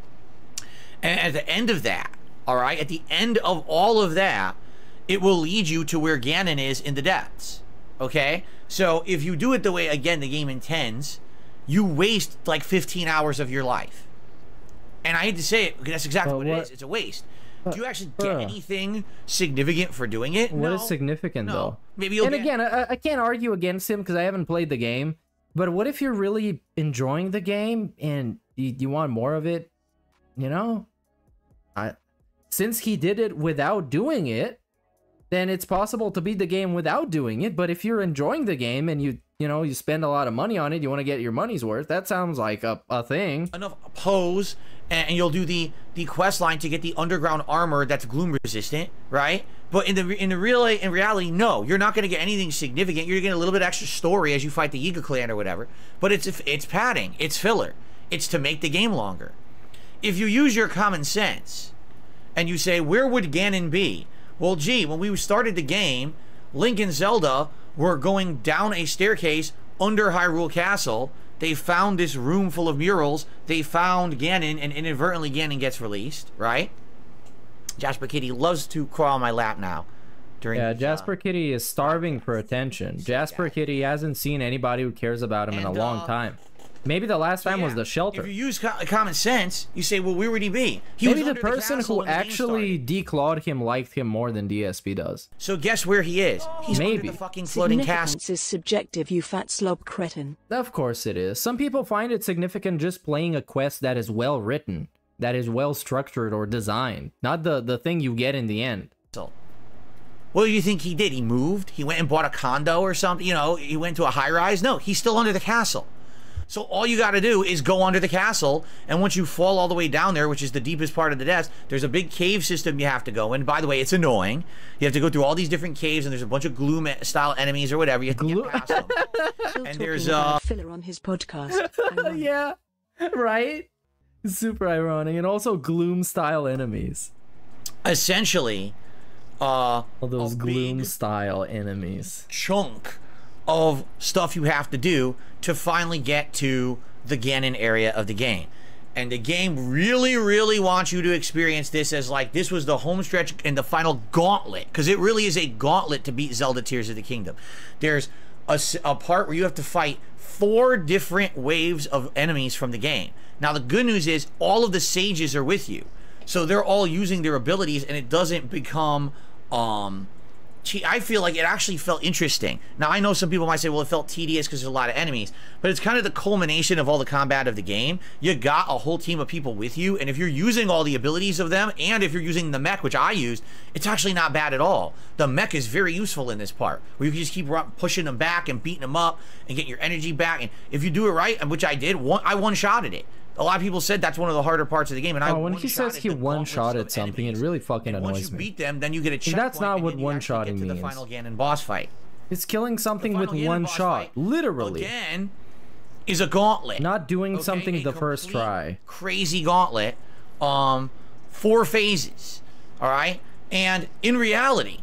S10: And at the end of that, all right, at the end of all of that, it will lead you to where Ganon is in the depths, okay? So if you do it the way, again, the game intends, you waste like fifteen hours of your life. And I hate to say it, because that's exactly
S5: But
S10: what,
S5: what-
S10: it is. It's a waste.
S5: but-
S10: do you actually get
S5: bruh.
S10: anything significant for doing it?
S5: What is
S10: No.
S5: significant
S10: No.
S5: though?
S10: Maybe you'll
S5: and
S10: get-
S5: again, I, I can't argue against him because I haven't played the game. But what if you're really enjoying the game and you, you want more of it? You know, I since he did it without doing it, then it's possible to beat the game without doing it. But if you're enjoying the game and you you know you spend a lot of money on it, you want to get your money's worth. That sounds like a, a thing.
S10: Enough pose, and you'll do the the quest line to get the underground armor that's gloom resistant, right? But in the in the real in reality, no, you're not going to get anything significant. You're going to get a little bit extra story as you fight the Yiga clan or whatever. But it's it's padding, it's filler, it's to make the game longer. If you use your common sense and you say, where would Ganon be? Well, gee, when we started the game, Link and Zelda were going down a staircase under Hyrule Castle. They found this room full of murals. They found Ganon, and inadvertently Ganon gets released, right? Jasper Kitty loves to crawl on my lap now. During
S5: Yeah,
S10: these,
S5: Jasper
S10: uh,
S5: Kitty is starving for attention. Jasper Kitty hasn't seen anybody who cares about him in a
S10: And,
S5: long
S10: uh,
S5: time. Maybe the last time was
S10: yeah,
S5: the shelter.
S10: If you use co common sense, you say, well, where would he be? He
S5: Maybe
S10: was
S5: the
S10: under
S5: person
S10: castle
S5: who
S10: when the game
S5: actually declawed him liked him more than D S P does.
S10: So guess where he is? He's
S5: Maybe.
S10: under the fucking floating castle.
S11: Significance is subjective, you fat slob cretin.
S5: Of course it is. Some people find it significant just playing a quest that is well written, that is well structured or designed, not the, the thing you get in the end.
S10: So, what do you think he did? He moved? He went and bought a condo or something? You know, he went to a high rise? No, he's still under the castle. So all you got to do is go under the castle, and once you fall all the way down there, which is the deepest part of the desk, there's a big cave system you have to go in. By the way, it's annoying. You have to go through all these different caves, and there's a bunch of Gloom-style enemies or whatever. You have to get past them. And there's uh
S11: filler on his podcast.
S5: Yeah, right? Super ironic. And also Gloom-style enemies.
S10: Essentially, uh,
S5: all those Gloom-style enemies.
S10: Chunk of stuff you have to do to finally get to the Ganon area of the game. And the game really, really wants you to experience this as like this was the home stretch and the final gauntlet, because it really is a gauntlet to beat Zelda Tears of the Kingdom. There's a, a part where you have to fight four different waves of enemies from the game. Now the good news is all of the sages are with you, so they're all using their abilities, and it doesn't become um I feel like it actually felt interesting. Now, I know some people might say, well, it felt tedious because there's a lot of enemies, but it's kind of the culmination of all the combat of the game. You got a whole team of people with you, and if you're using all the abilities of them, and if you're using the mech, which I used, it's actually not bad at all. The mech is very useful in this part, where you can just keep pushing them back and beating them up and getting your energy back, and if you do it right, which I did, one, I one-shotted it. A lot of people said that's one of the harder parts of the game, and I
S5: oh, when he says he one-shotted something, it really fucking
S10: and
S5: annoys
S10: once you
S5: me.
S10: beat them, then you get a checkpoint.
S5: That's not what one-shotting means.
S10: The final Ganon boss fight.
S5: It's killing something with
S10: Ganon
S5: one
S10: boss
S5: shot,
S10: fight,
S5: literally.
S10: Again, is a gauntlet.
S5: Not doing
S10: okay?
S5: something
S10: a
S5: the first try.
S10: Crazy gauntlet. Um, four phases. All right, and in reality,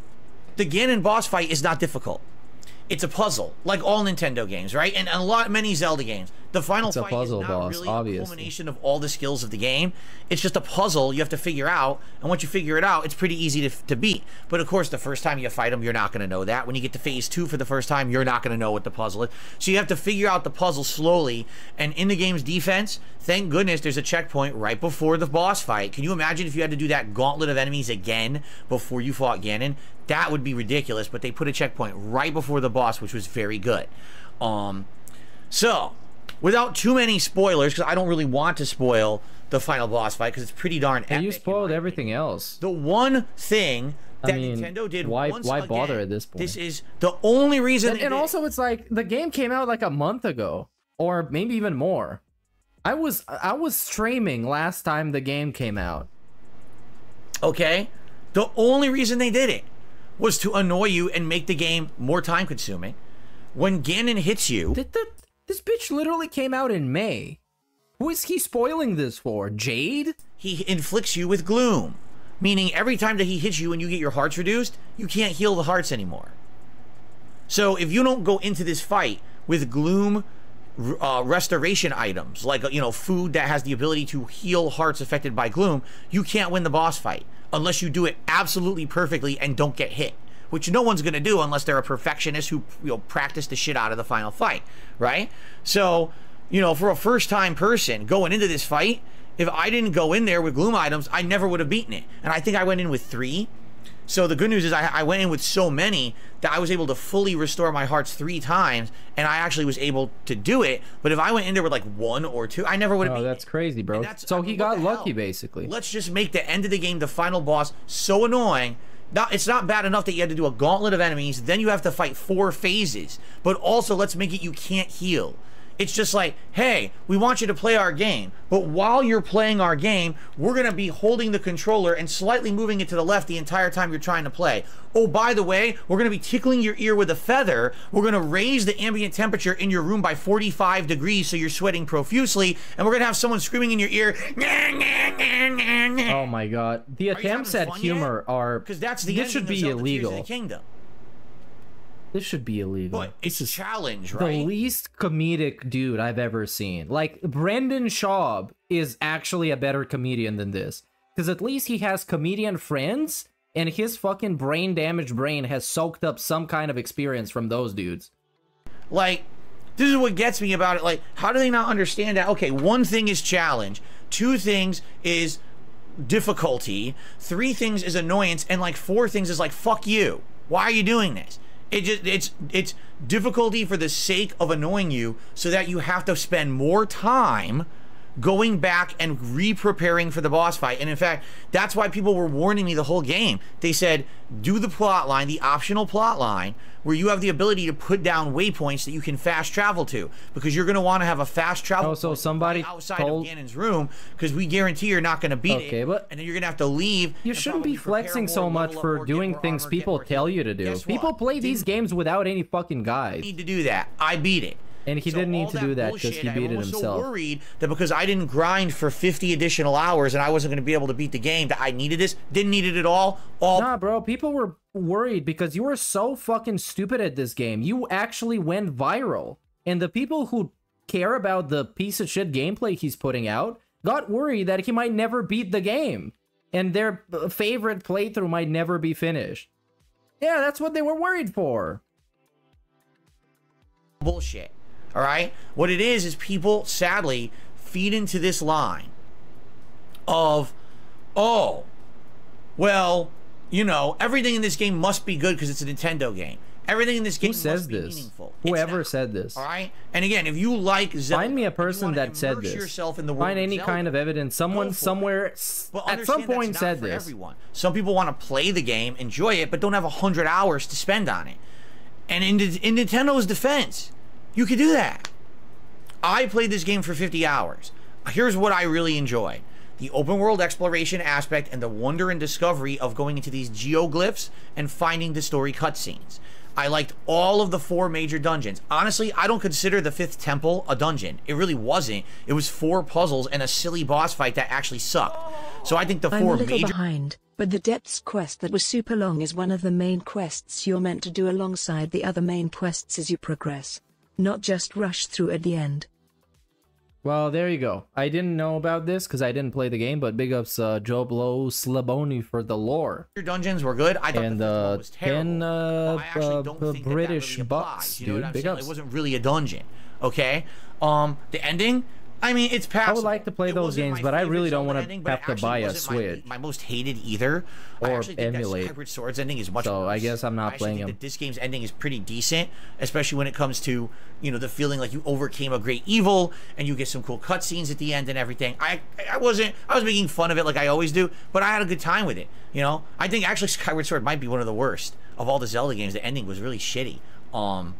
S10: the Ganon boss fight is not difficult. It's a puzzle, like all Nintendo games, right? And a lot, many Zelda games. The final
S5: it's a
S10: fight
S5: puzzle
S10: is not
S5: boss,
S10: really
S5: obviously.
S10: a culmination of all the skills of the game. It's just a puzzle you have to figure out, and once you figure it out, it's pretty easy to, to beat. But of course, the first time you fight them, you're not going to know that. When you get to phase two for the first time, you're not going to know what the puzzle is. So you have to figure out the puzzle slowly, and in the game's defense, thank goodness there's a checkpoint right before the boss fight. Can you imagine if you had to do that gauntlet of enemies again before you fought Ganon? That would be ridiculous, but they put a checkpoint right before the boss, which was very good. Um, so, without too many spoilers, because I don't really want to spoil the final boss fight, because it's pretty darn
S5: yeah,
S10: epic.
S5: You spoiled everything else.
S10: The one thing that
S5: I mean,
S10: Nintendo did
S5: why,
S10: once
S5: why
S10: again,
S5: bother at this point?
S10: This is the only reason.
S5: And, and also, it's like the game came out like a month ago, or maybe even more. I was I was streaming last time the game came out.
S10: Okay, the only reason they did it was to annoy you and make the game more time consuming. When Ganon hits you,
S5: the, the, this bitch literally came out in May. Who is he spoiling this for? Jade?
S10: He inflicts you with gloom, meaning every time that he hits you and you get your hearts reduced, you can't heal the hearts anymore. So if you don't go into this fight with gloom uh, restoration items, like, you know, food that has the ability to heal hearts affected by gloom, you can't win the boss fight unless you do it absolutely perfectly and don't get hit, which no one's going to do unless they're a perfectionist who, you know, practice the shit out of the final fight, right? So, you know, for a first-time person going into this fight, if I didn't go in there with gloom items, I never would have beaten it. And I think I went in with three. So the good news is I, I went in with so many that I was able to fully restore my hearts three times, and I actually was able to do it. But if I went in there with like one or two, I never would have.
S5: Oh, that's crazy, bro. So he got lucky, basically.
S10: Let's just make the end of the game, the final boss, so annoying. Now, it's not bad enough that you had to do a gauntlet of enemies, then you have to fight four phases. But also, let's make it you can't heal. It's just like, hey, we want you to play our game, but while you're playing our game, we're going to be holding the controller and slightly moving it to the left the entire time you're trying to play. Oh, by the way, we're going to be tickling your ear with a feather. We're going to raise the ambient temperature in your room by forty-five degrees so you're sweating profusely, and we're going to have someone screaming in your ear.
S5: Oh my god. The attempts at humor are...
S10: Because that's the
S5: this should be illegal.
S10: Tears of the Kingdom.
S5: This should be illegal.
S10: But it's a challenge, right?
S5: The least comedic dude I've ever seen. Like, Brendan Schaub is actually a better comedian than this. Because at least he has comedian friends, and his fucking brain-damaged brain has soaked up some kind of experience from those dudes.
S10: Like, this is what gets me about it. Like, how do they not understand that? Okay, one thing is challenge. Two things is difficulty. Three things is annoyance. And, like, four things is like, fuck you. Why are you doing this? It just, it's it's difficulty for the sake of annoying you so that you have to spend more time going back and re-preparing for the boss fight. And in fact, that's why people were warning me the whole game. They said, do the plot line, the optional plot line, where you have the ability to put down waypoints that you can fast travel to, because you're going to want to have a fast travel
S5: Oh, so
S10: point
S5: somebody
S10: right outside
S5: told-
S10: of Ganon's room, because we guarantee you're not going to beat
S5: Okay,
S10: it.
S5: but
S10: and then you're going to have to leave.
S5: You
S10: and
S5: shouldn't be
S10: probably prepare
S5: flexing
S10: more,
S5: so much
S10: level up
S5: for
S10: more, get
S5: doing
S10: more
S5: things
S10: armor, get
S5: people
S10: more
S5: tell
S10: health.
S5: you to do.
S10: Guess
S5: People
S10: what?
S5: play these games without any fucking guide.
S10: Need to do that. I beat it.
S5: And he
S10: So
S5: didn't need
S10: all
S5: to do that because
S10: bullshit,
S5: he beat it
S10: everyone was
S5: himself.
S10: so worried that because I didn't grind for fifty additional hours and I wasn't going to be able to beat the game, that I needed this. Didn't need it at all. All
S5: Nah, bro, people were worried because you were so fucking stupid at this game. You actually went viral. And the people who care about the piece of shit gameplay he's putting out got worried that he might never beat the game. And their favorite playthrough might never be finished. Yeah, that's what they were worried for.
S10: bullshit. All right? What it is, is people, sadly, feed into this line of, oh, well, you know, everything in this game must be good because it's a Nintendo game. Everything in this game
S5: Who says
S10: must be
S5: this?
S10: meaningful.
S5: Whoever said this.
S10: All right? And again, if you like Zelda,
S5: Find me a person that said
S10: immerse
S5: this.
S10: yourself in the world
S5: Find
S10: of
S5: any
S10: Zelda,
S5: kind of evidence. Someone somewhere s-
S10: But
S5: at some
S10: understand that's
S5: point
S10: not
S5: said
S10: for
S5: this.
S10: everyone. Some people want to play the game, enjoy it, but don't have a hundred hours to spend on it. And in, in Nintendo's defense, you could do that. I played this game for fifty hours. Here's what I really enjoyed. The open world exploration aspect and the wonder and discovery of going into these geoglyphs and finding the story cutscenes. I liked all of the four major dungeons. Honestly, I don't consider the fifth temple a dungeon. It really wasn't. It was four puzzles and a silly boss fight that actually sucked. So I think the
S11: I'm
S10: four
S11: a little
S10: major...
S11: behind, but the Depths quest that was super long is one of the main quests you're meant to do alongside the other main quests as you progress. Not just rush through at the end.
S5: Well, there you go. I didn't know about this because I didn't play the game, but big ups uh, Joe Blow Slaboni for the lore.
S10: Your dungeons were good. I thought
S5: and
S10: the fifth
S5: uh,
S10: one was terrible.
S5: ten uh,
S10: Oh, I actually
S5: uh,
S10: don't
S5: uh,
S10: think that that
S5: British
S10: really applies,
S5: bucks,
S10: you know what
S5: dude.
S10: I'm
S5: Big
S10: saying?
S5: ups.
S10: It wasn't really a dungeon, okay? Um, the ending, I mean, it's passable.
S5: I would like to play
S10: It
S5: those
S10: wasn't
S5: games,
S10: my
S5: but I
S10: favorite
S5: really don't
S10: Zelda
S5: want
S10: ending,
S5: to
S10: but
S5: have
S10: it
S5: to
S10: actually
S5: buy a
S10: wasn't my-
S5: Switch.
S10: My, most hated either. I
S5: Or
S10: actually think
S5: emulate.
S10: that Skyward Sword's ending is much
S5: So
S10: worse.
S5: I guess I'm not
S10: I actually
S5: playing
S10: think
S5: them.
S10: that this game's ending is pretty decent, especially when it comes to, you know, the feeling like you overcame a great evil and you get some cool cutscenes at the end and everything. I I wasn't I was making fun of it like I always do, but I had a good time with it. You know, I think actually Skyward Sword might be one of the worst of all the Zelda games. The ending was really shitty. Um,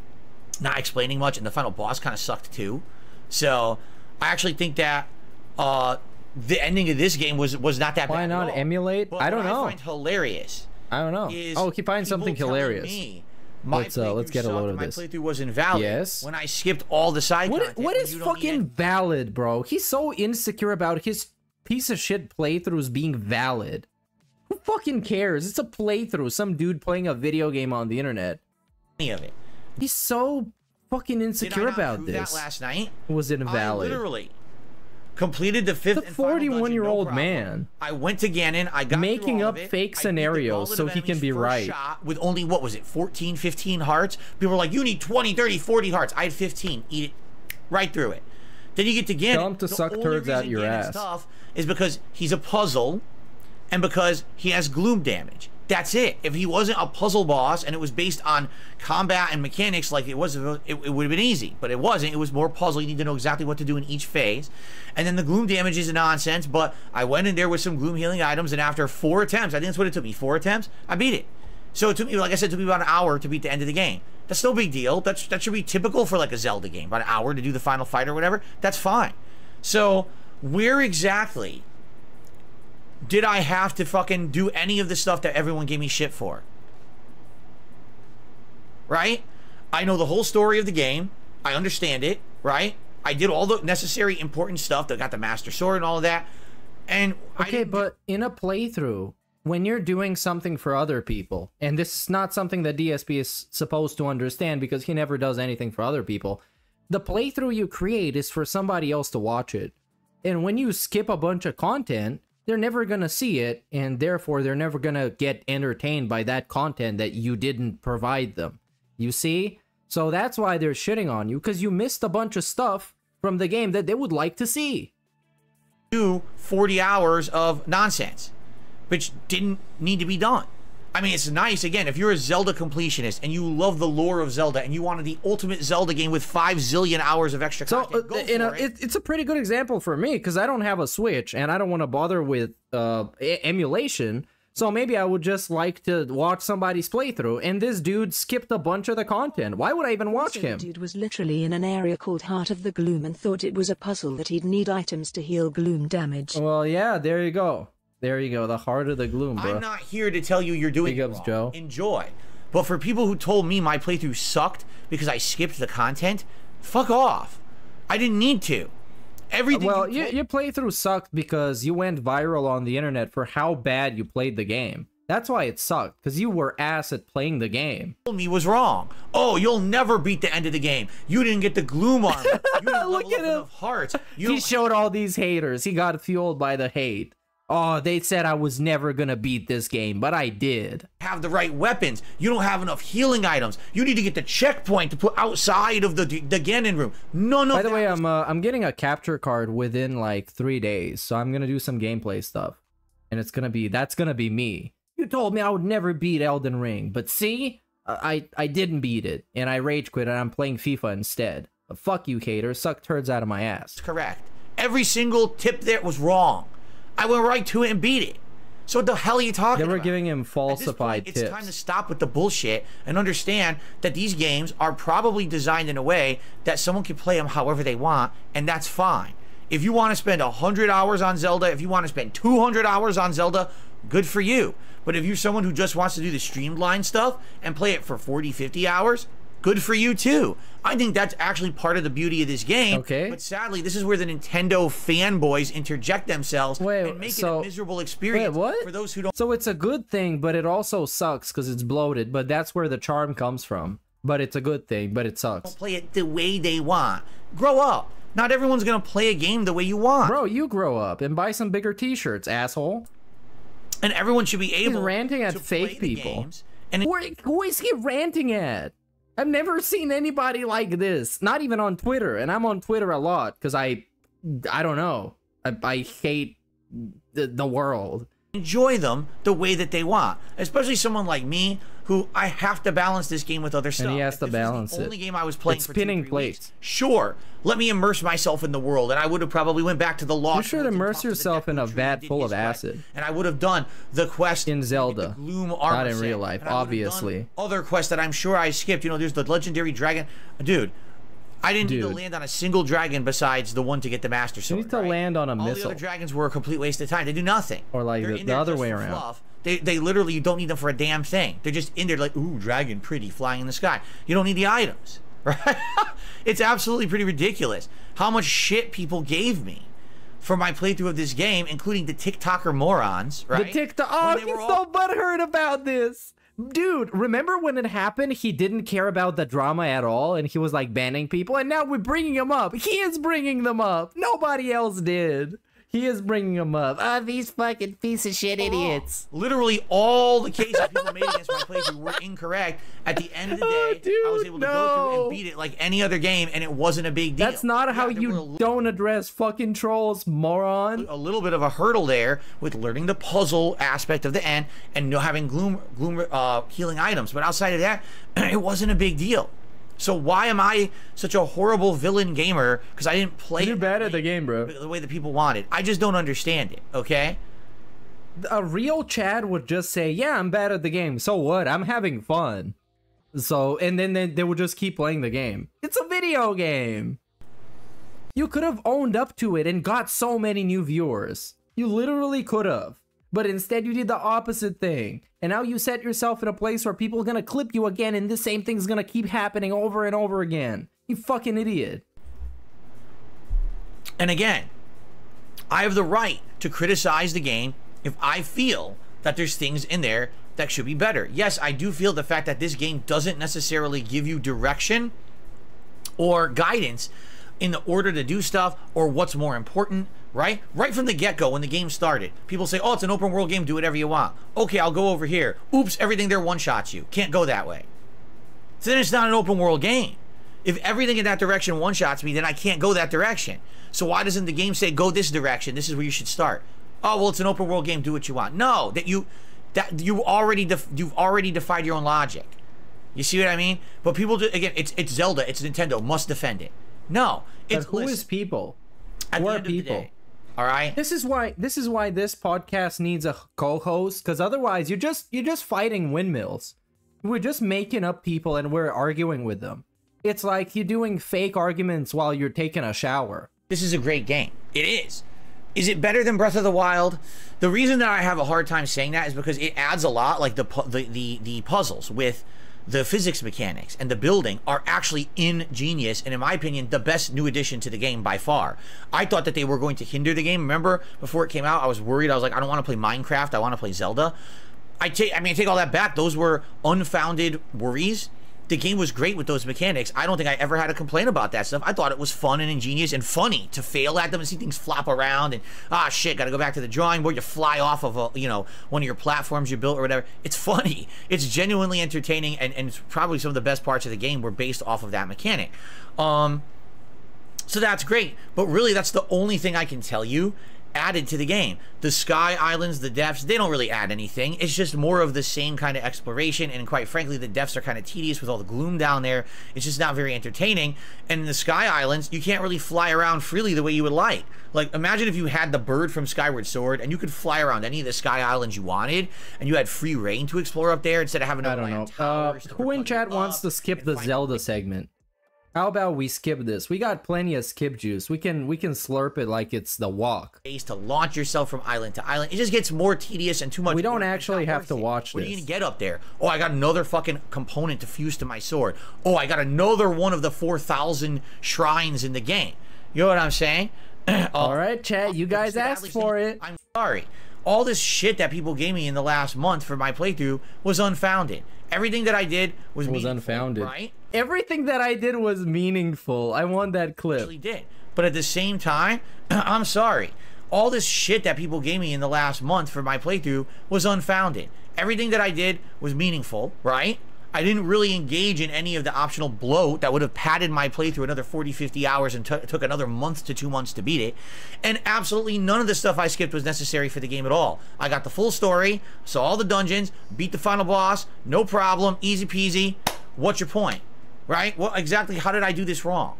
S10: not explaining much, and the final boss kind of sucked too. So I actually think that uh, the ending of this game was was not that
S5: Why
S10: bad.
S5: not
S10: at all.
S5: emulate?
S10: But
S5: I don't
S10: what
S5: know.
S10: I find hilarious.
S5: I don't know.
S10: is
S5: Oh, he finds something
S10: people telling
S5: hilarious.
S10: me my
S5: Let's uh, let's
S10: playthrough
S5: get a
S10: sucked,
S5: load of
S10: my
S5: this.
S10: playthrough was invalid.
S5: Yes.
S10: When I skipped all the side
S5: What,
S10: content.
S5: what
S10: when
S5: is
S10: you don't need
S5: fucking valid, bro? He's so insecure about his piece of shit playthroughs being valid. Who fucking cares? It's a playthrough. Some dude playing a video game on the internet.
S10: any of it.
S5: He's so fucking
S10: Did I
S5: insecure
S10: not
S5: about
S10: prove
S5: this.
S10: that last night?
S5: It was invalid.
S10: I literally completed the fifth
S5: The
S10: and final dungeon, no
S5: forty-one-year-old
S10: problem.
S5: man
S10: I went to Ganon. I got
S5: making
S10: through all
S5: up
S10: of it.
S5: fake
S10: I beat the
S5: scenarios
S10: gauntlet
S5: so
S10: of
S5: he can
S10: enemies
S5: be
S10: first
S5: right.
S10: shot with only, what was it, fourteen, fifteen hearts? People were like, you need twenty, thirty, forty hearts. I had fifteen. Eat it right through it. Then you get to Ganon.
S5: Tell him to
S10: The
S5: suck
S10: only
S5: turds out
S10: reason
S5: your
S10: Ganon's
S5: ass.
S10: tough is because he's a puzzle and because he has gloom damage. That's it. If he wasn't a puzzle boss and it was based on combat and mechanics like it was, it, it would have been easy. But it wasn't. It was more puzzle. You need to know exactly what to do in each phase. And then the gloom damage is nonsense, but I went in there with some gloom healing items, and after four attempts, I think that's what it took me, four attempts, I beat it. So it took me, like I said, it took me about an hour to beat the end of the game. That's no big deal. That's, that should be typical for like a Zelda game. About an hour to do the final fight or whatever. That's fine. So where exactly did I have to fucking do any of the stuff that everyone gave me shit for? Right? I know the whole story of the game. I understand it, right? I did all the necessary important stuff that got the Master Sword and all of that. And
S5: Okay, but in a playthrough, when you're doing something for other people, and this is not something that D S P is supposed to understand because he never does anything for other people, the playthrough you create is for somebody else to watch it. And when you skip a bunch of content, they're never gonna see it, and therefore they're never gonna get entertained by that content that you didn't provide them. You see? So that's why they're shitting on you, because you missed a bunch of stuff from the game that they would like to see.
S10: do forty hours of nonsense, which didn't need to be done. I mean, it's nice, again, if you're a Zelda completionist and you love the lore of Zelda and you wanted the ultimate Zelda game with five zillion hours of extra
S5: So,
S10: content, go
S5: uh, in a,
S10: for it.
S5: it, it's a pretty good example for me because I don't have a Switch and I don't want to bother with uh, e- emulation. So maybe I would just like to watch somebody's playthrough, and this dude skipped a bunch of the content. Why would I even watch
S11: So
S5: him?
S11: The dude was literally in an area called Heart of the Gloom and thought it was a puzzle that he'd need items to heal gloom damage.
S5: Well, yeah, there you go. There you go. The Heart of the Gloom, bro.
S10: I'm not here to tell you you're doing
S5: Big ups,
S10: it wrong.
S5: Joe.
S10: Enjoy. But for people who told me my playthrough sucked because I skipped the content, fuck off. I didn't need to. Everything
S5: Well,
S10: you
S5: you, your playthrough sucked because you went viral on the internet for how bad you played the game. That's why it sucked, because you were ass at playing the game.
S10: told me was wrong. Oh, you'll never beat the end of the game. You didn't get the gloom armor. You didn't
S5: Look
S10: level
S5: at
S10: up
S5: him.
S10: enough hearts. You
S5: He
S10: don't
S5: showed all these haters. He got fueled by the hate. Oh, they said I was never gonna beat this game, but I did.
S10: have the right weapons. You don't have enough healing items. You need to get the checkpoint to put outside of the the Ganon room. No, no.
S5: By the way, I'm uh, I'm getting a capture card within like three days, so I'm gonna do some gameplay stuff, and it's gonna be that's gonna be me. You told me I would never beat Elden Ring, but see, I I didn't beat it, and I rage quit, and I'm playing FIFA instead. But fuck you, haters. Suck turds out of my ass.
S10: Correct. Every single tip there was wrong. I went right to it and beat it. So what the hell are you talking
S5: They were
S10: about?
S5: giving him
S10: At this
S5: falsified
S10: point,
S5: tips.
S10: it's time to stop with the bullshit and understand that these games are probably designed in a way that someone can play them however they want, and that's fine. If you want to spend one hundred hours on Zelda, if you want to spend two hundred hours on Zelda, good for you. But if you're someone who just wants to do the streamlined stuff and play it for forty, fifty hours, good for you too. I think that's actually part of the beauty of this game.
S5: Okay.
S10: But sadly, this is where the Nintendo fanboys interject themselves and make
S5: so-
S10: it a miserable experience
S5: Wait, what?
S10: for those who don't.
S5: So it's a good thing, but it also sucks because it's bloated. But that's where the charm comes from. But it's a good thing, but it sucks.
S10: Play it the way they want. Grow up. Not everyone's gonna play a game the way you want.
S5: Bro, you grow up and buy some bigger T-shirts, asshole.
S10: And everyone should be able.
S5: He's ranting at
S10: to
S5: fake
S10: play the
S5: people.
S10: games, and
S5: Where, who is he ranting at? I've never seen anybody like this. Not even on Twitter, and I'm on Twitter a lot because I, I don't know. I, I hate the, the world.
S10: enjoy them the way that they want. Especially someone like me, who I have to balance this game with other stuff.
S5: And he has
S10: If
S5: to
S10: this was
S5: balance
S10: the
S5: it.
S10: only game I was playing
S5: It's
S10: for
S5: spinning
S10: two, three
S5: plates.
S10: weeks, sure, let me immerse myself in the world, and I would have probably went back to the
S5: You
S10: Lost
S5: should
S10: Woods and
S5: immerse
S10: talked to the
S5: yourself in a vat full of acid.
S10: and I would have done the quest
S5: in Zelda,
S10: Gloom Armor
S5: not in
S10: set,
S5: real life,
S10: and I would have
S5: obviously.
S10: done other quests that I'm sure I skipped. You know, there's the legendary dragon. Dude, I didn't need
S5: Dude.
S10: to land on a single dragon besides the one to get the Master
S5: You
S10: Sword.
S5: need to
S10: right?
S5: land on a
S10: All the
S5: missile,
S10: other dragons were a complete waste of time. They do nothing.
S5: or like
S10: They're
S5: the,
S10: in
S5: the
S10: there
S5: other
S10: just
S5: way
S10: for
S5: around.
S10: fluff. They, they literally, you don't need them for a damn thing. They're just in there like, ooh, dragon, pretty, flying in the sky. You don't need the items, right? It's absolutely pretty ridiculous how much shit people gave me for my playthrough of this game, including the TikToker morons, right?
S5: The TikTok. Oh,
S10: When
S5: he's
S10: they were
S5: so butthurt about this. Dude, remember when it happened? He didn't care about the drama at all, and he was like banning people, and now we're bringing him up. He is bringing them up. Nobody else did. He is bringing them up. Ah, these fucking piece of shit idiots.
S10: Literally all the cases people made against my playthrough were incorrect. At the end of the day, I was able to go through and beat it like any other game, and it wasn't a big deal.
S5: That's not how you don't address fucking trolls, moron.
S10: A little bit of a hurdle there with learning the puzzle aspect of the end and no having gloom gloom uh, healing items. But outside of that, it wasn't a big deal. So why am I such a horrible villain gamer? Because I didn't play
S5: You're
S10: it
S5: bad at the game, bro.
S10: the way that people wanted. I just don't understand it. Okay.
S5: A real Chad would just say, yeah, I'm bad at the game. So what? I'm having fun. So, and then they, they would just keep playing the game. It's a video game. You could have owned up to it and got so many new viewers. You literally could have. But instead you did the opposite thing. And now you set yourself in a place where people are gonna clip you again and this same thing's gonna keep happening over and over again. You fucking idiot.
S10: And again, I have the right to criticize the game if I feel that there's things in there that should be better. Yes, I do feel the fact that this game doesn't necessarily give you direction or guidance in the order to do stuff or what's more important, right? Right from the get-go when the game started, people say, oh, it's an open world game, do whatever you want. Okay, I'll go over here. Oops, everything there one-shots you. Can't go that way. So then it's not an open world game. If everything in that direction one-shots me, then I can't go that direction. So why doesn't the game say, go this direction, this is where you should start? Oh, well, it's an open world game, do what you want. No, that you, That you already def you've already defied your own logic. You see what I mean? But people do again. It's it's Zelda. It's Nintendo. Must defend it. No, it's
S5: but who
S10: listen,
S5: is people?
S10: At
S5: Who
S10: the
S5: are
S10: end of the
S5: people?
S10: day, all right.
S5: This is why this is why this podcast needs a co-host, because otherwise you're just you're just fighting windmills. We're just making up people and we're arguing with them. It's like you're doing fake arguments while you're taking a shower.
S10: This is a great game. It is. Is it better than Breath of the Wild? The reason that I have a hard time saying that is because it adds a lot, like the pu- the the, the puzzles with the physics mechanics and the building are actually ingenious, and in my opinion, the best new addition to the game by far. I thought that they were going to hinder the game. Remember, before it came out, I was worried. I was like, I don't want to play Minecraft. I want to play Zelda. I take, I mean, I take all that back. Those were unfounded worries. The game was great with those mechanics. I don't think I ever had a complaint about that stuff. I thought it was fun and ingenious and funny to fail at them and see things flop around and, ah, shit, gotta go back to the drawing board. You fly off of, a, you know, one of your platforms you built or whatever. It's funny. It's genuinely entertaining, and, and it's probably some of the best parts of the game were based off of that mechanic. Um, so that's great. But really, that's the only thing I can tell you added to the game. The sky islands, the depths, they don't really add anything. It's just more of the same kind of exploration, and quite frankly, the depths are kind of tedious with all the gloom down there. It's just not very entertaining. And in the sky islands, you can't really fly around freely the way you would like. Like, imagine if you had the bird from Skyward Sword and you could fly around any of the sky islands you wanted, and you had free reign to explore up there instead of having to
S5: I don't know. Uh, who in chat wants to skip the Zelda segment? How about we skip this? We got plenty of skip juice. We can we can slurp it like it's the walk.
S10: To launch yourself from island to island, it just gets more tedious and too much.
S5: We don't
S10: work.
S5: actually have to watch
S10: What
S5: this.
S10: are you gonna get up there? Oh, I got another fucking component to fuse to my sword. Oh, I got another one of the four thousand shrines in the game. You know what I'm saying? uh,
S5: All right, chat. You guys asked for it.
S10: I'm sorry. All this shit that people gave me in the last month for my playthrough was unfounded. Everything that I did was,
S5: was
S10: meaningful,
S5: unfounded.
S10: right?
S5: Everything that I did was meaningful. I want that clip.
S10: Actually did. But at the same time, I'm sorry. All this shit that people gave me in the last month for my playthrough was unfounded. Everything that I did was meaningful, right? I didn't really engage in any of the optional bloat that would have padded my playthrough another forty, fifty hours and took another month to two months to beat it. And absolutely none of the stuff I skipped was necessary for the game at all. I got the full story, saw all the dungeons, beat the final boss, no problem, easy peasy. What's your point? Right? What exactly, how did I do this wrong?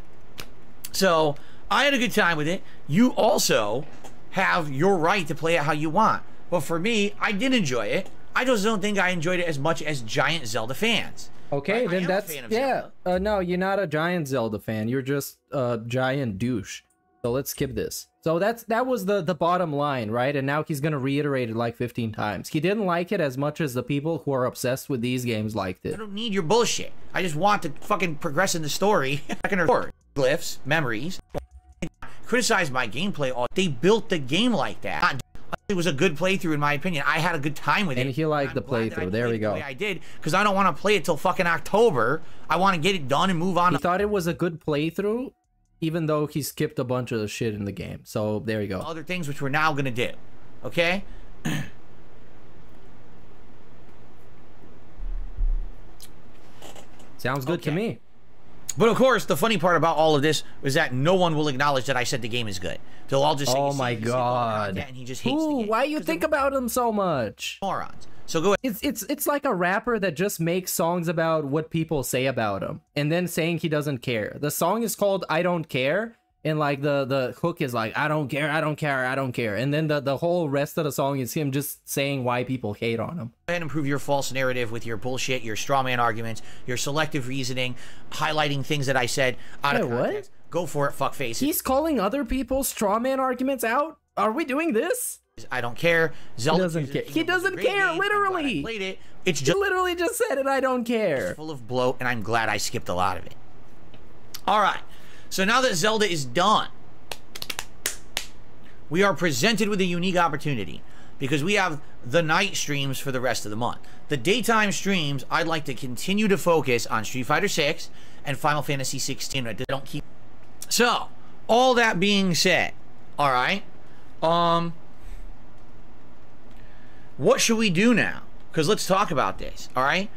S10: So, I had a good time with it. You also have your right to play it how you want. But for me, I did enjoy it. I just don't think I enjoyed it as much as giant Zelda fans.
S5: Okay,
S10: Right? I
S5: then
S10: am a
S5: that's
S10: fan of
S5: yeah.
S10: Zelda.
S5: Uh, no, you're not a giant Zelda fan. You're just a giant douche. So let's skip this. So that's that was the the bottom line, right? And now he's gonna reiterate it like fifteen times. He didn't like it as much as the people who are obsessed with these games liked it.
S10: I don't need your bullshit. I just want to fucking progress in the story. I can record glyphs, memories. Criticize my gameplay. All they built the game like that. It was a good playthrough in my opinion. I had a good time with it.
S5: And he liked the playthrough. There we
S10: The
S5: go.
S10: way I did because I don't want to play it till fucking October. I want to get it done and move on.
S5: He thought it was a good playthrough, even though he skipped a bunch of the shit in the game. So there you go.
S10: Other things which we're now gonna do. Okay.
S5: Sounds good to
S10: Okay.
S5: me.
S10: But of course, the funny part about all of this is that no one will acknowledge that I said the game is good. They'll all just say,
S5: Oh
S10: "You see,
S5: my
S10: you said all
S5: god.
S10: that," and he just hates the
S5: Ooh,
S10: game.
S5: why you think about him so much?
S10: Morons. So go ahead.
S5: It's it's it's like a rapper that just makes songs about what people say about him and then saying he doesn't care. The song is called I Don't Care, and like the the hook is like I don't care, I don't care, I don't care. And then the the whole rest of the song is him just saying why people hate on him.
S10: Go ahead and prove your false narrative with your bullshit, your straw man arguments, your selective reasoning, highlighting things that I said out of
S5: Wait, what?
S10: context. Go for it, fuckface.
S5: He's calling other people's straw man arguments out? Are we doing this?
S10: I don't care. Zelda
S5: He doesn't care. He doesn't care, literally.
S10: Played it. It's
S5: He
S10: just
S5: literally just said it, I don't care.
S10: full of bloat, and I'm glad I skipped a lot of it. All right. So now that Zelda is done, we are presented with a unique opportunity because we have the night streams for the rest of the month. The daytime streams, I'd like to continue to focus on Street Fighter six and Final Fantasy sixteen. I don't keep. So, all that being said, all right, um, what should we do now? Because let's talk about this, all right?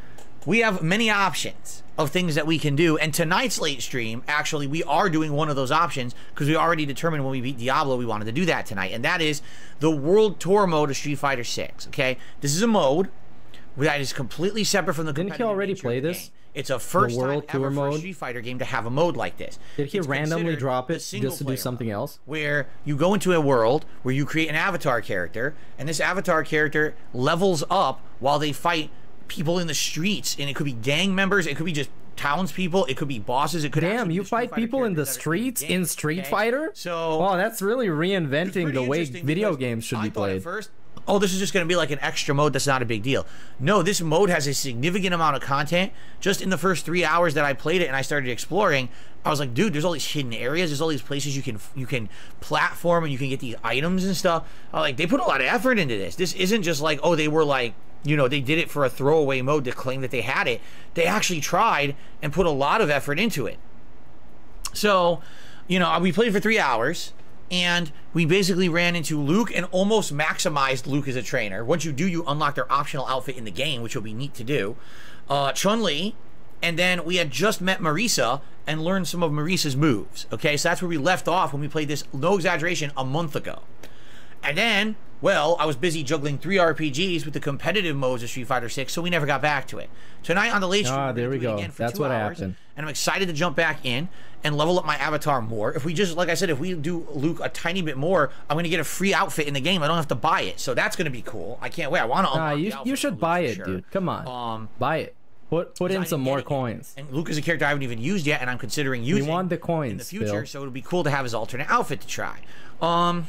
S10: we have many options of things that we can do. And tonight's late stream, actually, we are doing one of those options because we already determined when we beat Diablo, we wanted to do that tonight. And that is the World Tour mode of Street Fighter six, okay? This is a mode that is completely separate from the
S5: Didn't he already play this?
S10: Game. It's a first time
S5: World
S10: ever
S5: Tour
S10: for a
S5: mode?
S10: Street Fighter game to have a mode like this.
S5: Did he
S10: It's
S5: randomly
S10: considered
S5: drop
S10: the
S5: it just to
S10: single-player
S5: do something else?
S10: where you go into a world where you create an avatar character, and this avatar character levels up while they fight people in the streets, and it could be gang members, it could be just townspeople, it could be bosses, it could
S5: Damn, you fight people in the streets in Street Fighter?
S10: So,
S5: oh, that's really reinventing the way video games should be played.
S10: First, oh, this is just going to be like an extra mode that's not a big deal. No, this mode has a significant amount of content. Just in the first three hours that I played it and I started exploring, I was like, dude, there's all these hidden areas, there's all these places you can you can platform and you can get these items and stuff. I was like, they put a lot of effort into this. This isn't just like, oh, they were like, you know, they did it for a throwaway mode to claim that they had it. They actually tried and put a lot of effort into it. So, you know, we played for three hours. And we basically ran into Luke and almost maximized Luke as a trainer. Once you do, you unlock their optional outfit in the game, which will be neat to do. Uh, Chun-Li, and then we had just met Marisa and learned some of Marisa's moves. Okay, so that's where we left off when we played this, no exaggeration, a month ago. And then, well, I was busy juggling three R P Gs with the competitive modes of Street Fighter six, so we never got back to it. Tonight on the late stream,
S5: ah, there we go. That's what
S10: hours,
S5: happened.
S10: And I'm excited to jump back in and level up my avatar more. If we just, like I said, if we do Luke a tiny bit more, I'm going to get a free outfit in the game. I don't have to buy it, so that's going to be cool. I can't wait. I want to unlock
S5: Nah, you,
S10: the
S5: you should buy it, sure. dude. Come on.
S10: Um,
S5: buy it. Put put in some more coins.
S10: And Luke is a character I haven't even used yet, and I'm considering using
S5: we want the coins
S10: in the future,
S5: Bill.
S10: So it'll be cool to have his alternate outfit to try. Um...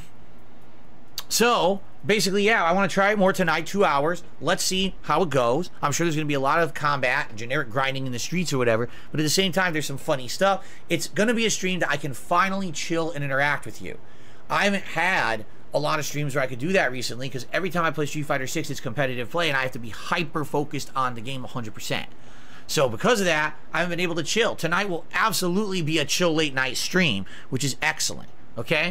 S10: So, basically, yeah, I want to try it more tonight, two hours. Let's see how it goes. I'm sure there's going to be a lot of combat, generic grinding in the streets or whatever, but at the same time, there's some funny stuff. It's going to be a stream that I can finally chill and interact with you. I haven't had a lot of streams where I could do that recently, because every time I play Street Fighter six, it's competitive play, and I have to be hyper-focused on the game one hundred percent. So, because of that, I haven't been able to chill. Tonight will absolutely be a chill late-night stream, which is excellent, okay?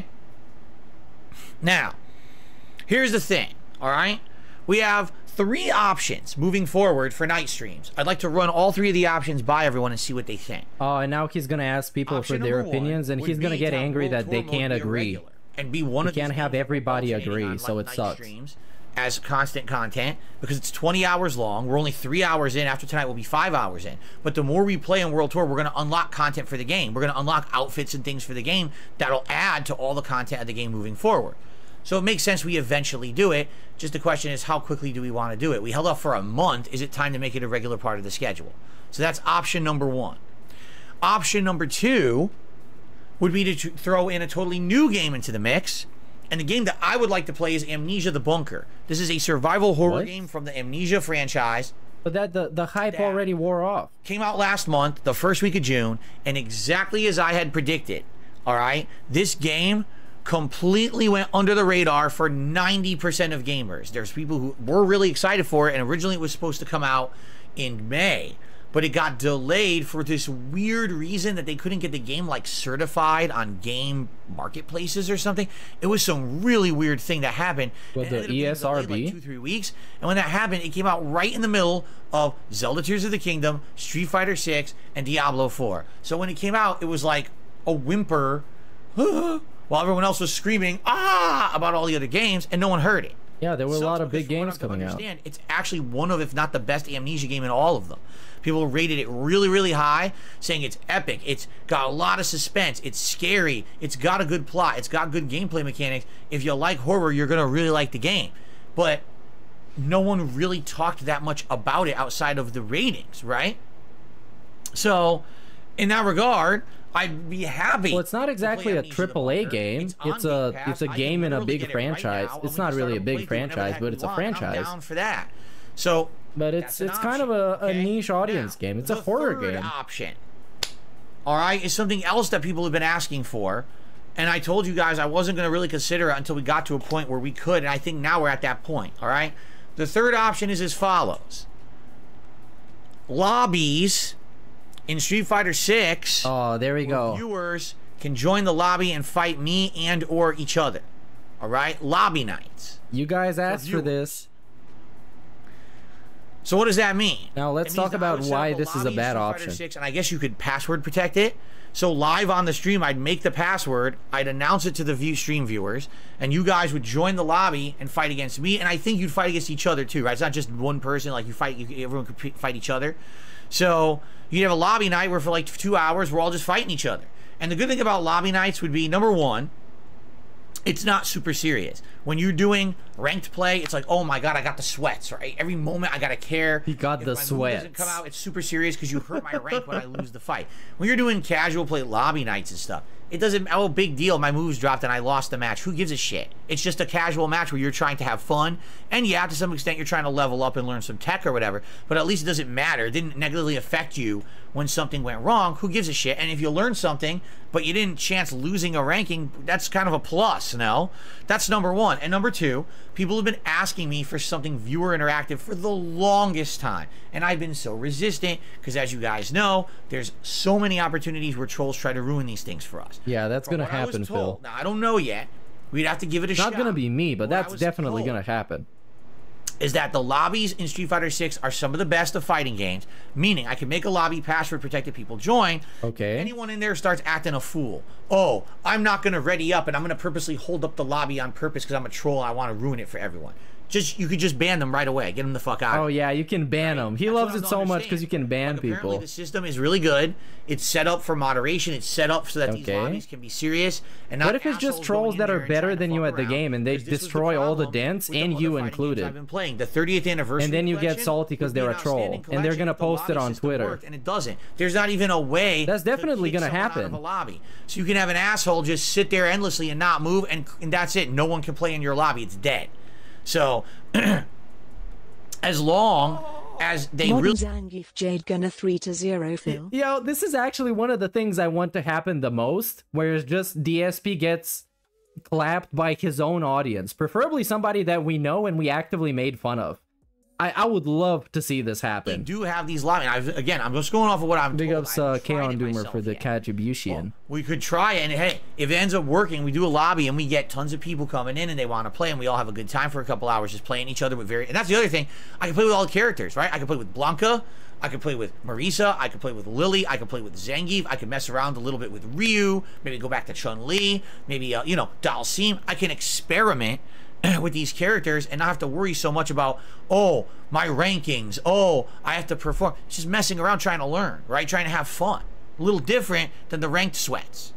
S10: Now, here's the thing, all right? We have three options moving forward for night streams. I'd like to run all three of the options by everyone and see what they think.
S5: Oh, and now he's going to ask people
S10: Option
S5: for their
S10: number one
S5: opinions, and
S10: would
S5: he's going to
S10: be
S5: get
S10: to have
S5: angry
S10: World
S5: that they
S10: Tour
S5: can't
S10: mode be
S5: agree.
S10: irregular and be one
S5: You
S10: of these
S5: can't have
S10: games
S5: everybody
S10: alternating
S5: agree,
S10: on,
S5: so
S10: like,
S5: it
S10: night
S5: sucks.
S10: streams as constant content, because it's twenty hours long. We're only three hours in. After tonight, we'll be five hours in. But the more we play on World Tour, we're going to unlock content for the game. We're going to unlock outfits and things for the game that'll add to all the content of the game moving forward. So it makes sense we eventually do it. Just the question is, how quickly do we want to do it? We held off for a month. Is it time to make it a regular part of the schedule? So that's option number one. Option number two would be to throw in a totally new game into the mix. And the game that I would like to play is Amnesia: The Bunker. This is a survival horror
S5: What?
S10: game from the Amnesia franchise.
S5: But that the, the hype already wore off.
S10: Came out last month, the first week of June, and exactly as I had predicted, all right, this game completely went under the radar for ninety percent of gamers. There's people who were really excited for it, and originally it was supposed to come out in May, but it got delayed for this weird reason that they couldn't get the game like certified on game marketplaces or something. It was some really weird thing that happened.
S5: With
S10: It
S5: the
S10: ended up being
S5: E S R B?
S10: delayed, like two, three weeks, and when that happened, it came out right in the middle of Zelda Tears of the Kingdom, Street Fighter six, and Diablo four. So when it came out, it was like a whimper, while everyone else was screaming ah about all the other games, and no one heard it.
S5: Yeah, there were a
S10: So
S5: lot of
S10: because
S5: big
S10: from what
S5: games
S10: I'm to
S5: coming out.
S10: understand, it's actually one of, if not the best Amnesia game in all of them. People rated it really, really high, saying it's epic. It's got a lot of suspense. It's scary. It's got a good plot. It's got good gameplay mechanics. If you like horror, you're going to really like the game. But no one really talked that much about it outside of the ratings, right? So, in that regard, I'd be happy.
S5: Well, it's not exactly a triple A game. It's a it's a game in a big franchise. It's not really a big franchise, but it's a franchise.
S10: I'm down for that. So,
S5: but it's
S10: that's
S5: it's
S10: an
S5: kind of a, a
S10: okay?
S5: niche audience game. It's a
S10: the
S5: horror
S10: third
S5: game.
S10: option, all right, is something else that people have been asking for, and I told you guys I wasn't going to really consider it until we got to a point where we could, and I think now we're at that point. All right, the third option is as follows: lobbies in Street Fighter six.
S5: Oh, there we go.
S10: Viewers can join the lobby and fight me and or each other. All right, lobby nights.
S5: You guys asked for this.
S10: So what does that mean?
S5: Now let's
S10: It means
S5: talk
S10: that I
S5: about
S10: would set
S5: why
S10: up a
S5: this is a
S10: lobby in
S5: bad
S10: Street Fighter
S5: option.
S10: six, and I guess you could password protect it. So live on the stream, I'd make the password, I'd announce it to the view stream viewers, and you guys would join the lobby and fight against me. And I think you'd fight against each other too, right? It's not just one person. Like you fight, you, everyone could fight each other. So you'd have a lobby night where for like two hours we're all just fighting each other. And the good thing about lobby nights would be, number one, it's not super serious. When you're doing ranked play, it's like, oh my god, I got the sweats, right? Every moment I gotta care.
S5: He got
S10: if
S5: the
S10: my move
S5: sweats.
S10: doesn't come out, it's super serious because you hurt my rank when I lose the fight. When you're doing casual play lobby nights and stuff, it doesn't, oh, big deal, my moves dropped and I lost the match. Who gives a shit? It's just a casual match where you're trying to have fun, and yeah, to some extent you're trying to level up and learn some tech or whatever, but at least it doesn't matter. It didn't negatively affect you when something went wrong. Who gives a shit? And if you learn something, but you didn't chance losing a ranking, that's kind of a plus, no? That's number one. And number two, people have been asking me for something viewer interactive for the longest time, and I've been so resistant because, as you guys know, there's so many opportunities where trolls try to ruin these things for us.
S5: Yeah, that's
S10: From
S5: gonna
S10: what I was
S5: happen,
S10: told-
S5: Phil.
S10: Now, I don't know yet. We'd have to give it a
S5: It's
S10: shot.
S5: not gonna be me, but
S10: What I
S5: that's
S10: was
S5: definitely
S10: told
S5: gonna happen.
S10: Is that the lobbies in Street Fighter six are some of the best of fighting games, meaning I can make a lobby, password protected, people join.
S5: Okay.
S10: Anyone in there starts acting a fool. Oh, I'm not going to ready up and I'm going to purposely hold up the lobby on purpose because I'm a troll and I want to ruin it for everyone. Just, you could just ban them right away. Get them the fuck out.
S5: Oh yeah, you can ban them. He
S10: That's
S5: loves
S10: what
S5: it
S10: I
S5: so
S10: don't
S5: much because you can ban
S10: Apparently
S5: people.
S10: the system is really good. It's set up for moderation. It's set up so that these
S5: Okay.
S10: lobbies can be serious and not
S5: What if it's just
S10: assholes
S5: trolls
S10: going in
S5: that
S10: there
S5: are
S10: and
S5: better
S10: trying to
S5: than you
S10: fuck
S5: at the
S10: around.
S5: game and they
S10: 'Cause this was the
S5: destroy all the
S10: problem
S5: dents
S10: with the
S5: and
S10: other
S5: you
S10: fighting games
S5: included?
S10: I've been playing the thirtieth anniversary
S5: And then you get
S10: collection
S5: salty because
S10: would be
S5: they're
S10: an
S5: a troll
S10: outstanding
S5: and they're
S10: collection
S5: gonna
S10: if the
S5: post it
S10: lobby
S5: on
S10: system
S5: Twitter.
S10: worked, and it doesn't. There's not even a way.
S5: That's definitely
S10: to kick
S5: gonna
S10: someone out of
S5: happen.
S10: a lobby. So you can have an asshole just sit there endlessly and not move, and and that's it. No one can play in your lobby. It's dead. So as long as they
S11: Modern
S10: really
S11: Zangief Jade Gunner three to zero Phil.
S5: Yo, this is actually one of the things I want to happen the most, where it's just D S P gets clapped by his own audience, preferably somebody that we know and we actively made fun of. I, I would love to see this
S10: They
S5: happen.
S10: do have these lobbies. I've, again, I'm just going off of what I'm
S5: Big
S10: told.
S5: ups
S10: I
S5: uh,
S10: haven't tried
S5: Kaon
S10: it
S5: Doomer
S10: myself
S5: for the
S10: yet.
S5: contribution.
S10: We could try it, and hey, if it ends up working, we do a lobby and we get tons of people coming in and they want to play, and we all have a good time for a couple hours just playing each other with very. And that's the other thing. I can play with all the characters, right? I can play with Blanca. I can play with Marisa. I can play with Lily. I can play with Zangief. I can mess around a little bit with Ryu. Maybe go back to Chun-Li. Maybe uh, you know, Dalsim. I can experiment with these characters and not have to worry so much about, oh, my rankings, oh, I have to perform. It's just messing around trying to learn, right? Trying to have fun. A little different than the ranked sweats.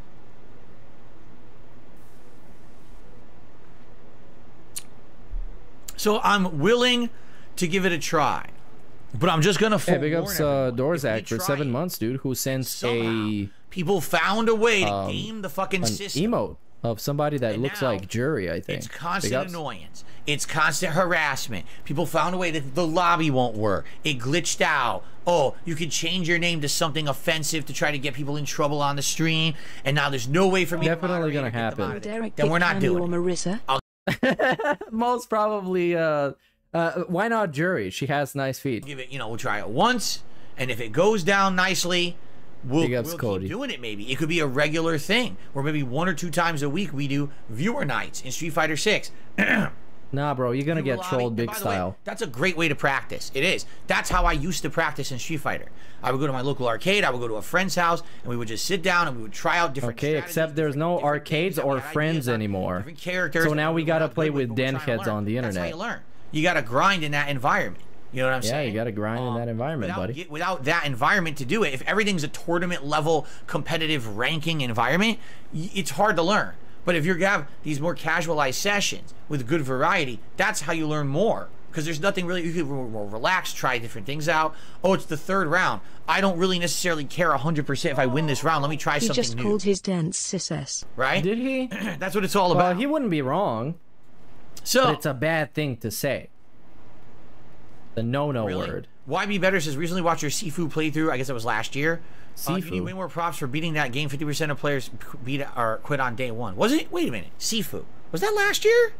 S10: So I'm willing to give it a try, but I'm just gonna
S5: Hey, big
S10: forewarn
S5: ups uh,
S10: everyone.
S5: Dorzak
S10: If we
S5: for
S10: try
S5: seven
S10: it,
S5: months, dude, who sent
S10: somehow
S5: a
S10: people found a way to
S5: um,
S10: game the fucking
S5: an
S10: system.
S5: emote of somebody that
S10: And
S5: looks
S10: now
S5: like Jury, I think.
S10: It's
S5: Big
S10: constant
S5: ups.
S10: annoyance. It's constant harassment. People found a way that the lobby won't work. It glitched out. Oh, you could change your name to something offensive to try to get people in trouble on the stream, and now there's no way for me
S5: Definitely
S10: to
S5: gonna
S10: moderate or get them out
S5: happen.
S10: of there.
S11: Derek
S10: Then we're not
S11: Pick
S10: doing
S11: or
S10: it.
S11: Marissa.
S5: Most probably, uh, uh, why not Jury? She has nice feet.
S10: Give it, you know, we'll try it once, and if it goes down nicely, we'll,
S5: Big ups,
S10: we'll
S5: Cody.
S10: keep doing it. Maybe it could be a regular thing, where maybe one or two times a week we do viewer nights in Street Fighter six.
S5: Nah, bro, you're gonna
S10: Viewer
S5: get
S10: lobby.
S5: trolled
S10: And
S5: big
S10: by the way,
S5: style.
S10: that's a great way to practice. It is. That's how I used to practice in Street Fighter. I would go to my local arcade, I would go to a friend's house, and we would just sit down and we would try out different
S5: Okay, except there's no arcades or friends anymore.
S10: different characters.
S5: So now we gotta
S10: not
S5: play
S10: good
S5: with
S10: but we're
S5: den
S10: trying to
S5: heads
S10: learn.
S5: on the
S10: That's how
S5: internet.
S10: you learn. You got to grind in that environment. You know what I'm
S5: Yeah,
S10: saying?
S5: you gotta grind in that environment,
S10: without,
S5: buddy.
S10: get- without that environment to do it, if everything's a tournament level competitive ranking environment, y- it's hard to learn. But if you have these more casualized sessions with good variety, that's how you learn more. Because there's nothing really, you can more, more relax, try different things out. Oh, it's the third round. I don't really necessarily care one hundred percent if I win this round. Let me try
S11: He
S10: something
S11: just
S10: new.
S11: called his dance success.
S10: Right?
S5: Did he?
S10: That's what it's all
S5: Well,
S10: about.
S5: he wouldn't be wrong.
S10: So
S5: but it's a bad thing to say. The no-no
S10: Really?
S5: word.
S10: Y B Better says recently watched your Sifu playthrough. I guess it was last year. Uh, you
S5: Sifu?
S10: need way more props for beating that game. fifty percent of players qu- beat or quit on day one. Was it? Wait a minute. Sifu. Was that last year?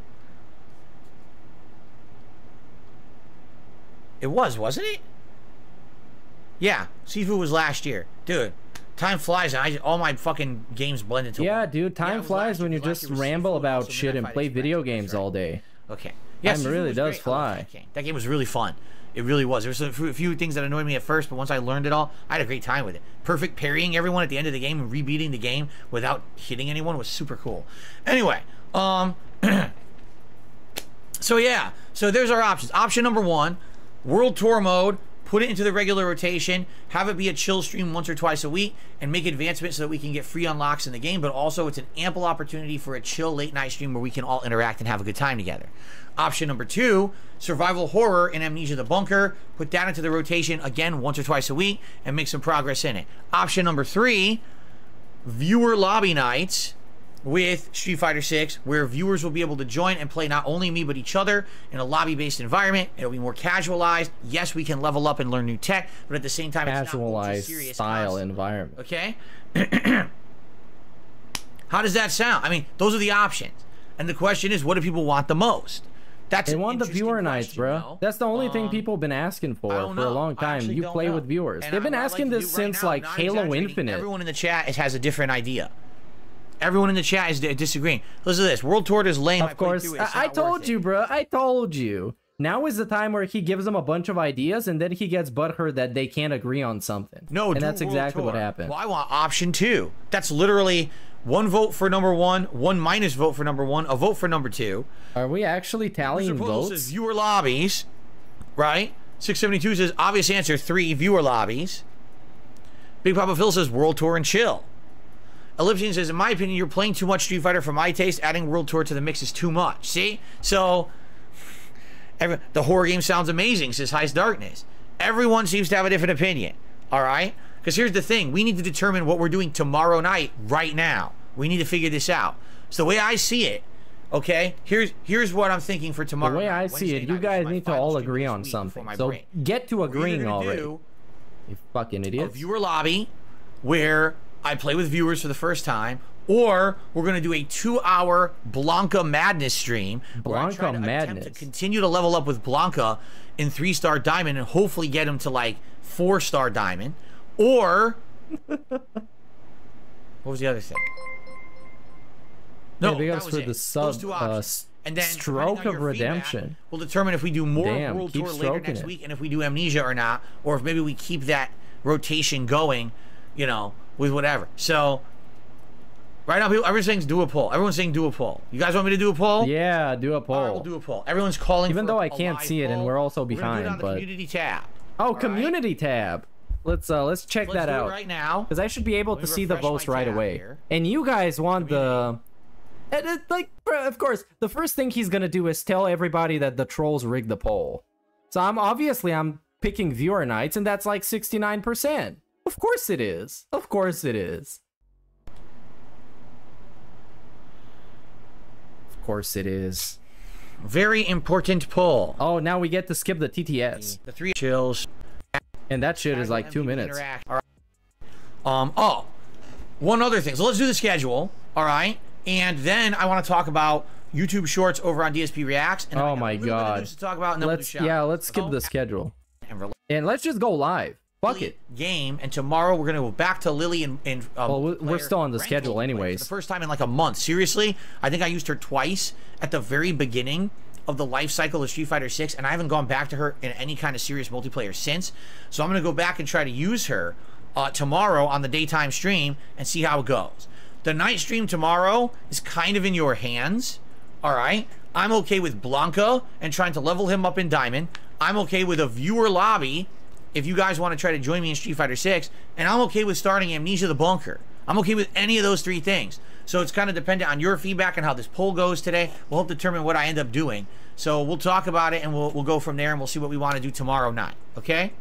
S10: It was, wasn't it? Yeah, Sifu was last year, dude. Time flies, and I all my fucking games blend into
S5: Yeah,
S10: one.
S5: dude, time
S10: it was
S5: flies
S10: last
S5: when
S10: year,
S5: you
S10: because last
S5: just
S10: year was
S5: ramble
S10: Sifu,
S5: about
S10: also
S5: shit and
S10: Midnight
S5: play
S10: Fighting
S5: video
S10: Express,
S5: games
S10: that's right.
S5: all day.
S10: Okay.
S5: Time
S10: Sifu
S5: really
S10: was
S5: does
S10: great. I love
S5: fly.
S10: That game. that game was really fun. It really was. There was a few- a few things that annoyed me at first, but once I learned it all, I had a great time with it. Perfect parrying everyone at the end of the game and rebeating the game without hitting anyone was super cool. Anyway, um, so yeah, so there's our options. Option number one, World Tour mode. Put it into the regular rotation, have it be a chill stream once or twice a week, and make advancements so that we can get free unlocks in the game, but also it's an ample opportunity for a chill late night stream where we can all interact and have a good time together. Option number two, survival horror in Amnesia the Bunker. Put that into the rotation again once or twice a week and make some progress in it. Option number three, viewer lobby nights with Street Fighter six, where viewers will be able to join and play not only me but each other in a lobby-based environment. It'll be more casualized. Yes, we can level up and learn new tech, but at the same time, it's not ultra serious
S5: style environment.
S10: Okay. How does that sound? I mean, those are the options, and the question is, what do people want the most? That's
S5: they
S10: an
S5: want the
S10: interesting
S5: viewer nights,
S10: question,
S5: bro.
S10: though.
S5: That's the only thing
S10: Um,
S5: people have been asking for
S10: I don't
S5: for a
S10: know.
S5: long
S10: I
S5: time.
S10: actually
S5: You
S10: don't
S5: play
S10: know.
S5: with viewers.
S10: And
S5: They've been
S10: what I'd
S5: asking
S10: like to
S5: this
S10: do right
S5: since
S10: now,
S5: like
S10: not
S5: Halo
S10: exaggerating,
S5: Infinite.
S10: Everyone in the chat is, has a different idea. Everyone in the chat is disagreeing. Listen to this. World Tour is lame.
S5: Of course,
S10: I,
S5: I, I told you, bro. I told you. Now is the time where he gives them a bunch of ideas and then he gets butthurt that they can't agree on something.
S10: No,
S5: and
S10: do
S5: that's
S10: World
S5: exactly
S10: Tour.
S5: what happened.
S10: Well, I want option two. That's literally one vote for number one, one minus vote for number one, a vote for number two.
S5: Are we actually tallying votes?
S10: Says viewer lobbies, right? six seventy-two says obvious answer three viewer lobbies. Big Papa Phil says World Tour and chill. Elliptian says, in my opinion, you're playing too much Street Fighter for my taste. Adding World Tour to the mix is too much. See? So, every, the horror game sounds amazing, says Heist Darkness. Everyone seems to have a different opinion. All right? Because here's the thing. We need to determine what we're doing tomorrow night, right now. We need to figure this out. So the way I see it, okay, here's here's what I'm thinking for tomorrow
S5: The way
S10: night,
S5: I see
S10: Wednesday
S5: it, you
S10: night,
S5: guys
S10: which is
S5: need
S10: my
S5: to
S10: final
S5: all
S10: stream of
S5: agree
S10: this
S5: on
S10: week
S5: something.
S10: before my
S5: So
S10: break.
S5: get to
S10: We're either
S5: agreeing
S10: gonna
S5: already.
S10: do
S5: You fucking
S10: a
S5: idiots.
S10: viewer lobby where I play with viewers for the first time, or we're going to do a two-hour Blanca Madness stream. where I try
S5: Blanca
S10: to attempt
S5: Madness.
S10: To continue to level up with Blanca in three-star Diamond and hopefully get him to like four-star Diamond, or what was the other thing? No,
S5: Yeah, big
S10: that
S5: ups
S10: was
S5: for
S10: it.
S5: the sub,
S10: Those two
S5: uh,
S10: options.
S5: s-
S10: and then
S5: Stroke
S10: depending on
S5: of
S10: your feedback,
S5: Redemption.
S10: we'll determine if we do more
S5: Damn,
S10: World
S5: keep
S10: Tour later
S5: stroking
S10: next
S5: it.
S10: week, and if we do Amnesia or not, or if maybe we keep that rotation going, you know, with whatever. So right now, people, everyone's saying do a poll. Everyone's saying do a poll. You guys want me to do a poll?
S5: Yeah, do a poll.
S10: All right, we'll do a poll. Everyone's calling.
S5: Even
S10: for
S5: though
S10: a-
S5: I
S10: a
S5: can't
S10: live
S5: see it and
S10: poll.
S5: we're also
S10: We're gonna do it
S5: behind,
S10: on the
S5: but
S10: community tab.
S5: oh, community tab. Let's uh let's check
S10: Let's
S5: that
S10: do it
S5: out
S10: right now.
S5: because I should be able
S10: Let
S5: to
S10: me
S5: see the
S10: refresh
S5: votes
S10: my
S5: right
S10: tab
S5: away.
S10: here.
S5: And you guys want the and it, like bro, of course the first thing he's gonna do is tell everybody that the trolls rigged the poll. So I'm obviously I'm picking viewer nights and that's like sixty-nine percent. Of course it is. Of course it is. Of course it is.
S10: Very important poll.
S5: Oh, now we get to skip the T T S.
S10: The three chills.
S5: And that shit is like two minutes.
S10: Interact. All right. Um. Oh, one other thing. So let's do the schedule. All right. And then I want to talk about YouTube Shorts over on D S P Reacts. And
S5: Oh my god.
S10: to talk about, and then we'll do
S5: Let's
S10: shout
S5: yeah,
S10: outs.
S5: let's skip
S10: So-
S5: the schedule.
S10: And rela-
S5: And let's just go live. Fuck it.
S10: game, and tomorrow we're gonna go back to Lily and, and um,
S5: Well, we- we're
S10: player
S5: still on the
S10: ranked
S5: schedule
S10: multiplayer
S5: anyways.
S10: For the first time in like a month. Seriously, I think I used her twice at the very beginning of the life cycle of Street Fighter six, and I haven't gone back to her in any kind of serious multiplayer since. So I'm gonna go back and try to use her uh, tomorrow on the daytime stream and see how it goes. The night stream tomorrow is kind of in your hands. All right, I'm okay with Blanca and trying to level him up in Diamond. I'm okay with a viewer lobby if you guys want to try to join me in Street Fighter six, and I'm okay with starting Amnesia the Bunker. I'm okay with any of those three things. So it's kind of dependent on your feedback and how this poll goes today. We'll help determine what I end up doing. So we'll talk about it and we'll, we'll go from there and we'll see what we want to do tomorrow night. Okay?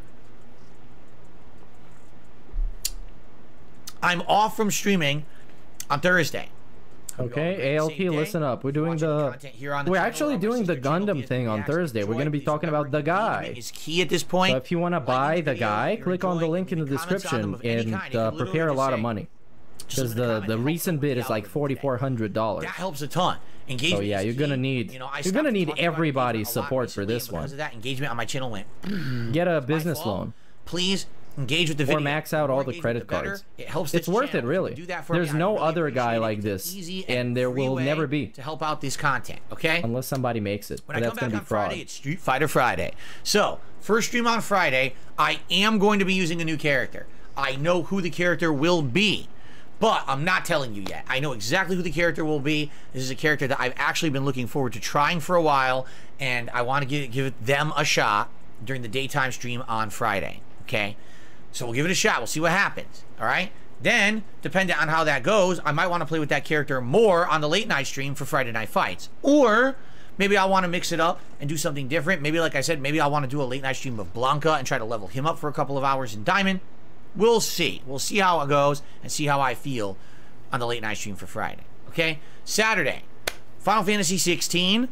S10: I'm off from streaming on Thursday.
S5: Okay, A L P, listen up. We're doing the
S10: here on the
S5: we're
S10: channel
S5: actually
S10: or
S5: doing the Gundam thing on Thursday. We're going to be talking about the guy.
S10: Is key at this point.
S5: So if you want to buy the guy, click on the link in the description and uh, prepare a lot of money. Because the the recent bid is like forty-four hundred dollars.
S10: That helps a ton. Engagement
S5: So yeah,
S10: is
S5: you're gonna
S10: key.
S5: need
S10: You know, I
S5: you're gonna
S10: stopped
S5: need
S10: talking about
S5: everybody's
S10: engagement a lot
S5: support for
S10: recently,
S5: this
S10: and
S5: one.
S10: because of that, engagement on my channel went.
S5: Get a
S10: It's my
S5: business
S10: fault.
S5: loan.
S10: Please engage with the
S5: or
S10: video.
S5: max out all the credit
S10: better.
S5: cards.
S10: It helps
S5: It's
S10: this
S5: worth
S10: channel.
S5: it, really.
S10: Do that for me.
S5: There's
S10: I
S5: no
S10: really
S5: other guy
S10: appreciate it.
S5: like
S10: It's
S5: this,
S10: an easy
S5: and there
S10: free
S5: will
S10: way
S5: never be.
S10: to help out this content. Okay.
S5: Unless somebody makes it,
S10: When
S5: but
S10: I
S5: that's
S10: come
S5: gonna
S10: back
S5: be
S10: on
S5: fraud.
S10: Friday, it's Street Fighter Friday. So, first stream on Friday, I am going to be using a new character. I know who the character will be, but I'm not telling you yet. I know exactly who the character will be. This is a character that I've actually been looking forward to trying for a while, and I want to give, give them a shot during the daytime stream on Friday. Okay? So we'll give it a shot. We'll see what happens. All right? Then, depending on how that goes, I might want to play with that character more on the late night stream for Friday Night Fights. Or maybe I want to mix it up and do something different. Maybe, like I said, maybe I want to do a late night stream of Blanca and try to level him up for a couple of hours in Diamond. We'll see. We'll see how it goes and see how I feel on the late night stream for Friday. Okay? Saturday, Final Fantasy sixteen.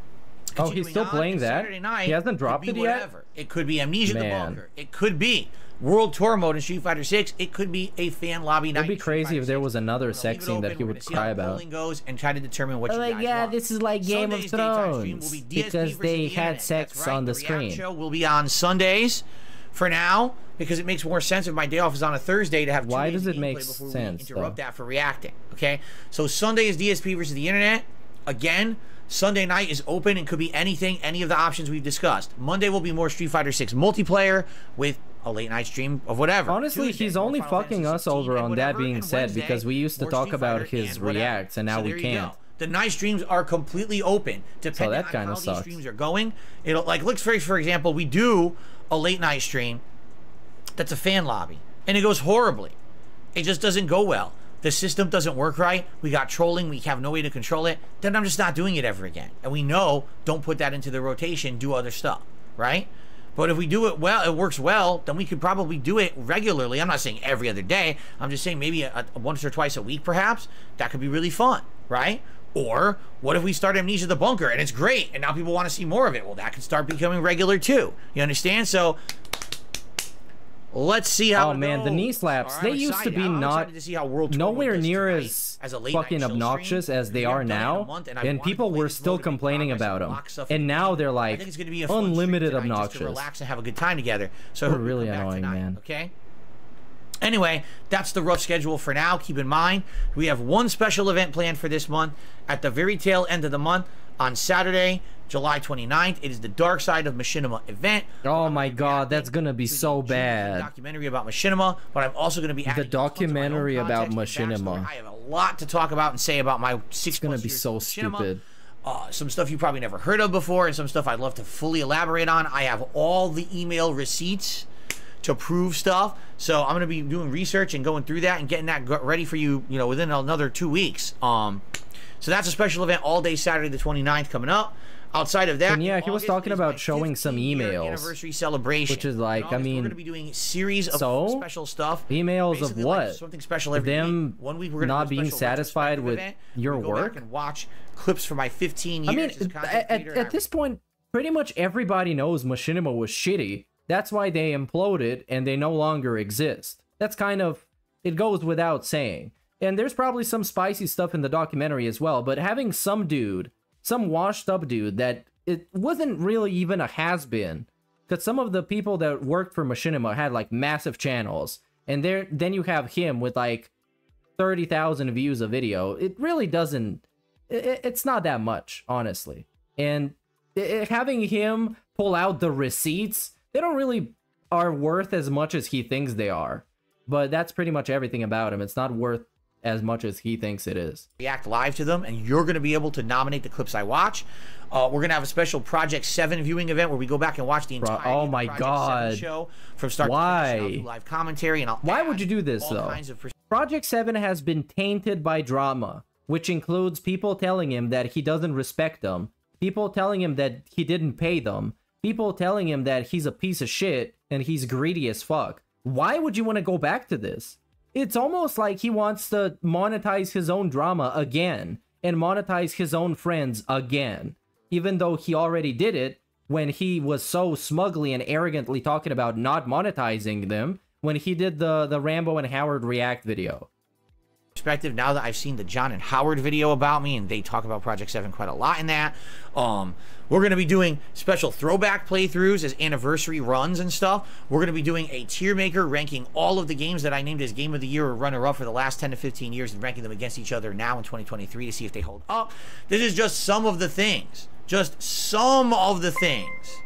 S5: Oh, he's still playing that?
S10: Saturday night,
S5: He hasn't dropped
S10: could
S5: it
S10: be
S5: yet?
S10: whatever. It could be Amnesia the
S5: Man.
S10: Bunker. It could be World Tour Mode in Street Fighter six. It could be a fan lobby night.
S5: It'd be crazy if there was another sex scene that he would cry about.
S10: Goes and try to determine what you
S12: like,
S10: guys
S12: yeah,
S10: want.
S12: this is like Game
S10: Sunday's
S12: of
S10: daytime stream will
S12: Thrones
S10: be D S P
S12: because
S10: versus
S12: they
S10: the
S12: had
S10: internet.
S12: sex
S10: That's right.
S12: on the,
S10: the
S12: screen.
S10: React show will be on Sundays for now because it makes more sense if my day off is on a Thursday to have two
S5: Why
S10: days
S5: does
S10: of
S5: it make
S10: gameplay before
S5: sense,
S10: we interrupt
S5: though?
S10: that for reacting. Okay, so Sunday is D S P versus the internet. Again, Sunday night is open and could be anything, any of the options we've discussed. Monday will be more Street Fighter six multiplayer with a late night stream of whatever.
S5: Honestly,
S10: Tuesday,
S5: he's
S10: more
S5: only
S10: Final
S5: fucking
S10: Fantasy
S5: us
S10: sixteen
S5: over
S10: and
S5: on
S10: whatever,
S5: that being
S10: and
S5: said
S10: Wednesday,
S5: because we used to
S10: more
S5: talk
S10: Street
S5: about
S10: Fighter
S5: his
S10: and whatever.
S5: reacts and now
S10: So
S5: we
S10: there you
S5: can't.
S10: go. The night streams are completely open depending
S5: that
S10: on
S5: kinda
S10: how
S5: sucks.
S10: these streams are going. It'll like looks for for example, we do a late night stream that's a fan lobby and it goes horribly. It just doesn't go well. The system doesn't work right. We got trolling. We have no way to control it. Then I'm just not doing it ever again. And we know, don't put that into the rotation. Do other stuff, right? But if we do it well, it works well, then we could probably do it regularly. I'm not saying every other day. I'm just saying maybe a, a once or twice a week, perhaps. That could be really fun, right? Or what if we start Amnesia the Bunker and it's great and now people want to see more of it? Well, that could start becoming regular too. You understand? So let's see how
S5: Oh
S10: it
S5: man, the
S10: goes.
S5: knee slaps,
S10: All right,
S5: they
S10: I'm
S5: used to
S10: excited.
S5: be
S10: I'm
S5: not
S10: excited to see how World Tour Mode
S5: nowhere
S10: does
S5: near
S10: tonight
S5: as
S10: as a late night
S5: fucking
S10: chill
S5: obnoxious
S10: stream.
S5: as they
S10: We
S5: are
S10: haven't done it in a
S5: now,
S10: month, and I
S5: and
S10: wanted to
S5: people
S10: play
S5: were
S10: this
S5: still
S10: mode to make
S5: complaining
S10: progress
S5: about
S10: and
S5: them.
S10: lock stuff
S5: And
S10: in.
S5: now they're
S10: I
S5: like
S10: think it's gonna be a fun stream
S5: unlimited
S10: tonight just to
S5: obnoxious.
S10: relax and have a good time together. So I
S5: They're
S10: hope you
S5: really
S10: come back
S5: annoying,
S10: tonight,
S5: man.
S10: Okay. Anyway, that's the rough schedule for now. Keep in mind, we have one special event planned for this month at the very tail end of the month on Saturday, July twenty-ninth. It is the Dark Side of Machinima event.
S5: Oh my god, that's gonna be so bad.
S10: Documentary about Machinima, but I'm also going to be adding
S5: The documentary about Machinima.
S10: I have a lot to talk about and say about my six.
S5: It's gonna
S10: plus
S5: be
S10: years
S5: so
S10: of Machinima.
S5: stupid.
S10: Uh, some stuff you probably never heard of before, and some stuff I'd love to fully elaborate on. I have all the email receipts to prove stuff, so I'm gonna be doing research and going through that and getting that go- ready for you, you know, within another two weeks. Um, so that's a special event all day Saturday the twenty-ninth coming up. Outside of that,
S5: And yeah, he was
S10: August
S5: talking
S10: is my
S5: about showing some emails,
S10: anniversary celebration,
S5: which is like, I
S10: we're
S5: mean,
S10: going to be doing a series of
S5: so
S10: special stuff.
S5: emails of
S10: Basically, like,
S5: what?
S10: something special every
S5: Them
S10: week. One week we're gonna
S5: not
S10: do a
S5: being
S10: special
S5: satisfied
S10: retrospective
S5: with
S10: event.
S5: your
S10: We go
S5: work.
S10: back and watch clips from my fifteen years.
S5: I mean,
S10: as a content
S5: at,
S10: creator,
S5: at,
S10: and
S5: at this point, pretty much everybody knows Machinima was shitty. That's why they imploded and they no longer exist. That's kind of, it goes without saying. And there's probably some spicy stuff in the documentary as well, but having some dude, some washed up dude that it wasn't really even a has-been, because some of the people that worked for Machinima had like massive channels, and there then you have him with like thirty thousand views a video. It really doesn't, it, it's not that much, honestly. And it, having him pull out the receipts, they don't really are worth as much as he thinks they are. But that's pretty much everything about him. It's not worth as much as he thinks it is.
S10: React live to them, and you're going to be able to nominate the clips I watch. Uh, we're going to have a special Project seven viewing event where we go back and watch the entire
S5: Oh my
S10: Project
S5: god.
S10: seven show from start
S5: Why?
S10: to finish. And I'll do live commentary, and I'll
S5: Why
S10: add
S5: would you do this
S10: all
S5: though?
S10: kinds of pers-
S5: Project seven has been tainted by drama, which includes people telling him that he doesn't respect them, people telling him that he didn't pay them, people telling him that he's a piece of shit and he's greedy as fuck. Why would you want to go back to this? It's almost like he wants to monetize his own drama again and monetize his own friends again, even though he already did it when he was so smugly and arrogantly talking about not monetizing them when he did the, the Rambo and Howard React video.
S10: perspective now that I've seen the John and Howard video about me, and they talk about Project seven quite a lot in that. Um, we're going to be doing special throwback playthroughs as anniversary runs and stuff. We're going to be doing a tier maker ranking all of the games that I named as Game of the Year or runner-up for the last ten to fifteen years and ranking them against each other now in twenty twenty-three to see if they hold up. This is just some of the things. Just some of the things.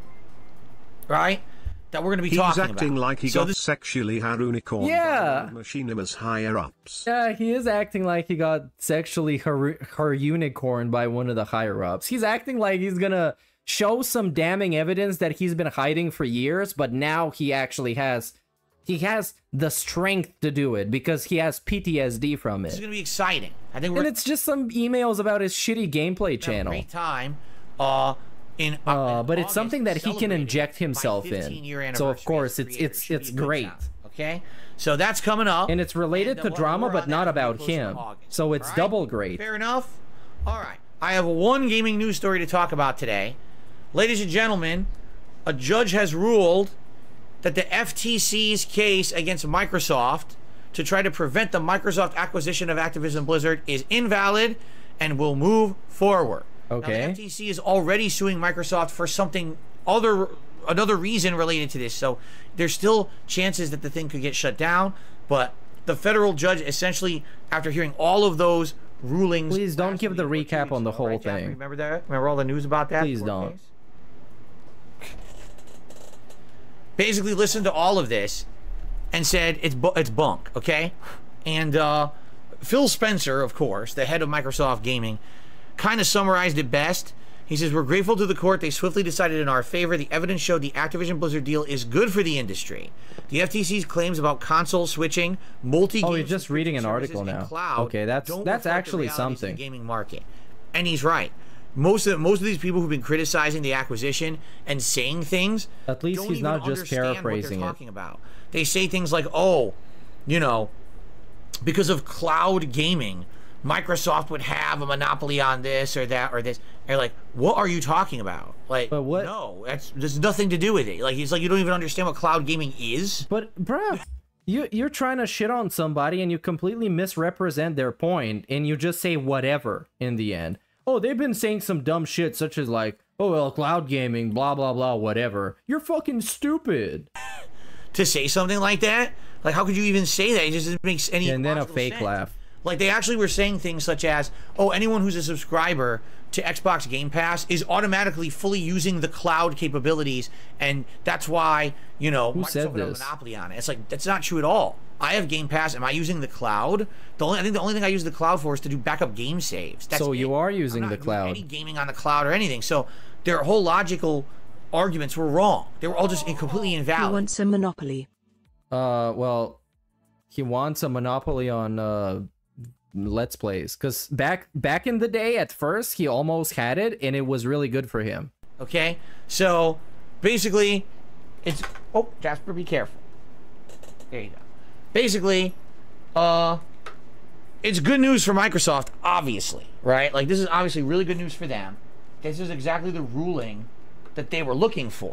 S10: Right? That we're going to be
S13: He's
S10: talking about.
S13: He's acting like he
S10: so
S13: got
S10: this
S13: sexually harunicorn
S5: Yeah.
S13: by Machinima's higher-ups.
S5: Yeah, he is acting like he got sexually her, her unicorn by one of the higher-ups. He's acting like he's gonna show some damning evidence that he's been hiding for years, but now he actually has... He has the strength to do it because he has P T S D from it.
S10: This is going to be exciting. I think we're...
S5: And it's just some emails about his shitty gameplay channel.
S10: Great time. Uh... In, uh,
S5: uh,
S10: in
S5: but
S10: August,
S5: it's something that he can inject himself in. So of course it's it's it's great.
S10: Out, okay, so that's coming up,
S5: and it's related
S10: and, uh,
S5: to drama, but not about him. So it's
S10: right?
S5: double great.
S10: Fair enough. All right, I have one gaming news story to talk about today, ladies and gentlemen. A judge has ruled that the F T C's case against Microsoft to try to prevent the Microsoft acquisition of Activision Blizzard is invalid and will move forward.
S5: Okay.
S10: Now, the F T C is already suing Microsoft for something other, another reason related to this. So there's still chances that the thing could get shut down. But the federal judge essentially, after hearing all of those rulings,
S5: please don't give the recap on the whole
S10: right,
S5: thing.
S10: Remember that? Remember all the news about that?
S5: Please don't.
S10: Case? Basically, listened to all of this and said it's bu it's bunk. Okay, and uh, Phil Spencer, of course, the head of Microsoft Gaming, kind of summarized it best. He says, we're grateful to the court. They swiftly decided in our favor. The evidence showed the Activision Blizzard deal is good for the industry. The F T C's claims about console switching, multi-game...
S5: Oh, you're just reading an article now.
S10: Cloud
S5: okay, that's that's actually something.
S10: Of the gaming market. And he's right. Most of most of these people who've been criticizing the acquisition and saying things...
S5: At least he's not just paraphrasing
S10: it. Talking about. They say things like, oh, you know, because of cloud gaming... Microsoft would have a monopoly on this or that or this. And you're like, what are you talking about? Like,
S5: but what?
S10: No, that's there's nothing to do with it. Like, he's like, you don't even understand what cloud gaming is.
S5: But, bruh, you you're trying to shit on somebody and you completely misrepresent their point and you just say whatever in the end. Oh, they've been saying some dumb shit such as like, oh well, cloud gaming, blah blah blah, whatever. You're fucking stupid.
S10: To say something like that, like, how could you even say that? It just doesn't make any.
S5: And then a fake
S10: sense.
S5: laugh.
S10: Like, they actually were saying things such as, oh, anyone who's a subscriber to Xbox Game Pass is automatically fully using the cloud capabilities, and that's why, you know,
S5: Who
S10: Microsoft
S5: said
S10: would have a
S5: this?
S10: monopoly on it. It's like, that's not true at all. I have Game Pass. Am I using the cloud? The only I think the only thing I use the cloud for is to do backup game saves. That's
S5: so
S10: it.
S5: you are using
S10: I'm
S5: the
S10: not
S5: cloud.
S10: doing any gaming on the cloud or anything. So their whole logical arguments were wrong. They were all just completely invalid.
S11: He wants a monopoly.
S5: Uh, well, he wants a monopoly on uh Let's Plays, because back back in the day, at first he almost had it, and it was really good for him.
S10: Okay, so basically, it's oh Jasper, be careful. There you go. Basically, uh, it's good news for Microsoft, obviously, right? Like, this is obviously really good news for them. This is exactly the ruling that they were looking for.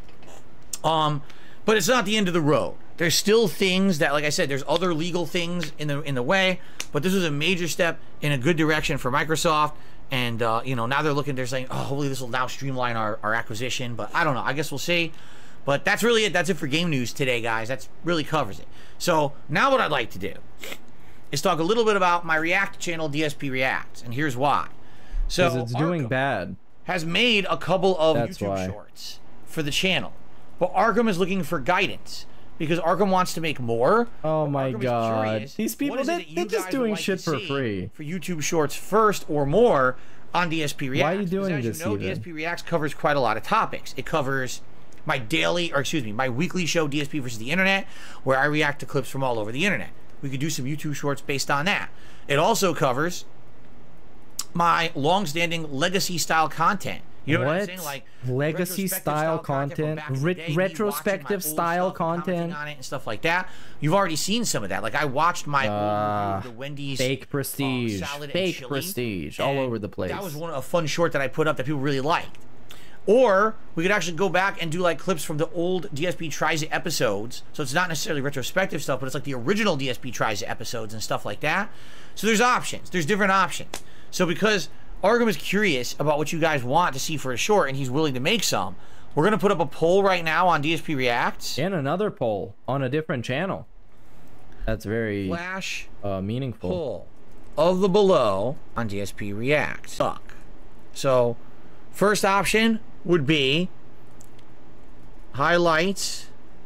S10: Um, but it's not the end of the road. There's still things that, like I said, there's other legal things in the in the way, but this was a major step in a good direction for Microsoft. And, uh, you know, now they're looking, they're saying, oh, hopefully this will now streamline our, our acquisition. But I don't know. I guess we'll see. But that's really it. That's it for game news today, guys. That's really covers it. So now what I'd like to do is talk a little bit about my React channel, D S P Reacts. And here's why. So
S5: it's doing bad.
S10: Has made a couple of
S5: That's
S10: YouTube
S5: why.
S10: shorts for the channel. But Arkham is looking for guidance. Because Arkham wants to make more.
S5: Oh my
S10: Arkham
S5: god.
S10: curious,
S5: These people,
S10: what is it
S5: they,
S10: that you
S5: they're just
S10: guys would
S5: doing
S10: like
S5: shit
S10: to
S5: for
S10: see
S5: free.
S10: For YouTube Shorts first or more on D S P Reacts.
S5: Why are you doing
S10: Because as
S5: this
S10: you know,
S5: even?
S10: D S P Reacts covers quite a lot of topics. It covers my daily, or excuse me, my weekly show, D S P versus the Internet, where I react to clips from all over the Internet. We could do some YouTube Shorts based on that. It also covers my long-standing legacy-style content. You know what,
S5: What?
S10: I'm saying? Like
S5: Legacy style content, Re retrospective style content,
S10: on it and stuff like that. You've already seen some of that. Like, I watched my
S5: Uh,
S10: old review of the Wendy's
S5: fake
S10: uh,
S5: prestige,
S10: salad and
S5: fake
S10: chili,
S5: prestige, all
S10: and
S5: over the place.
S10: That was one a fun short that I put up that people really liked. Or we could actually go back and do like clips from the old D S P Tries It episodes. So it's not necessarily retrospective stuff, but it's like the original D S P Tries It episodes and stuff like that. So there's options. There's different options. So because Arkham is curious about what you guys want to see for a short and he's willing to make some, we're going to put up a poll right now on D S P Reacts.
S5: And another poll on a different channel. That's very
S10: Flash
S5: uh, meaningful.
S10: Poll of the below on D S P Reacts. Suck. So first option would be highlights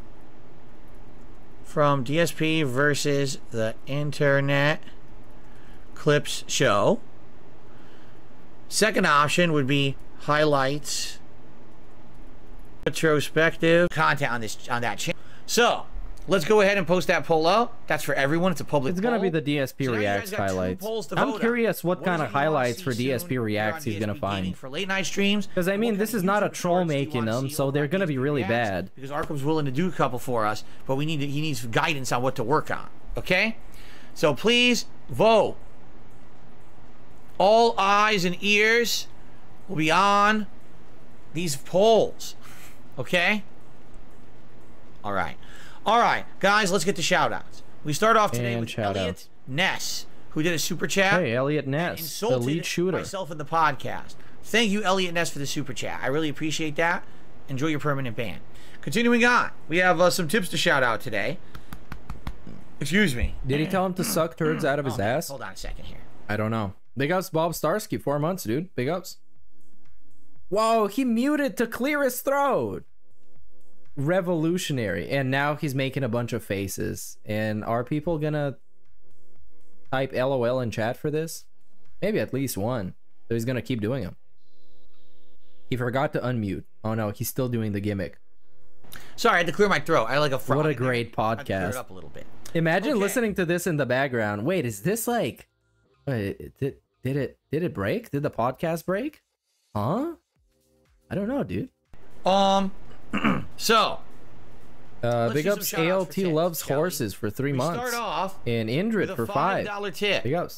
S10: from D S P versus the Internet Clips Show. Second option would be highlights retrospective content on this on that channel. So let's go ahead and post that poll up. That's for everyone. It's a public
S5: It's
S10: poll.
S5: gonna be the D S P
S10: So now you
S5: Reacts
S10: guys got two
S5: highlights.
S10: polls to
S5: I'm
S10: vote
S5: curious
S10: on.
S5: what
S10: What
S5: kind
S10: is
S5: of
S10: it you wanna
S5: highlights
S10: see
S5: for D S P
S10: soon here on
S5: Reacts he's
S10: D S
S5: gonna
S10: P Gaming
S5: find.
S10: for late night streams.
S5: Because I mean, this is not a troll making them, so they're gonna be really bad.
S10: Because Arkham's willing to do a couple for us, but we need to, he needs guidance on what to work on. Okay, so please vote. All eyes and ears will be on these polls. Okay. All right, all right, guys. Let's get to shout outs. We start off today
S5: And
S10: with
S5: shout
S10: Elliot
S5: outs.
S10: Ness, who did a super chat.
S5: Hey, Elliot Ness, the
S10: insulted
S5: lead shooter.
S10: myself in the podcast. Thank you, Elliot Ness, for the super chat. I really appreciate that. Enjoy your permanent ban. Continuing on, we have uh, some tips to shout out today. Excuse me.
S5: Did he tell him to suck turds out of his
S10: Oh,
S5: ass?
S10: Hold on a second here.
S5: I don't know. Big ups, Bob Starsky. Four months, dude. Big ups. Whoa, he muted to clear his throat. Revolutionary. And now he's making a bunch of faces. And are people gonna type L O L in chat for this? Maybe at least one. So he's gonna keep doing them. He forgot to unmute. Oh no, he's still doing the gimmick.
S10: Sorry, I had to clear my throat. I had like a frog.
S5: What a
S10: in there.
S5: great
S10: I had to clear
S5: podcast.
S10: it up a little bit.
S5: Imagine
S10: Okay.
S5: listening to this in the background. Wait, is this like wait, did did it did it break? Did the podcast break? Huh? I don't know, dude.
S10: Um so
S5: Uh,
S10: Let's
S5: big
S10: do some
S5: ups
S10: shout-outs
S5: A L
S10: for
S5: T
S10: tips,
S5: loves
S10: shall we?
S5: horses for three
S10: We
S5: months.
S10: start off
S5: and Indrid
S10: with a
S5: for
S10: five
S5: five.
S10: dollar tip.
S5: Big ups.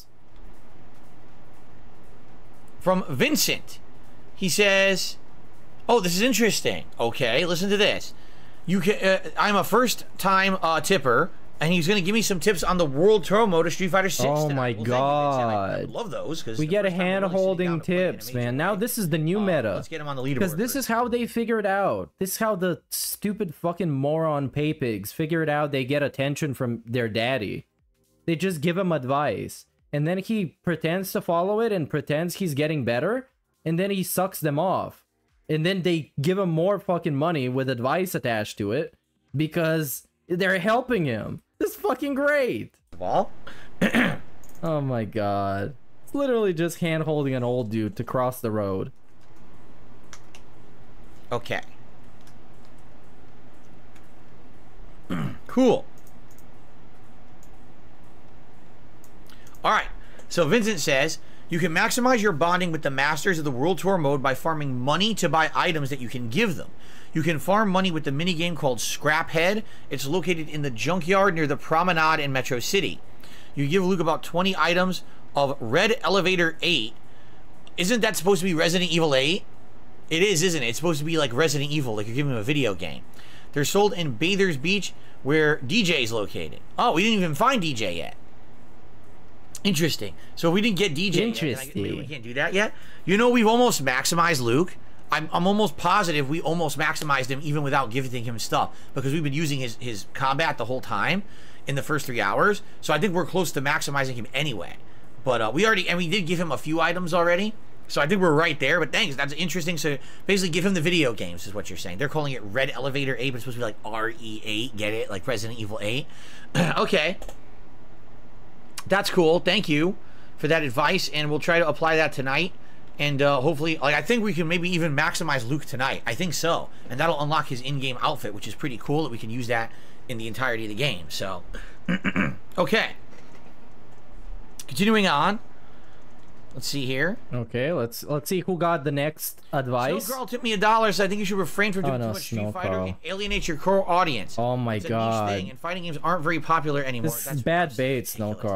S10: From Vincent. He says, "Oh, this is interesting. Okay, listen to this. You can. Uh, I'm a first-time uh, tipper, and he's going to give me some tips on the World Tour Mode of Street Fighter six.
S5: Oh
S10: tonight.
S5: my
S10: Well, thank you, Vincent. I- I
S5: god.
S10: would love those because
S5: We get a hand holding tips, man. Now this is the new meta.
S10: Uh, let's get him on the leaderboard.
S5: Because this is how they figured out. This is how the stupid fucking moron pay pigs figured out they get attention from their daddy. They just give him advice. And then he pretends to follow it and pretends he's getting better. And then he sucks them off. And then they give him more fucking money with advice attached to it. Because they're helping him. This is fucking great.
S10: Ball?
S5: Oh my god. It's literally just hand holding an old dude to cross the road.
S10: Okay. Cool. All right. So Vincent says, you can maximize your bonding with the masters of the World Tour mode by farming money to buy items that you can give them. You can farm money with the minigame called Scraphead. It's located in the junkyard near the Promenade in Metro City. You give Luke about twenty items of Red Elevator eight. Isn't that supposed to be Resident Evil eight? It is, isn't it? It's supposed to be like Resident Evil, like you're giving him a video game. They're sold in Bathers Beach, where D J is located. Oh, we didn't even find D J yet. Interesting. So we didn't get D J yet. Can I get-
S5: Interesting.
S10: we, we can't do that yet. You know, we've almost maximized Luke. I'm, I'm almost positive we almost maximized him even without giving him stuff because we've been using his, his combat the whole time in the first three hours. So I think we're close to maximizing him anyway. But uh, we already, and we did give him a few items already. So I think we're right there. But thanks, that's interesting. So basically give him the video games is what you're saying. They're calling it Red Elevator eight, but it's supposed to be like R E eight. Get it? Like Resident Evil eight. Okay. That's cool. Thank you for that advice. And we'll try to apply that tonight. And uh, hopefully, like I think we can maybe even maximize Luke tonight. I think so. And that'll unlock his in-game outfit, which is pretty cool that we can use that in the entirety of the game. So, okay. Continuing on. Let's see here.
S5: Okay, let's let's see who got the next advice.
S10: Snow Carl tipped me a dollar, so I think you should refrain from doing
S5: Oh, no,
S10: too much Street
S5: Snow
S10: Fighter
S5: Carl.
S10: and alienate your core audience.
S5: Oh my
S10: It's a
S5: god.
S10: niche thing, and fighting games aren't very popular anymore.
S5: This
S10: That's
S5: is bad bait, Snow Carl.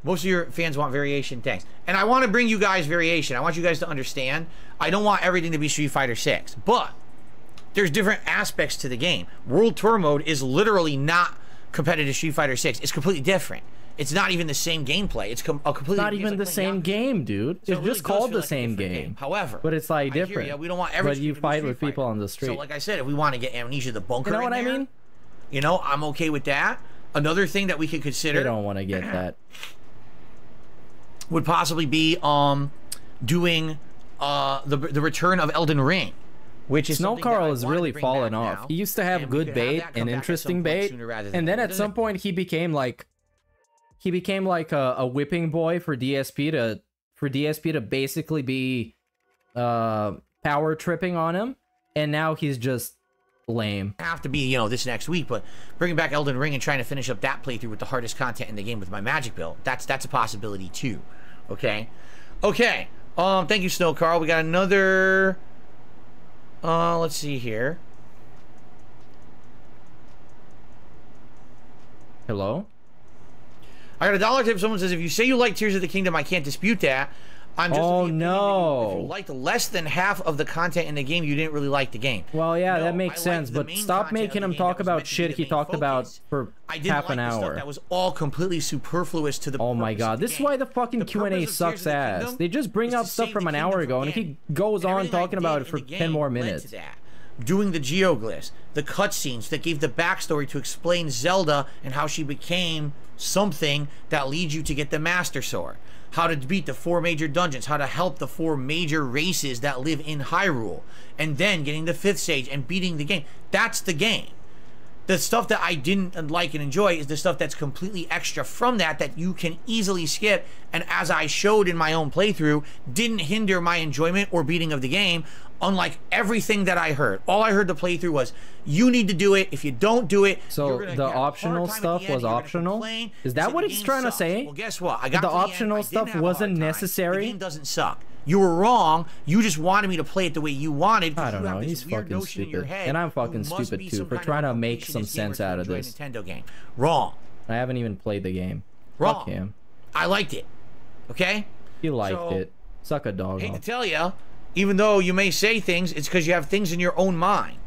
S10: Most of your fans want variation. Thanks. And I want to bring you guys variation. I want you guys to understand. I don't want everything to be Street Fighter six, but there's different aspects to the game. World Tour mode is literally not competitive Street Fighter six. It's completely different. It's not even the same gameplay. It's com a completely
S5: not even
S10: like
S5: the same game, dude.
S10: So
S5: it's
S10: it
S5: just
S10: really
S5: called
S10: does
S5: the
S10: feel like a
S5: same
S10: different
S5: game.
S10: game. However,
S5: but it's like
S10: I hear
S5: different.
S10: ya. We don't want every
S5: But you
S10: Street
S5: fight
S10: Fighter.
S5: with people on the street.
S10: So like I said, if we want to get Amnesia the bunker,
S5: You know
S10: in
S5: what I
S10: there,
S5: mean?
S10: You know, I'm okay with that. Another thing that we could consider.
S5: They don't want to get that.
S10: Would possibly be um doing uh the the return of Elden Ring, which is
S5: Snow
S10: something that
S5: Carl
S10: I
S5: has
S10: wanted to
S5: really
S10: bring
S5: fallen
S10: back
S5: off.
S10: now,
S5: He used to have
S10: and we
S5: good
S10: could have
S5: bait
S10: that come
S5: and
S10: back at
S5: interesting
S10: some point
S5: bait,
S10: sooner rather than
S5: and then
S10: later.
S5: at some point he became like he became like a, a whipping boy for D S P to for D S P to basically be uh power tripping on him, and now he's just lame.
S10: Have to be, you know, this next week, but bringing back Elden Ring and trying to finish up that playthrough with the hardest content in the game with my magic build. That's that's a possibility too. Okay, okay. Um, thank you, Snow Carl. We got another. Uh, let's see here.
S5: Hello.
S10: I got a dollar tip. Someone says, if you say you like Tears of the Kingdom, I can't dispute that. I'm just
S5: Oh
S10: of the opinion that
S5: no!
S10: you- If you liked less than half of the content in the game, you didn't really like the game.
S5: Well, yeah,
S10: No,
S5: that makes
S10: I
S5: sense,
S10: liked the
S5: but
S10: main
S5: stop
S10: content of
S5: making
S10: the
S5: him
S10: game
S5: talk
S10: that was
S5: about
S10: meant to be
S5: shit
S10: the
S5: he
S10: main
S5: talked about
S10: focus.
S5: for
S10: I didn't
S5: half
S10: like
S5: an
S10: the stuff
S5: hour.
S10: that was all completely superfluous to the
S5: Oh my
S10: purpose of
S5: god,
S10: the
S5: this is
S10: game.
S5: why the fucking
S10: The
S5: Q and A
S10: purpose of Tears of
S5: sucks
S10: the
S5: ass.
S10: Kingdom
S5: They just bring
S10: was
S5: up
S10: to
S5: stuff
S10: save
S5: from
S10: the
S5: an
S10: kingdom
S5: hour
S10: for
S5: ago, and
S10: Ganon.
S5: he goes
S10: And
S5: on
S10: everything I
S5: talking
S10: did
S5: about it
S10: in
S5: for
S10: the
S5: ten more
S10: game led to
S5: minutes.
S10: that. Doing the geoglyphs, the cutscenes that gave the backstory to explain Zelda and how she became something that leads you to get the Master Sword. How to beat the four major dungeons, how to help the four major races that live in Hyrule, and then getting the fifth stage and beating the game. That's the game. The stuff that I didn't like and enjoy is the stuff that's completely extra from that that you can easily skip, and as I showed in my own playthrough, didn't hinder my enjoyment or beating of the game, unlike everything that I heard. All I heard the playthrough was, you need to do it. If you don't do it,
S5: So
S10: you're gonna
S5: the
S10: have a hard
S5: optional
S10: time at
S5: stuff
S10: the end,
S5: was
S10: you're gonna
S5: optional?
S10: complain,
S5: Is
S10: and
S5: that
S10: say
S5: what
S10: the
S5: it's
S10: game
S5: trying to
S10: sucks.
S5: say?
S10: Well, guess what? I got
S5: The
S10: to the end,
S5: optional
S10: I didn't
S5: stuff
S10: have a hard
S5: wasn't
S10: time.
S5: necessary?
S10: The game doesn't suck. You were wrong. You just wanted me to play it the way you wanted.
S5: I don't
S10: you have
S5: know.
S10: this
S5: He's
S10: weird
S5: fucking
S10: notion in your
S5: stupid.
S10: head
S5: And I'm
S10: you
S5: fucking
S10: must
S5: stupid
S10: be
S5: too
S10: some
S5: for
S10: kind
S5: trying
S10: of
S5: to make some
S10: completionist gamer
S5: sense
S10: to
S5: out of
S10: enjoy a
S5: this.
S10: Nintendo game. Wrong.
S5: I haven't even played the game.
S10: Wrong.
S5: Fuck him.
S10: I liked it. Okay?
S5: He liked
S10: So,
S5: it. Suck a dog
S10: hate to
S5: off.
S10: tell you, even though you may say things, it's because you have things in your own mind.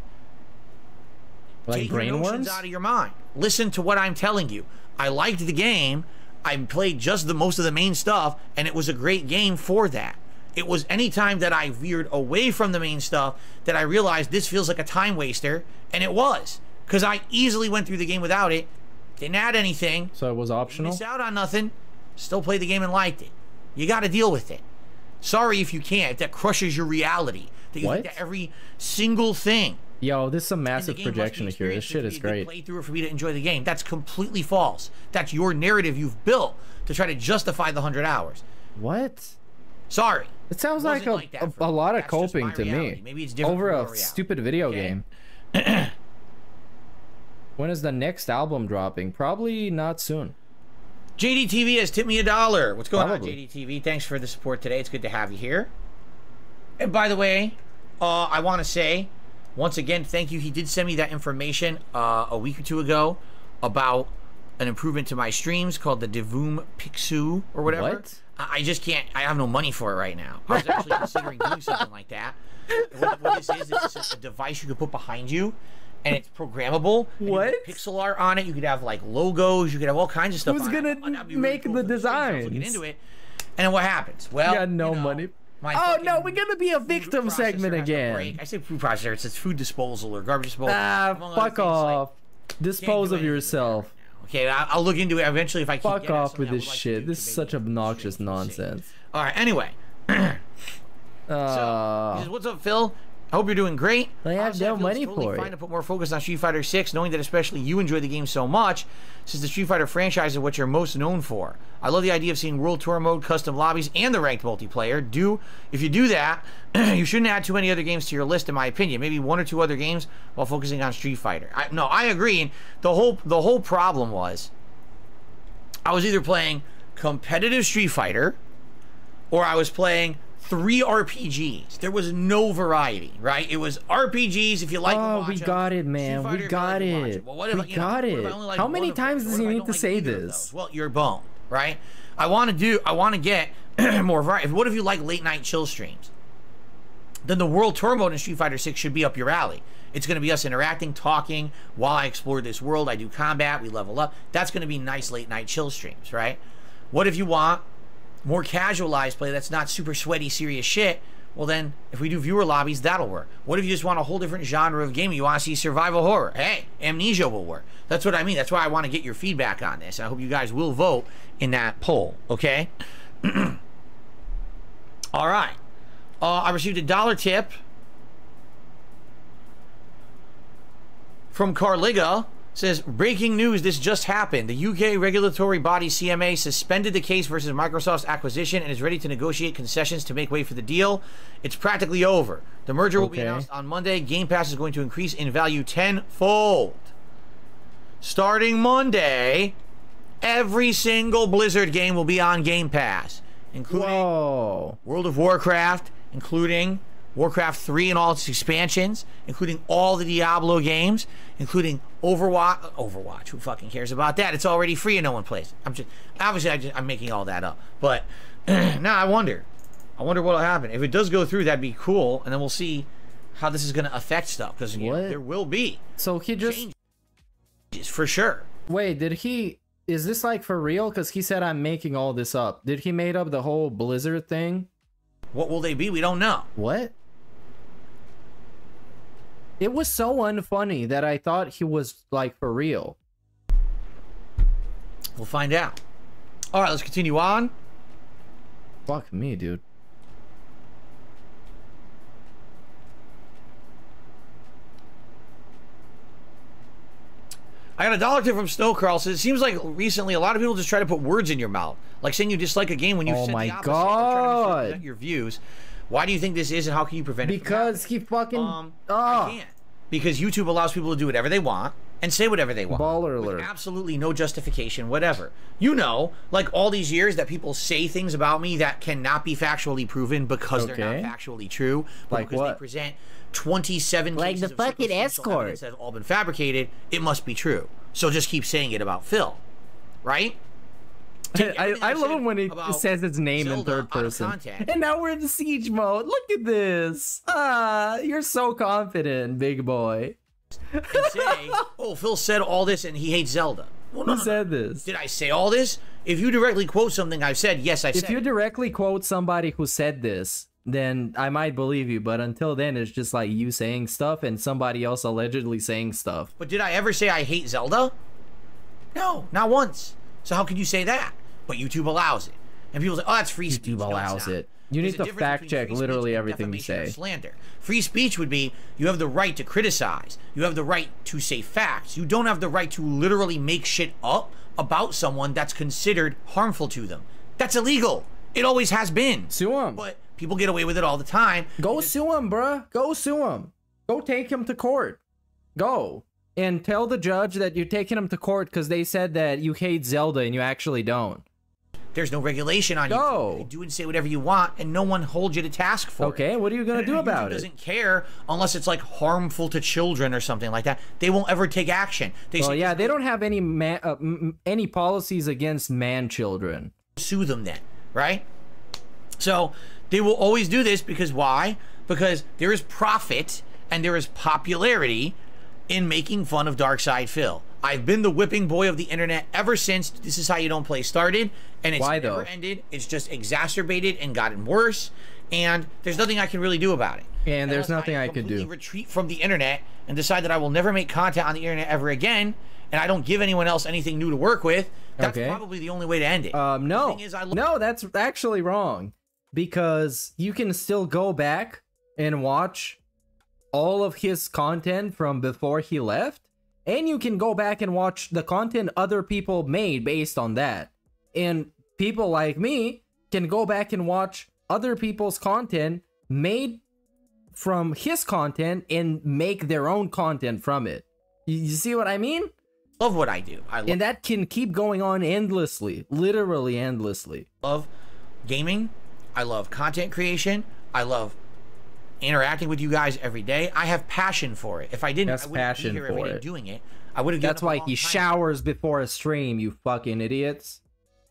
S5: Like
S10: Take your
S5: brain
S10: notions
S5: worms?
S10: out of your mind. Listen to what I'm telling you. I liked the game. I played just the most of the main stuff, and it was a great game for that. It was any time that I veered away from the main stuff that I realized this feels like a time waster, and it was. Because I easily went through the game without it, didn't add anything.
S5: So it was optional?
S10: Missed out on nothing, still played the game and liked it. You got to deal with it. Sorry if you can't, if that crushes your reality. That you
S5: What?
S10: think that every single thing
S5: Yo, this is some massive
S10: game must be
S5: projection here. This shit is great.
S10: playthrough for me to enjoy the game. That's completely false. That's your narrative you've built to try to justify the hundred hours.
S5: What?
S10: Sorry.
S5: It sounds
S10: Wasn't
S5: like a,
S10: like that
S5: a,
S10: for
S5: a
S10: me.
S5: lot of
S10: That's just
S5: coping
S10: my
S5: to
S10: reality.
S5: me.
S10: Maybe it's different
S5: Over
S10: from
S5: a
S10: your reality.
S5: stupid video
S10: Okay?
S5: game. When is the next album dropping? Probably not soon.
S10: J D T V has tipped me a dollar. What's going
S5: Probably.
S10: on, J D T V? Thanks for the support today. It's good to have you here. And by the way, uh, I want to say, once again, thank you. He did send me that information uh, a week or two ago about an improvement to my streams called the Devoom Pixu or whatever.
S5: What?
S10: I I just can't. I have no money for it right now. I was actually considering doing something like that. What, what this is, it's just a device you can put behind you, and it's programmable. and you
S5: What?
S10: can put pixel art on it. You could have like logos. You could have all kinds of stuff.
S5: Who's
S10: on it.
S5: gonna
S10: Oh, that'd be really
S5: make
S10: cool
S5: the
S10: for the streams. I was looking
S5: designs?
S10: into it, and then what happens? Well,
S5: You got no
S10: you know,
S5: money.
S10: my
S5: Oh
S10: fucking
S5: no, we're gonna be a victim
S10: processor
S5: segment
S10: has to
S5: again.
S10: break. I say food processor. It's, it's food disposal or garbage disposal.
S5: Ah,
S10: among other
S5: fuck
S10: things, like,
S5: off. Dispose
S10: do
S5: of
S10: anything with
S5: yourself.
S10: okay, I, I'll look into it eventually if I can.
S5: Fuck off with this shit. This is such obnoxious nonsense.
S10: All right. Anyway.
S5: Uh,
S10: He says, "What's up, Phil? I hope you're doing great.
S5: I have
S10: Honestly,
S5: no
S10: feel
S5: money
S10: it's totally
S5: for
S10: fine
S5: it.
S10: to put more focus on Street Fighter six, knowing that especially you enjoy the game so much, since the Street Fighter franchise is what you're most known for. I love the idea of seeing World Tour mode, custom lobbies, and the ranked multiplayer. Do if you do that, you shouldn't add too many other games to your list, in my opinion. Maybe one or two other games while focusing on Street Fighter. I, no, I agree. And the whole the whole problem was, I was either playing competitive Street Fighter, or I was playing three R P Gs. There was no variety, right? It was R P Gs if you like them,
S5: Oh,
S10: watch
S5: we
S10: them.
S5: got it, man.
S10: Fighter
S5: We
S10: if you
S5: got
S10: like them, watch
S5: it.
S10: them. Well, what if,
S5: We
S10: you know,
S5: got
S10: what if I
S5: it.
S10: only like
S5: How
S10: one
S5: many
S10: of them?
S5: times
S10: What
S5: does
S10: if
S5: he
S10: I
S5: need
S10: don't
S5: to
S10: like
S5: say
S10: either of
S5: this?
S10: those? Well, you're boned. right? I want to do, I want to get more variety. What if you like late night chill streams? Then the World Tour mode in Street Fighter six should be up your alley. It's going to be us interacting, talking while I explore this world. I do combat, we level up. That's going to be nice late night chill streams, right? What if you want more casualized play that's not super sweaty, serious shit? Well then, if we do viewer lobbies, that'll work. What if you just want a whole different genre of gaming? You want to see survival horror? Hey, Amnesia will work. That's what I mean. That's why I want to get your feedback on this. I hope you guys will vote in that poll, okay? All right. Uh, I received a dollar tip from Carliga. Says, breaking news, this just happened. The U K regulatory body C M A suspended the case versus Microsoft's acquisition and is ready to negotiate concessions to make way for the deal. It's practically over. The merger will be
S5: Okay.
S10: announced on Monday. Game Pass is going to increase in value tenfold. Starting Monday, every single Blizzard game will be on Game Pass, including
S5: Whoa.
S10: World of Warcraft, including Warcraft three and all its expansions, including all the Diablo games, including Overwatch. Overwatch, who fucking cares about that? It's already free and no one plays. I'm just obviously I just, I'm making all that up, but now I wonder, I wonder what'll happen if it does go through. That'd be cool, and then we'll see how this is going to affect stuff because there will be.
S5: So he just
S10: changes for sure.
S5: Wait, did he? Is this like for real? Because he said I'm making all this up. Did he made up the whole Blizzard thing?
S10: What will they be? We don't know.
S5: What? It was so unfunny that I thought he was like for real.
S10: We'll find out. All right, let's continue on.
S5: Fuck me, dude.
S10: I got a dollar tip from Snowcrawl. Says it seems like recently a lot of people just try to put words in your mouth, like saying you dislike a game when you
S5: Oh
S10: said
S5: my
S10: the opposite.
S5: God.
S10: They're trying to misrepresent your views. Why do you think this is, and how can you prevent it?
S5: Because he fucking.
S10: Um,
S5: ah.
S10: I can't. Because YouTube allows people to do whatever they want and say whatever they want.
S5: Baller
S10: with
S5: alert.
S10: absolutely no justification, whatever. You know, like all these years that people say things about me that cannot be factually proven because they're
S5: Okay.
S10: not factually true. But
S5: Like
S10: because
S5: what?
S10: they present twenty-seven
S12: Like
S10: cases
S12: the
S10: of
S12: fucking
S10: circumstantial
S12: escort.
S10: evidence that have all been fabricated, it must be true. So just keep saying it about Phil, right? Take
S5: I,
S10: everything
S5: I love
S10: said
S5: him when he
S10: about
S5: says his name in
S10: Zelda
S5: third
S10: out of
S5: person.
S10: context.
S5: And now we're in siege mode. Look at this. Ah, you're so confident, big boy.
S10: And say, oh, Phil said all this and he hates Zelda. Well, no,
S5: Who
S10: no, no.
S5: said this?
S10: Did I say all this? If you directly quote something I've said, yes, I
S5: If
S10: said
S5: you
S10: it.
S5: directly quote somebody who said this, then I might believe you. But until then, it's just like you saying stuff and somebody else allegedly saying stuff.
S10: But did I ever say I hate Zelda? No, not once. So how could you say that? But YouTube allows it. And people say, oh, that's free speech.
S5: YouTube
S10: No, it's
S5: allows
S10: not.
S5: it. You
S10: There's
S5: need
S10: a
S5: to
S10: difference
S5: fact
S10: between
S5: check
S10: free speech
S5: literally
S10: and
S5: everything you
S10: defamation or
S5: say.
S10: Slander. Free speech would be you have the right to criticize. You have the right to say facts. You don't have the right to literally make shit up about someone that's considered harmful to them. That's illegal. It always has been.
S5: Sue him.
S10: But people get away with it all the time.
S5: Go sue him, bruh. Go sue him. Go take him to court. Go. And tell the judge that you're taking him to court because they said that you hate Zelda and you actually don't.
S10: There's no regulation on
S5: Go.
S10: YouTube. You can do and say whatever you want, and no one holds you to task for it.
S5: Okay, what are you gonna do about
S10: YouTube
S5: it?
S10: doesn't care unless it's like harmful to children or something like that. They won't ever take action. They
S5: Well,
S10: say,
S5: yeah, they don't have any man, uh, m- any policies against man children.
S10: sue them then, right? So they will always do this because why? Because there is profit and there is popularity in making fun of Darkside Phil. I've been the whipping boy of the internet ever since This Is How You Don't Play started, and it's
S5: Why,
S10: never
S5: though?
S10: ended. It's just exacerbated and gotten worse, and there's nothing I can really do about it.
S5: And there's
S10: Unless
S5: nothing I could
S10: completely
S5: do.
S10: retreat from the internet and decide that I will never make content on the internet ever again, and I don't give anyone else anything new to work with. That's
S5: Okay.
S10: probably the only way to end it.
S5: Um, no,
S10: thing is, I lo-
S5: no, that's actually wrong because you can still go back and watch all of his content from before he left, and you can go back and watch the content other people made based on that. And people like me can go back and watch other people's content made from his content and make their own content from it. You, you see what I mean?
S10: love what I do. I love,
S5: And that can keep going on endlessly, literally endlessly.
S10: love gaming. I love content creation. I love interacting with you guys every day. I have passion for it. If I didn't,
S5: That's
S10: I wouldn't
S5: passion
S10: be here every
S5: for
S10: day
S5: it.
S10: doing it. I would have.
S5: That's why he showers before a stream, you fucking idiots.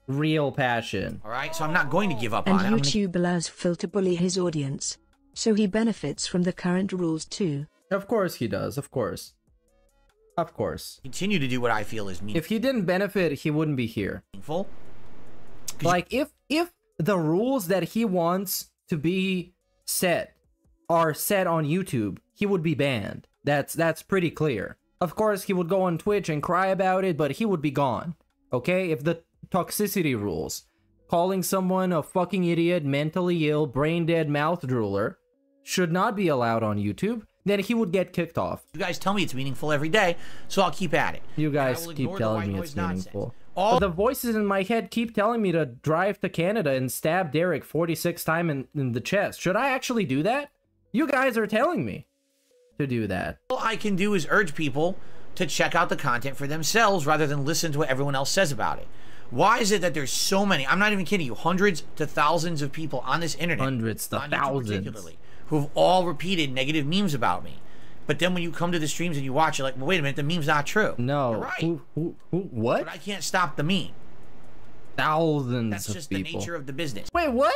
S5: real passion.
S10: All right, so I'm not going to give up
S11: And
S10: on it. I'm gonna-
S11: YouTube allows Phil to bully his audience, so he benefits from the current rules too.
S5: Of course he does, of course. Of course.
S10: continue to do what I feel is meaningful.
S5: If he didn't benefit, he wouldn't be here.
S10: Meaningful.
S5: Like, if if the rules that he wants to be set are set on YouTube, he would be banned. That's that's pretty clear. Of course, he would go on Twitch and cry about it, but he would be gone. Okay? If the toxicity rules, calling someone a fucking idiot, mentally ill, brain dead mouth drooler, should not be allowed on YouTube, then he would get kicked off.
S10: You guys tell me it's meaningful every day, so I'll keep at it.
S5: You guys
S10: will
S5: keep
S10: ignore the
S5: telling
S10: white
S5: me
S10: noise
S5: it's
S10: nonsense.
S5: meaningful.
S10: All-
S5: But the voices in my head keep telling me to drive to Canada and stab Derek forty-six times in, in the chest. Should I actually do that? You guys are telling me to do that.
S10: All I can do is urge people to check out the content for themselves rather than listen to what everyone else says about it. Why is it that there's so many, I'm not even kidding you, hundreds to thousands of people on this internet,
S5: hundreds to
S10: on YouTube
S5: thousands,
S10: particularly, who've all repeated negative memes about me? But then when you come to the streams and you watch, you're like, well, wait a minute, the meme's not true.
S5: No.
S10: You're right.
S5: Who, who, who, what?
S10: But I can't stop the meme.
S5: Thousands
S10: That's
S5: of
S10: just
S5: people.
S10: the nature of the business.
S5: Wait, what?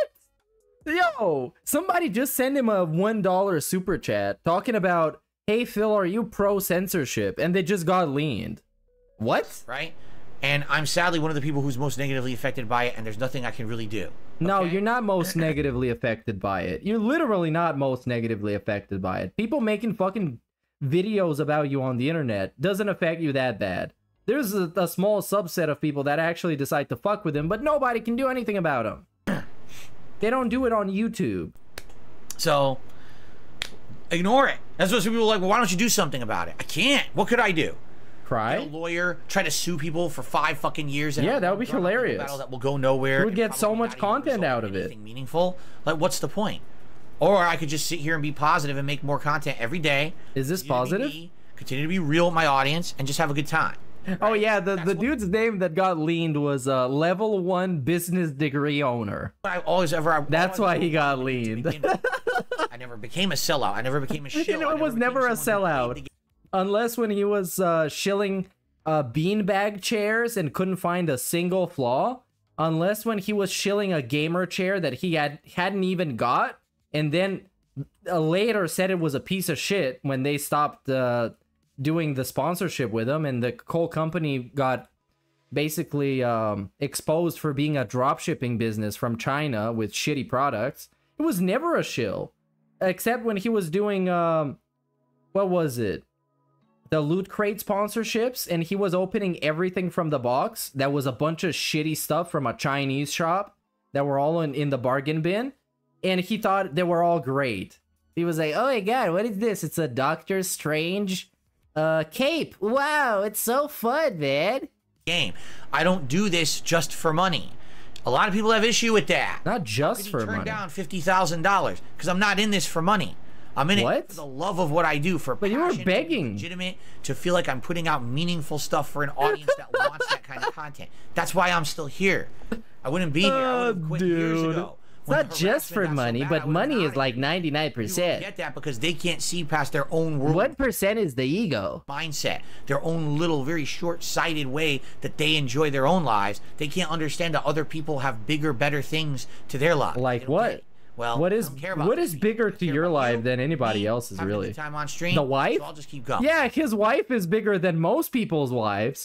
S5: Yo, somebody just sent him a one dollar super chat talking about, hey, Phil, are you pro censorship? And they just got leaned. What?
S10: Right? And I'm sadly one of the people who's most negatively affected by it, and there's nothing I can really do.
S5: No, you're not most negatively affected by it. You're literally not most negatively affected by it. People making fucking videos about you on the internet doesn't affect you that bad. There's a, a small subset of people that actually decide to fuck with him, but nobody can do anything about him. They don't do it on YouTube.
S10: So, ignore it. That's what some people are like, well, why don't you do something about it? I can't. What could I do?
S5: Cry?
S10: Get a lawyer, try to sue people for five fucking years. And
S5: Yeah,
S10: have
S5: that
S10: a
S5: would be
S10: drama
S5: hilarious.
S10: battle that will go nowhere.
S5: You would
S10: and
S5: get so
S10: probably
S5: much
S10: not even
S5: content
S10: result
S5: out
S10: in
S5: of it.
S10: anything meaningful. Like, what's the point? Or I could just sit here and be positive and make more content every day.
S5: Is this
S10: Continue to be
S5: positive?
S10: me, continue to be real with my audience and just have a good time.
S5: Oh yeah, the, the dude's name that got leaned was uh, level one business degree owner.
S10: I always ever. I
S5: That's
S10: always
S5: why he got leaned.
S10: I never became a sellout. I never became a shill.
S5: You know,
S10: I
S5: it was
S10: became
S5: never a
S10: someone who
S5: sellout. Unless when he was uh, shilling uh, beanbag chairs and couldn't find a single flaw. Unless when he was shilling a gamer chair that he had, hadn't even got. And then uh, later said it was a piece of shit when they stopped uh, doing the sponsorship with him. And the whole company got basically um, exposed for being a dropshipping business from China with shitty products. It was never a shill. Except when he was doing, um, what was it? The Loot Crate sponsorships, and he was opening everything from the box. That was a bunch of shitty stuff from a Chinese shop that were all in, in the bargain bin. And he thought they were all great. He was like, oh my god, what is this? It's a Doctor Strange uh, cape. Wow, it's so fun, man.
S10: Game. I don't do this just for money. A lot of people have issue with that.
S5: Not just for
S10: turn
S5: money.
S10: down fifty thousand dollars because I'm not in this for money. I'm in
S5: What?
S10: it for the love of what I do, for
S5: But you were
S10: passion,
S5: begging.
S10: legitimate, to feel like I'm putting out meaningful stuff for an audience that wants that kind of content. That's why I'm still here. I wouldn't be here. I would have quit years
S5: dude.
S10: ago.
S5: It's
S10: When
S5: not
S10: the
S5: just for
S10: harassment got so
S5: money,
S10: bad, I
S5: but
S10: would've been
S5: money
S10: out
S5: is
S10: of
S5: like
S10: here.
S5: ninety-nine
S10: People
S5: percent.
S10: get that because they can't see past their own world.
S5: What percent is the ego?
S10: Mindset, their own little, very short-sighted way that they enjoy their own lives. They can't understand that other people have bigger, better things to their lives.
S5: Like what?
S10: Well,
S5: what
S10: I
S5: is
S10: don't care about
S5: what
S10: those
S5: is bigger to your life than anybody else's,
S10: having a
S5: really?
S10: good time on stream,
S5: The wife?
S10: so I'll just keep going.
S5: Yeah, his wife is bigger than most people's wives.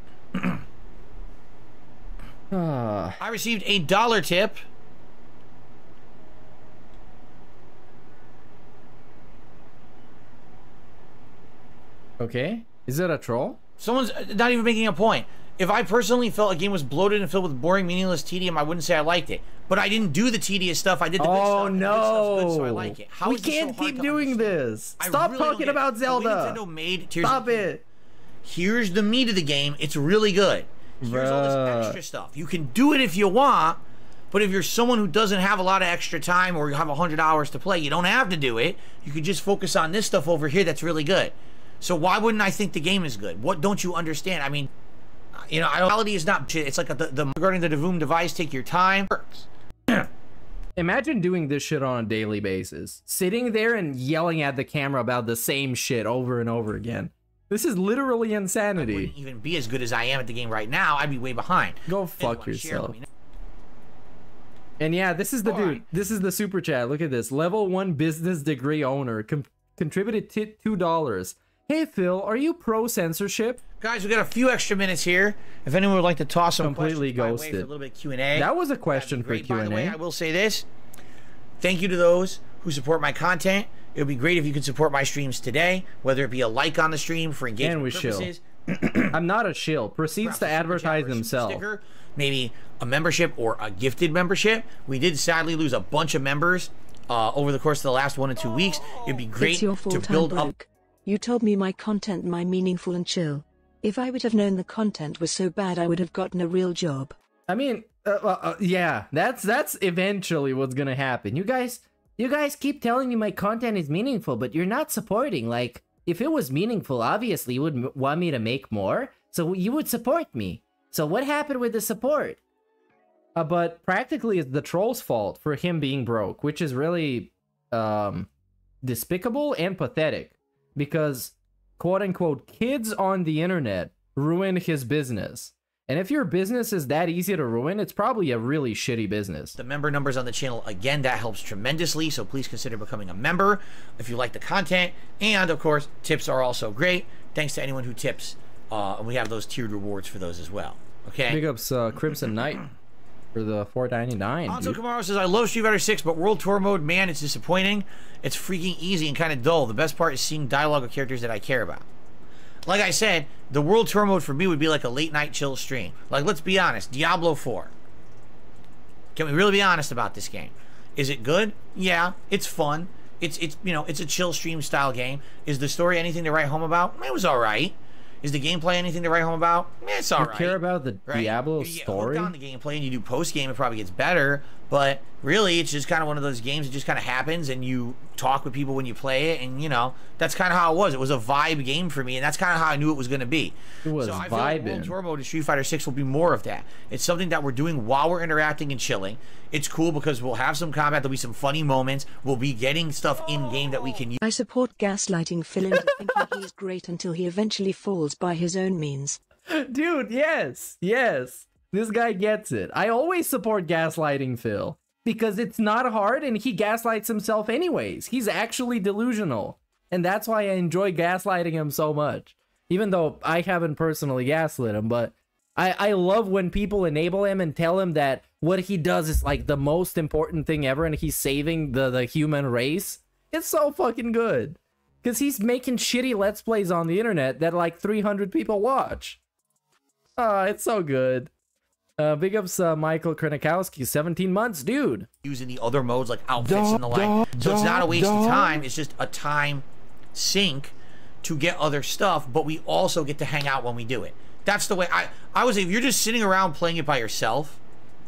S5: Ah.
S10: I received a dollar tip.
S5: Okay. Is it a troll?
S10: Someone's not even making a point. If I personally felt a game was bloated and filled with boring, meaningless tedium, I wouldn't say I liked it. But I didn't do the tedious stuff. I did the good
S5: Oh
S10: stuff. and the good stuff's good, so I
S5: no!
S10: like it. How
S5: We
S10: is this so
S5: can't
S10: hard
S5: keep
S10: to
S5: doing
S10: understand?
S5: this.
S10: I
S5: Stop
S10: really don't
S5: talking
S10: get it.
S5: about
S10: The way
S5: Zelda.
S10: Nintendo made, here's
S5: Stop
S10: the,
S5: it.
S10: Here's the meat of the game. It's really good. Here's all
S5: Bruh.
S10: this extra stuff. You can do it if you want, but if you're someone who doesn't have a lot of extra time or you have one hundred hours to play, you don't have to do it. You could just focus on this stuff over here that's really good. So why wouldn't I think the game is good? What don't you understand? I mean, you know, reality is not shit. It's like a, the, the regarding the Devoom device, take your time. Works.
S5: Imagine doing this shit on a daily basis. Sitting there and yelling at the camera about the same shit over and over again. This is literally
S10: I
S5: insanity.
S10: wouldn't even be as good as I am at the game right now. I'd be way behind.
S5: Go fuck yourself. And yeah, this is the
S10: All
S5: dude.
S10: right.
S5: This is the super chat. Look at this. Level one business degree owner com- contributed t- two dollars. Hey Phil, are you pro censorship?
S10: Guys, we got a few extra minutes here. If anyone would like to toss some
S5: Completely
S10: questions my way
S5: ghosted.
S10: for a little bit of Q and A.
S5: That was a question for
S10: Great.
S5: Q
S10: By
S5: and
S10: the way, I
S5: A.
S10: will say this. Thank you to those who support my content. It would be great if you could support my streams today, whether it be a like on the stream for engagement
S5: And we shill.
S10: purposes.
S5: I'm not a shill. Proceeds to advertise himself.
S10: Sticker, maybe a membership or a gifted membership. We did sadly lose a bunch of members uh, over the course of the last one or two weeks. It'd be great
S11: It's your
S10: to
S11: fault I'm
S10: build up.
S11: broke. You told me my content my meaningful and chill. If I would have known the content was so bad, I would have gotten a real job.
S5: I mean, uh, uh, uh, yeah, that's that's eventually what's gonna happen. You guys, you guys keep telling me my content is meaningful, but you're not supporting. Like, if it was meaningful, obviously you would m- want me to make more, so you would support me. So what happened with the support? Uh, but practically it's the troll's fault for him being broke, which is really um, despicable and pathetic, because quote unquote kids on the internet ruin his business. And if your business is that easy to ruin, it's probably a really shitty business.
S10: The member numbers on the channel, again, that helps tremendously, so please consider becoming a member if you like the content. And of course, tips are also great. Thanks to anyone who tips, uh, and we have those tiered rewards for those as well. Okay.
S5: Big ups uh, Crimson Knight for the four ninety-nine.
S10: Anzo Camaro says, I love Street Fighter six, but World Tour mode, man, it's disappointing. It's freaking easy and kind of dull. The best part is seeing dialogue of characters that I care about. Like I said, the World Tour mode for me would be like a late night chill stream. Like, let's be honest, Diablo four. Can we really be honest about this game? Is it good? Yeah, it's fun. It's, it's you know, it's a chill stream style game. Is the story anything to write home about? It was alright. Is the gameplay anything to write home about? Eh, it's
S5: You
S10: alright.
S5: care about the
S10: Right?
S5: Diablo
S10: If you get
S5: story?
S10: hooked on the gameplay and you do post game, it probably gets better. But really, it's just kind of one of those games that just kind of happens, and you talk with people when you play it, and you know that's kind of how it was. It was a vibe game for me, and that's kind of how I knew it was going to be.
S5: It was
S10: so I feel like
S5: vibing.
S10: World Tour mode in Street Fighter six will be more of that. It's something that we're doing while we're interacting and chilling. It's cool because we'll have some combat. There'll be some funny moments. We'll be getting stuff in game that we can use.
S11: I support gaslighting Phil into thinking he's great until he eventually falls by his own means.
S5: Dude, yes, yes. This guy gets it. I always support gaslighting Phil, because it's not hard and he gaslights himself anyways. He's actually delusional. And that's why I enjoy gaslighting him so much. Even though I haven't personally gaslit him, but I, I love when people enable him and tell him that what he does is like the most important thing ever and he's saving the, the human race. It's so fucking good. Because he's making shitty Let's Plays on the internet that like three hundred people watch. Oh, it's so good. Uh, big ups uh, Michael Kronikowski, seventeen months, dude.
S10: Using the other modes like outfits and the like. So it's not a waste of time. It's just a time sink to get other stuff, but we also get to hang out when we do it. That's the way I I was. If you're just sitting around playing it by yourself,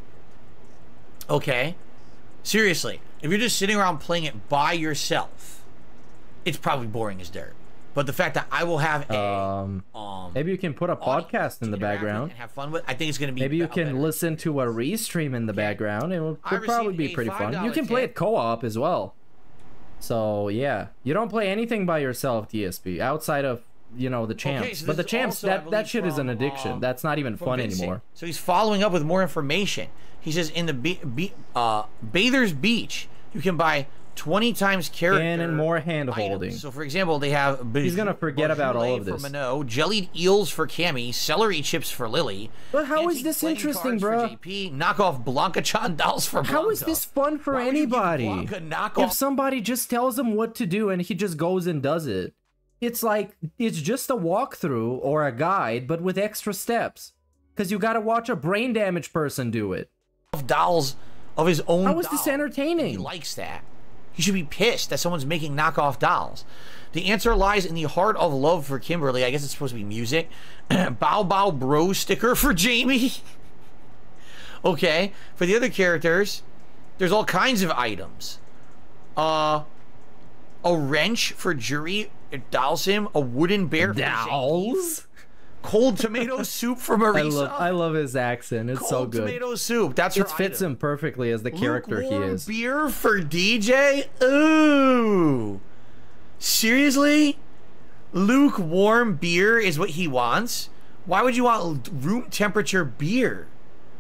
S10: okay, seriously, if you're just sitting around playing it by yourself, it's probably boring as dirt. But the fact that I will have a
S5: Um,
S10: um
S5: maybe you can put a podcast in the background.
S10: and have fun with, I think it's gonna be
S5: Maybe you
S10: a
S5: can
S10: better-
S5: listen to a restream in the background. It will
S10: I
S5: it'll probably
S10: received
S5: be
S10: a
S5: pretty fun.
S10: five
S5: You can
S10: dollar
S5: play
S10: tip.
S5: it co-op as well. So yeah, you don't play anything by yourself, D S P, outside of you know the champs.
S10: so
S5: but the
S10: this is
S5: champs,
S10: also, I
S5: that that
S10: believe,
S5: shit is an
S10: from,
S5: addiction.
S10: um,
S5: That's not even
S10: from
S5: fun
S10: Vincent.
S5: anymore.
S10: So he's following up with more information. He says in the be- be- uh, Bather's Beach, you can buy twenty times character
S5: And, and more hand holding.
S10: items. So for example, they have
S5: He's gonna forget about all of
S10: for
S5: this.
S10: Minot, jellied eels for Cammy, celery chips for Lily.
S5: But how is
S10: antique
S5: this
S10: playing
S5: interesting,
S10: cards for
S5: bro?
S10: J P, knockoff Blanca Chan dolls for Blanca.
S5: How is this fun for
S10: Why would you give
S5: anybody?
S10: Blanca knockoff-
S5: If somebody just tells him what to do and he just goes and does it, it's like it's just a walkthrough or a guide, but with extra steps. Because you gotta watch a brain damaged person do it.
S10: Dolls of his own.
S5: How is this
S10: doll.
S5: entertaining?
S10: He likes that. He should be pissed that someone's making knockoff dolls. The answer lies in the heart of love for Kimberly. I guess it's supposed to be music. Bow Bow Bro sticker for Jamie. Okay. For the other characters, there's all kinds of items. Uh, a wrench for Jury. It dolls him. A wooden bear for
S5: Dolls?
S10: Cold tomato soup for Marisa.
S5: I love, I love his accent. It's
S10: Cold
S5: so good.
S10: tomato soup. That's
S5: it
S10: her
S5: fits
S10: item.
S5: him perfectly as the character he
S10: Lukewarm
S5: is.
S10: Beer for D J? Ooh. Seriously? Lukewarm beer is what he wants? Why would you want room temperature beer?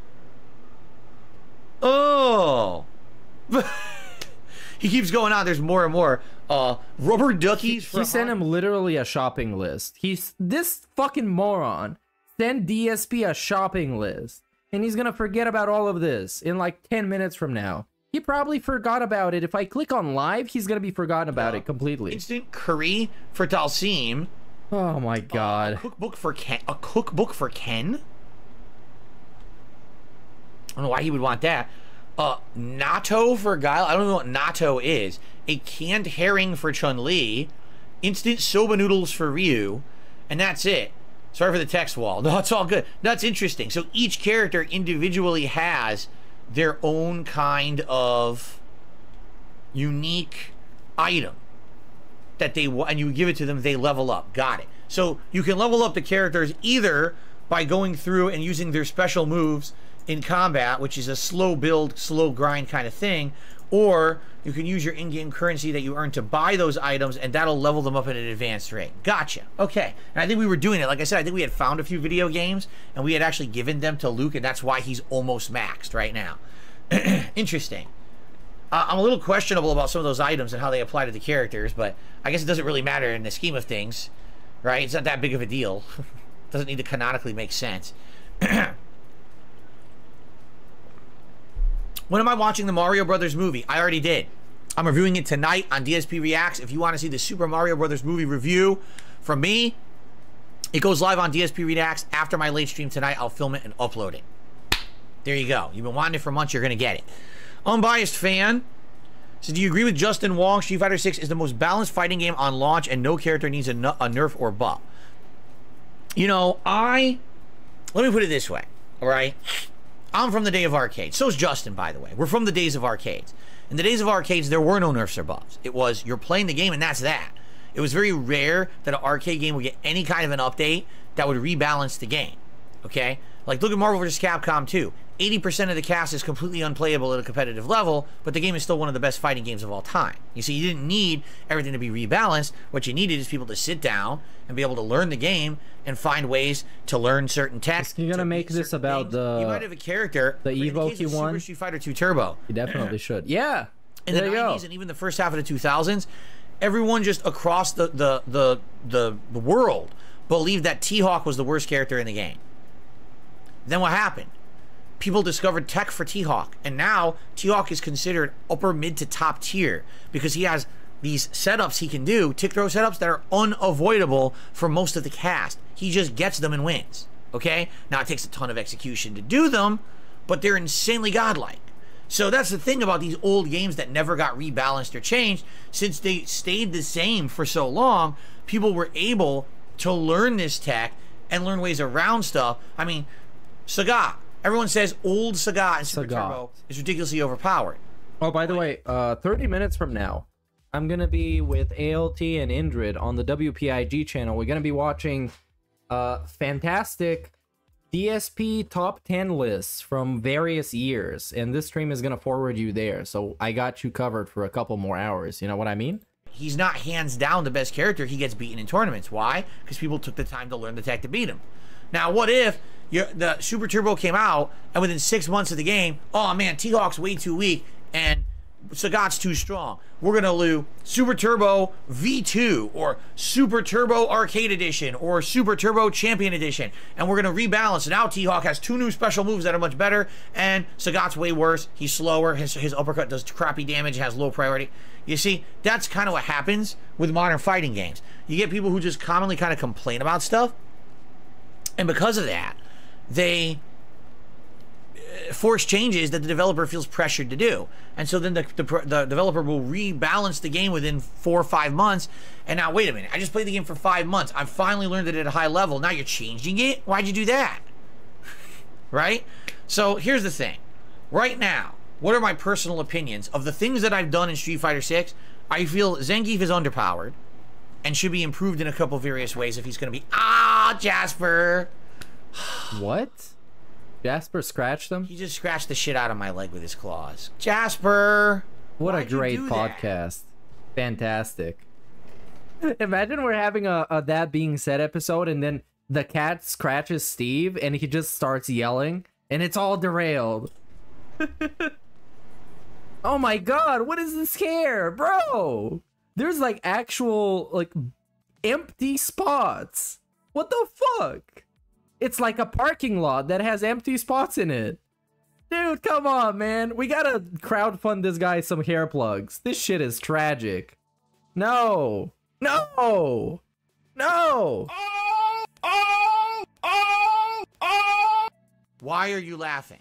S10: Oh. He keeps going on. There's more and more. Uh, rubber duckies.
S5: He, he sent him literally a shopping list. He's this fucking moron sent D S P a shopping list, and he's gonna forget about all of this in like ten minutes from now. He probably forgot about it. If I click on live, he's gonna be forgotten about uh, it completely.
S10: Instant curry for Dalsim.
S5: Oh my god.
S10: Uh, a cookbook for Ken. A cookbook for Ken. I don't know why he would want that. Uh, natto for Guile. I don't know what natto is. A canned herring for Chun-Li. Instant soba noodles for Ryu. And that's it. Sorry for the text wall. No, it's all good. That's interesting. So each character individually has their own kind of unique item that they want, and you give it to them, they level up. Got it. So you can level up the characters either by going through and using their special moves in combat, which is a slow build, slow grind kind of thing, or you can use your in-game currency that you earn to buy those items, and that'll level them up at an advanced rate. Gotcha. Okay. And I think we were doing it. Like I said, I think we had found a few video games, and we had actually given them to Luke, and that's why he's almost maxed right now. Interesting. Uh, I'm a little questionable about some of those items and how they apply to the characters, but I guess it doesn't really matter in the scheme of things, right? It's not that big of a deal. Doesn't need to canonically make sense. When am I watching the Mario Brothers movie? I already did. I'm reviewing it tonight on D S P Reacts. If you want to see the Super Mario Brothers movie review from me, it goes live on D S P Reacts after my late stream tonight. I'll film it and upload it. There you go. You've been wanting it for months. You're going to get it. Unbiased fan. So do you agree with Justin Wong? Street Fighter six is the most balanced fighting game on launch and no character needs a, a nerf or buff. You know, I... Let me put it this way. All right? I'm from the day of arcades. So is Justin, by the way. We're from the days of arcades. In the days of arcades, there were no nerfs or buffs. It was, you're playing the game and that's that. It was very rare that an arcade game would get any kind of an update that would rebalance the game. Okay? Like, look at Marvel versus. Capcom two. eighty percent of the cast is completely unplayable at a competitive level, but the game is still one of the best fighting games of all time. You see, you didn't need everything to be rebalanced. What you needed is people to sit down and be able to learn the game and find ways to learn certain text.
S5: You're gonna make this about
S10: things.
S5: the...
S10: You might have a character...
S5: The Evo Q one?
S10: Super Street Fighter two Turbo.
S5: You definitely should. Yeah!
S10: In the nineties and even the first half of the two thousands, everyone just across the, the, the, the, the world believed that T-Hawk was the worst character in the game. Then what happened? People discovered tech for T-Hawk, and now T-Hawk is considered upper mid to top tier because he has these setups he can do, tick throw setups that are unavoidable for most of the cast. He just gets them and wins. Okay? Now it takes a ton of execution to do them, but they're insanely godlike. So that's the thing about these old games that never got rebalanced or changed. Since they stayed the same for so long, people were able to learn this tech and learn ways around stuff. I mean, Sagat. Everyone says old Sagat and Super Sagat. Turbo is ridiculously overpowered.
S5: Oh, by the way, uh, thirty minutes from now, I'm going to be with A L T and Indrid on the W P I G channel. We're going to be watching uh, fantastic D S P top ten lists from various years. And this stream is going to forward you there. So I got you covered for a couple more hours. You know what I mean?
S10: He's not hands down the best character. He gets beaten in tournaments. Why? Because people took the time to learn the tech to beat him. Now, what if you're, the Super Turbo came out, and within six months of the game, oh man, T-Hawk's way too weak, and Sagat's too strong. We're gonna do Super Turbo V two, or Super Turbo Arcade Edition, or Super Turbo Champion Edition, and we're gonna rebalance. And now T-Hawk has two new special moves that are much better, and Sagat's way worse. He's slower. His, his uppercut does crappy damage, has low priority. You see, that's kind of what happens with modern fighting games. You get people who just commonly kind of complain about stuff, and because of that, they force changes that the developer feels pressured to do. And so then the, the, the developer will rebalance the game within four or five months. And now, wait a minute, I just played the game for five months. I finally learned it at a high level. Now you're changing it? Why'd you do that? Right? So here's the thing. Right now, what are my personal opinions of the things that I've done in Street Fighter six? I feel Zangief is underpowered and should be improved in a couple various ways if he's going to be... Ah, Jasper!
S5: What? Jasper scratched him?
S10: He just scratched the shit out of my leg with his claws. Jasper!
S5: What a great podcast. Fantastic. Imagine we're having a, a That Being Said episode and then the cat scratches Steve and he just starts yelling and it's all derailed. Oh my god, what is this here? Bro! There's like actual like empty spots. What the fuck? It's like a parking lot that has empty spots in it. Dude, come on, man. We gotta crowdfund this guy some hair plugs. This shit is tragic. No. No. No.
S10: Oh, oh, oh, oh. Why are you laughing?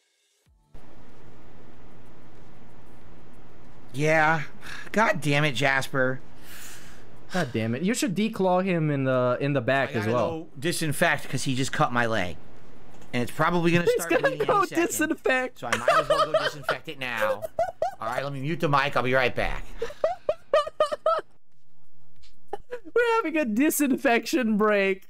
S10: Yeah. God damn it, Jasper.
S5: God damn it. You should declaw him in the in the back
S10: I
S5: as
S10: gotta
S5: well.
S10: go disinfect because he just cut my leg. And it's probably gonna
S5: He's
S10: start
S5: gonna
S10: bleeding
S5: go
S10: any second.
S5: disinfect.
S10: So I might as well go disinfect it now. Alright, let me mute the mic. I'll be right back.
S5: We're having a disinfection break.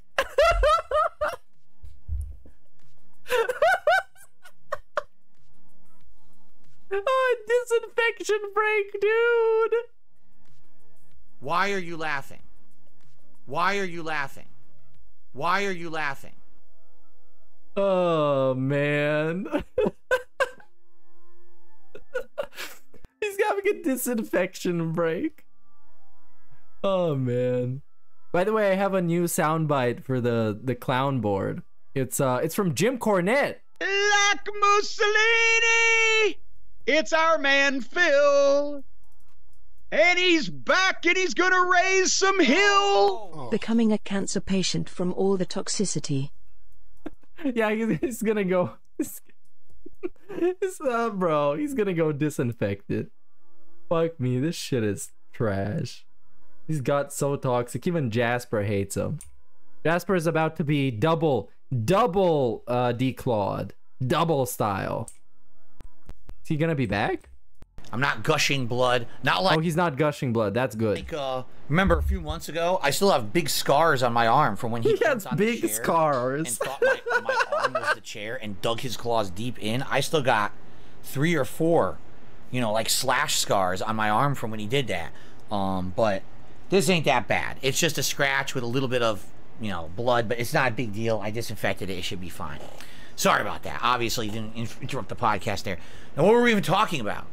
S5: Oh, disinfection break, dude.
S10: Why are you laughing? Why are you laughing? Why are you laughing?
S5: Oh, man. He's having a disinfection break. Oh, man. By the way, I have a new soundbite for the, the clown board. It's uh, it's from Jim Cornette.
S19: Like Mussolini, it's our man Phil. And he's back and he's gonna raise some hill.
S11: Becoming a cancer patient from all the toxicity.
S5: Yeah, he's, he's gonna go. He's, he's, uh, bro, he's gonna go disinfect it. Fuck me, this shit is trash. He's got so toxic. Even Jasper hates him. Jasper is about to be double, double uh, declawed, double style. Is he gonna be back?
S10: I'm not gushing blood. Not like.
S5: Oh, he's not gushing blood. That's good.
S10: Like, uh, remember a few months ago, I still have big scars on my arm from when he,
S5: he has big scars.
S10: And thought my, my arm was the chair and dug his claws deep in. I still got three or four, you know, like slash scars on my arm from when he did that. Um, but this ain't that bad. It's just a scratch with a little bit of, you know, blood, but it's not a big deal. I disinfected it. It should be fine. Sorry about that. Obviously, didn't interrupt the podcast there. Now, what were we even talking about?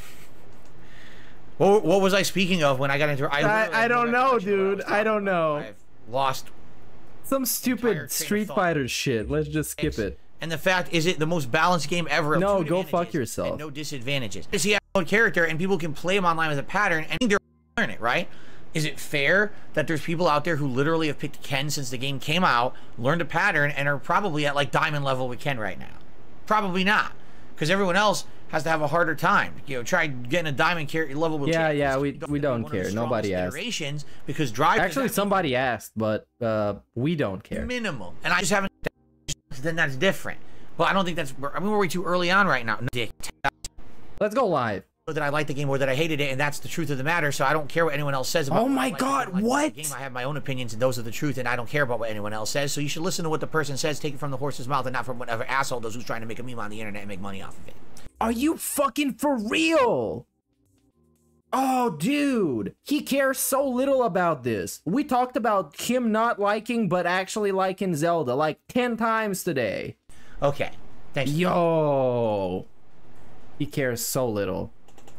S10: What, what was I speaking of when I got into? I,
S5: I, I don't know, dude. I don't know.
S10: I've lost
S5: some stupid Street Fighter shit. Let's just skip it.
S10: And the fact is, it the most balanced game ever. Of
S5: no,
S10: two
S5: go fuck yourself.
S10: And no disadvantages. Is he a own character and people can play him online with a pattern and they're learn it, right? Is it fair that there's people out there who literally have picked Ken since the game came out, learned a pattern, and are probably at like diamond level with Ken right now? Probably not, because everyone else has to have a harder time. You know, try getting a diamond character level with.
S5: Yeah,
S10: Ken.
S5: yeah, we we don't care. Nobody asked.
S10: Because drive.
S5: Actually, somebody asked, but uh, we don't care.
S10: Minimum, and I just haven't. Then that's different. Well, I don't think that's. I mean, we're way too early on right now. Dick.
S5: Let's go live.
S10: That I like the game or that I hated it, and that's the truth of the matter. So I don't care what anyone else says about.
S5: Oh my
S10: like
S5: god,
S10: like
S5: what?
S10: The game. I have my own opinions, and those are the truth, and I don't care about what anyone else says. So you should listen to what the person says, take it from the horse's mouth, and not from whatever asshole does who's trying to make a meme on the internet and make money off of it.
S5: Are you fucking for real? Oh, dude, he cares so little about this. We talked about him not liking, but actually liking Zelda like ten times today.
S10: Okay, thanks.
S5: Yo, he cares so little.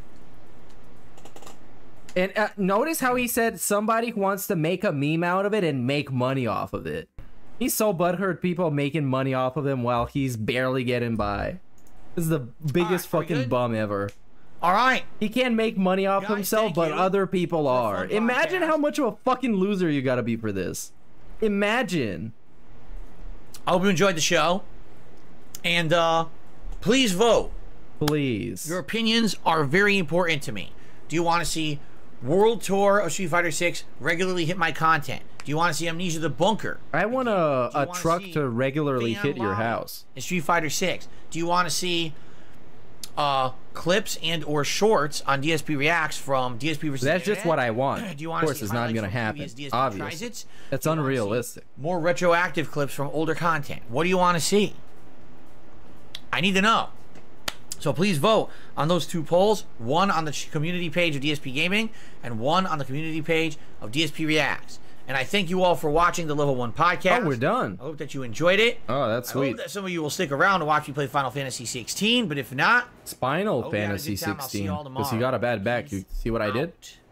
S5: And uh, notice how he said somebody wants to make a meme out of it and make money off of it. He's so butthurt people making money off of him while he's barely getting by. This is the biggest right, fucking bum ever.
S10: All right.
S5: He can't make money off Guys, himself, but other people are. Imagine how much of a fucking loser you gotta be for this. Imagine.
S10: I hope you enjoyed the show. And uh, please vote.
S5: Please.
S10: Your opinions are very important to me. Do you want to see World Tour of Street Fighter six regularly hit my content? Do you want to see Amnesia the Bunker?
S5: I want a, a truck to regularly Van hit your house.
S10: In Street Fighter six. Do you want to see uh, clips and or shorts on D S P Reacts from D S P versus
S5: That's
S10: Internet?
S5: just what I want.
S10: Do you want
S5: of course,
S10: to see
S5: it's not going to happen. Obvious. That's unrealistic.
S10: More retroactive clips from older content. What do you want to see? I need to know. So please vote on those two polls, one on the community page of D S P Gaming and one on the community page of D S P Reacts. And I thank you all for watching the Level one podcast.
S5: Oh, we're done.
S10: I hope that you enjoyed it.
S5: Oh, that's
S10: I
S5: sweet.
S10: hope that some of you will stick around to watch me play Final Fantasy sixteen, but if not...
S5: Spinal
S10: hope you had a
S5: Fantasy
S10: good time. I'll see
S5: sixteen.
S10: you all
S5: Because you
S10: tomorrow.
S5: got a bad back. You see what I did?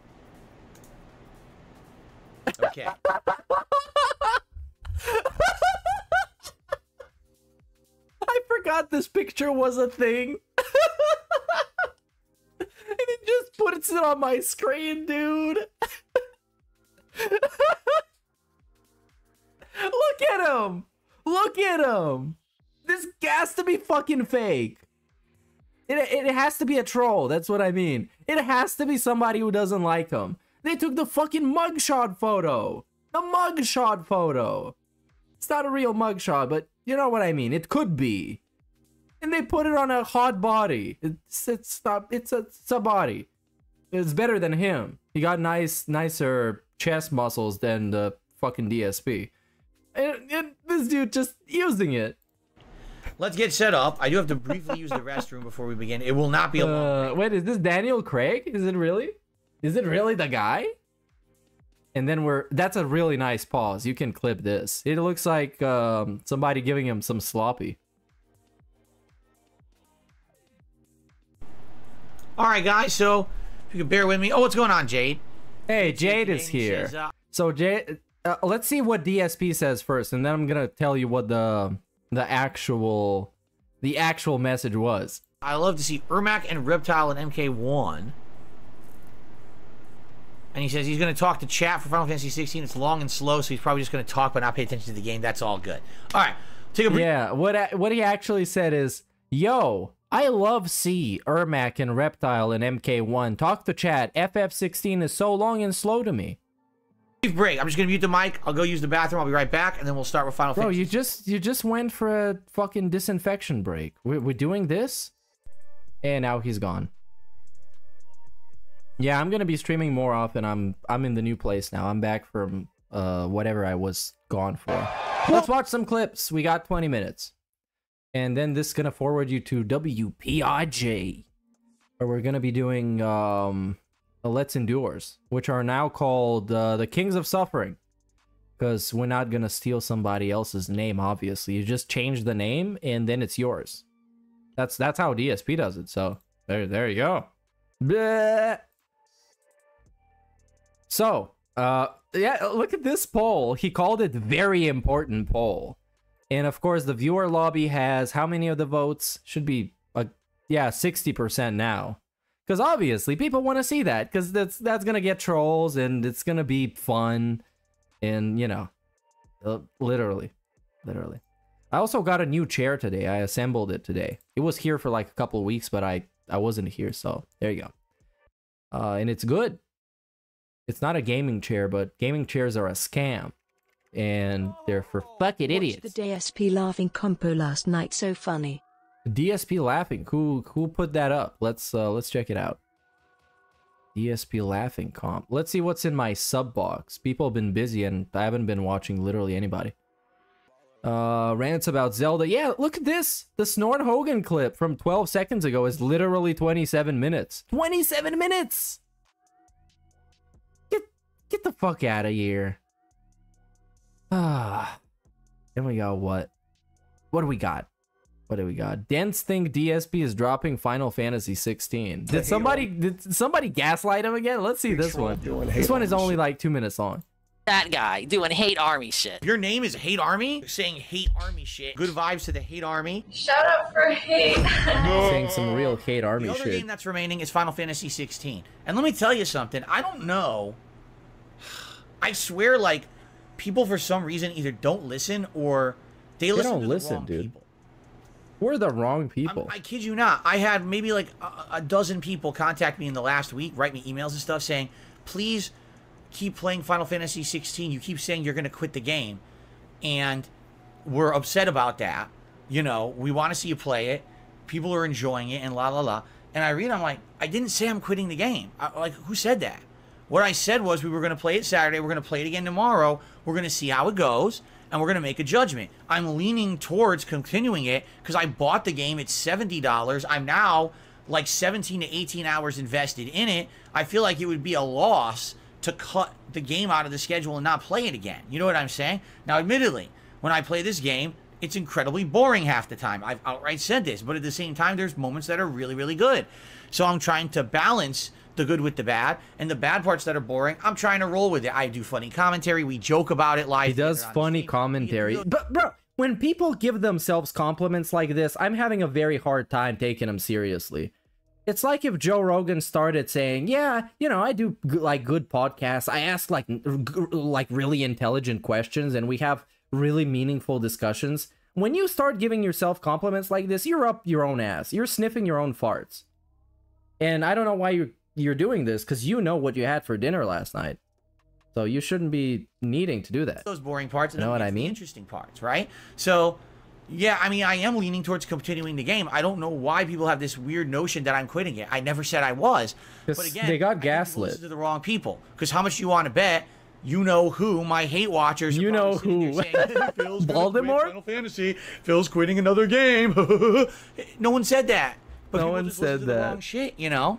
S10: Okay.
S5: I forgot this picture was a thing. And it just puts it on my screen, dude. Look at him. Look at him. This has to be fucking fake. It, it has to be a troll. That's what I mean. It has to be somebody who doesn't like him. They took the fucking mugshot photo. The mugshot photo. It's not a real mugshot, but you know what I mean. It could be. And they put it on a hot body. It's it's not, it's a, it's a body. It's better than him. He got nice, nicer chest muscles than the fucking D S P. And, and this dude just using it.
S10: Let's get set up. I do have to briefly use the restroom before we begin. It will not be a long
S5: Uh, wait, is this Daniel Craig? Is it really? Is it really the guy? And then we're... That's a really nice pause. You can clip this. It looks like um, somebody giving him some sloppy.
S10: All right, guys. So, if you could bear with me. Oh, what's going on, Jade?
S5: Hey, Jade is here.
S10: Says, uh,
S5: So, Jade... Uh, let's see what D S P says first, and then I'm gonna tell you what the the actual the actual message was.
S10: I love to see Ermac and Reptile in M K one. And he says he's going to talk to chat for Final Fantasy sixteen. It's long and slow, so he's probably just going to talk but not pay attention to the game. That's all good. All right. Take a break.
S5: Yeah, what I- what he actually said is, yo, I love C, Ermac, and Reptile in M K one. Talk to chat. F F sixteen is so long and slow to me.
S10: Brief break. I'm just going to mute the mic. I'll go use the bathroom. I'll be right back, and then we'll start with Final
S5: Bro,
S10: Fantasy.
S5: you just you just went for a fucking disinfection break. We're, we're doing this? And now he's gone. Yeah, I'm gonna be streaming more often. I'm I'm in the new place now. I'm back from uh whatever I was gone for. Let's watch some clips. We got twenty minutes. And then this is gonna forward you to W P I J, where we're gonna be doing um the Let's Endures, which are now called uh, the Kings of Suffering. Because we're not gonna steal somebody else's name, obviously. You just change the name and then it's yours. That's that's how D S P does it. So there there you go. Bleh. So, uh, yeah, look at this poll. He called it very important poll. And of course, the viewer lobby has how many of the votes? Should be, uh, yeah, sixty percent now. Because obviously, people want to see that. Because that's, that's going to get trolls and it's going to be fun. And, you know, uh, literally, literally. I also got a new chair today. I assembled it today. It was here for like a couple of weeks, but I, I wasn't here. So, there you go. Uh, and it's good. It's not a gaming chair, but gaming chairs are a scam. And they're for fucking idiots.
S11: The D S P laughing compo last night, so funny.
S5: D S P laughing. Who who put that up? Let's uh let's check it out. D S P laughing comp. Let's see what's in my sub box. People have been busy and I haven't been watching literally anybody. Uh rants about Zelda. Yeah, look at this. The Snort Hogan clip from twelve seconds ago is literally twenty-seven minutes. twenty-seven minutes. Get get the fuck out of here. Ah. Then we got what? What do we got? What do we got? Dents think D S P is dropping Final Fantasy sixteen. Did somebody did somebody gaslight him again? Let's see this one. This one is only like two minutes long.
S16: That guy doing hate army shit.
S10: Your name is Hate Army? You're saying hate army shit. Good vibes to the Hate Army.
S17: Shut up for hate.
S5: Saying some real hate army
S10: The other
S5: shit.
S10: game that's remaining is Final Fantasy sixteen. And let me tell you something. I don't know. I swear, like, people for some reason either don't listen or they,
S5: They
S10: listen
S5: don't
S10: to
S5: listen,
S10: the wrong
S5: dude.
S10: people.
S5: We're the wrong people.
S10: I kid you not. I had maybe like a, a dozen people contact me in the last week, write me emails and stuff saying, please keep playing Final Fantasy sixteen. You keep saying you're going to quit the game. And we're upset about that. You know, we want to see you play it. People are enjoying it and la la la. And I read, I'm like, I didn't say I'm quitting the game. I, like, who said that? What I said was we were going to play it Saturday. We're going to play it again tomorrow. We're going to see how it goes. And and we're going to make a judgment. I'm leaning towards continuing it because I bought the game at seventy dollars. I'm now like seventeen to eighteen hours invested in it. I feel like it would be a loss to cut the game out of the schedule and not play it again. You know what I'm saying? Now, admittedly, when I play this game, it's incredibly boring half the time. I've outright said this, but at the same time, there's moments that are really, really good. So I'm trying to balance the good with the bad, and the bad parts that are boring, I'm trying to roll with it. I do funny commentary. We joke about it live.
S5: He does funny commentary. But, bro, when people give themselves compliments like this, I'm having a very hard time taking them seriously. It's like if Joe Rogan started saying, yeah, you know, I do like good podcasts. I ask like like really intelligent questions and we have really meaningful discussions. When you start giving yourself compliments like this, you're up your own ass. You're sniffing your own farts. And I don't know why you're, you're doing this, because you know what you had for dinner last night. So you shouldn't be needing to do that.
S10: Those boring parts. And
S5: you know what I
S10: the
S5: mean?
S10: Interesting parts, right? So... yeah, I mean, I am leaning towards continuing the game. I don't know why people have this weird notion that I'm quitting it. I never said I was. But again,
S5: they got
S10: I
S5: gaslit.
S10: listen to the wrong people. Because how much do you want to bet? You know who? My hate watchers.
S5: You know who?
S10: Phil's
S5: Baltimore?
S10: Final Fantasy. Phil's quitting another game. No one said that. But
S5: no
S10: people
S5: one
S10: just
S5: said
S10: listen to the
S5: that.
S10: wrong shit, you know?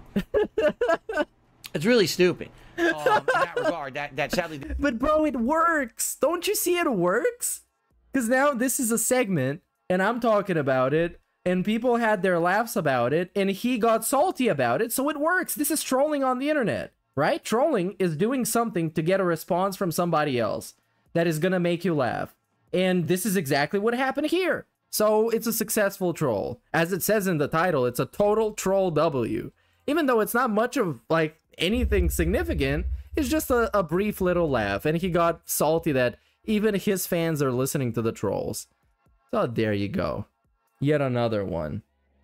S10: It's really stupid. Um, in that regard, that, that sadly...
S5: But bro, it works. Don't you see it works? Because now this is a segment, and I'm talking about it, and people had their laughs about it, and he got salty about it, so it works. This is trolling on the internet, right? Trolling is doing something to get a response from somebody else that is gonna make you laugh. And this is exactly what happened here. So it's a successful troll. As it says in the title, it's a total troll W. Even though it's not much of, like, anything significant, it's just a, a brief little laugh, and he got salty that even his fans are listening to the trolls. So there you go. Yet another one.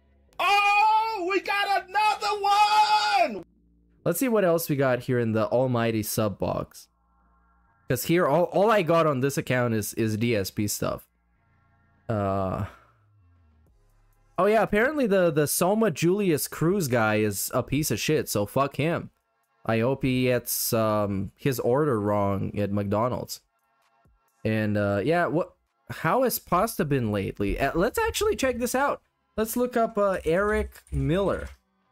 S14: Oh, we got another one!
S5: Let's see what else we got here in the almighty sub box. Because here, all, all I got on this account is, is D S P stuff. Uh... Oh yeah, apparently the, the Soma Julius Cruz guy is a piece of shit, so fuck him. I hope he gets um, his order wrong at McDonald's. And uh, yeah, what? How has pasta been lately? Uh, let's actually check this out. Let's look up uh, Eric Miller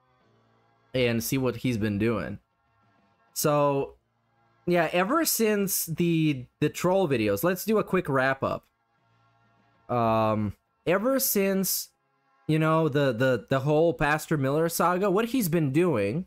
S5: and see what he's been doing. So, yeah, ever since the the troll videos, let's do a quick wrap up. Um, ever since, you know, the the the whole Pastor Miller saga, what he's been doing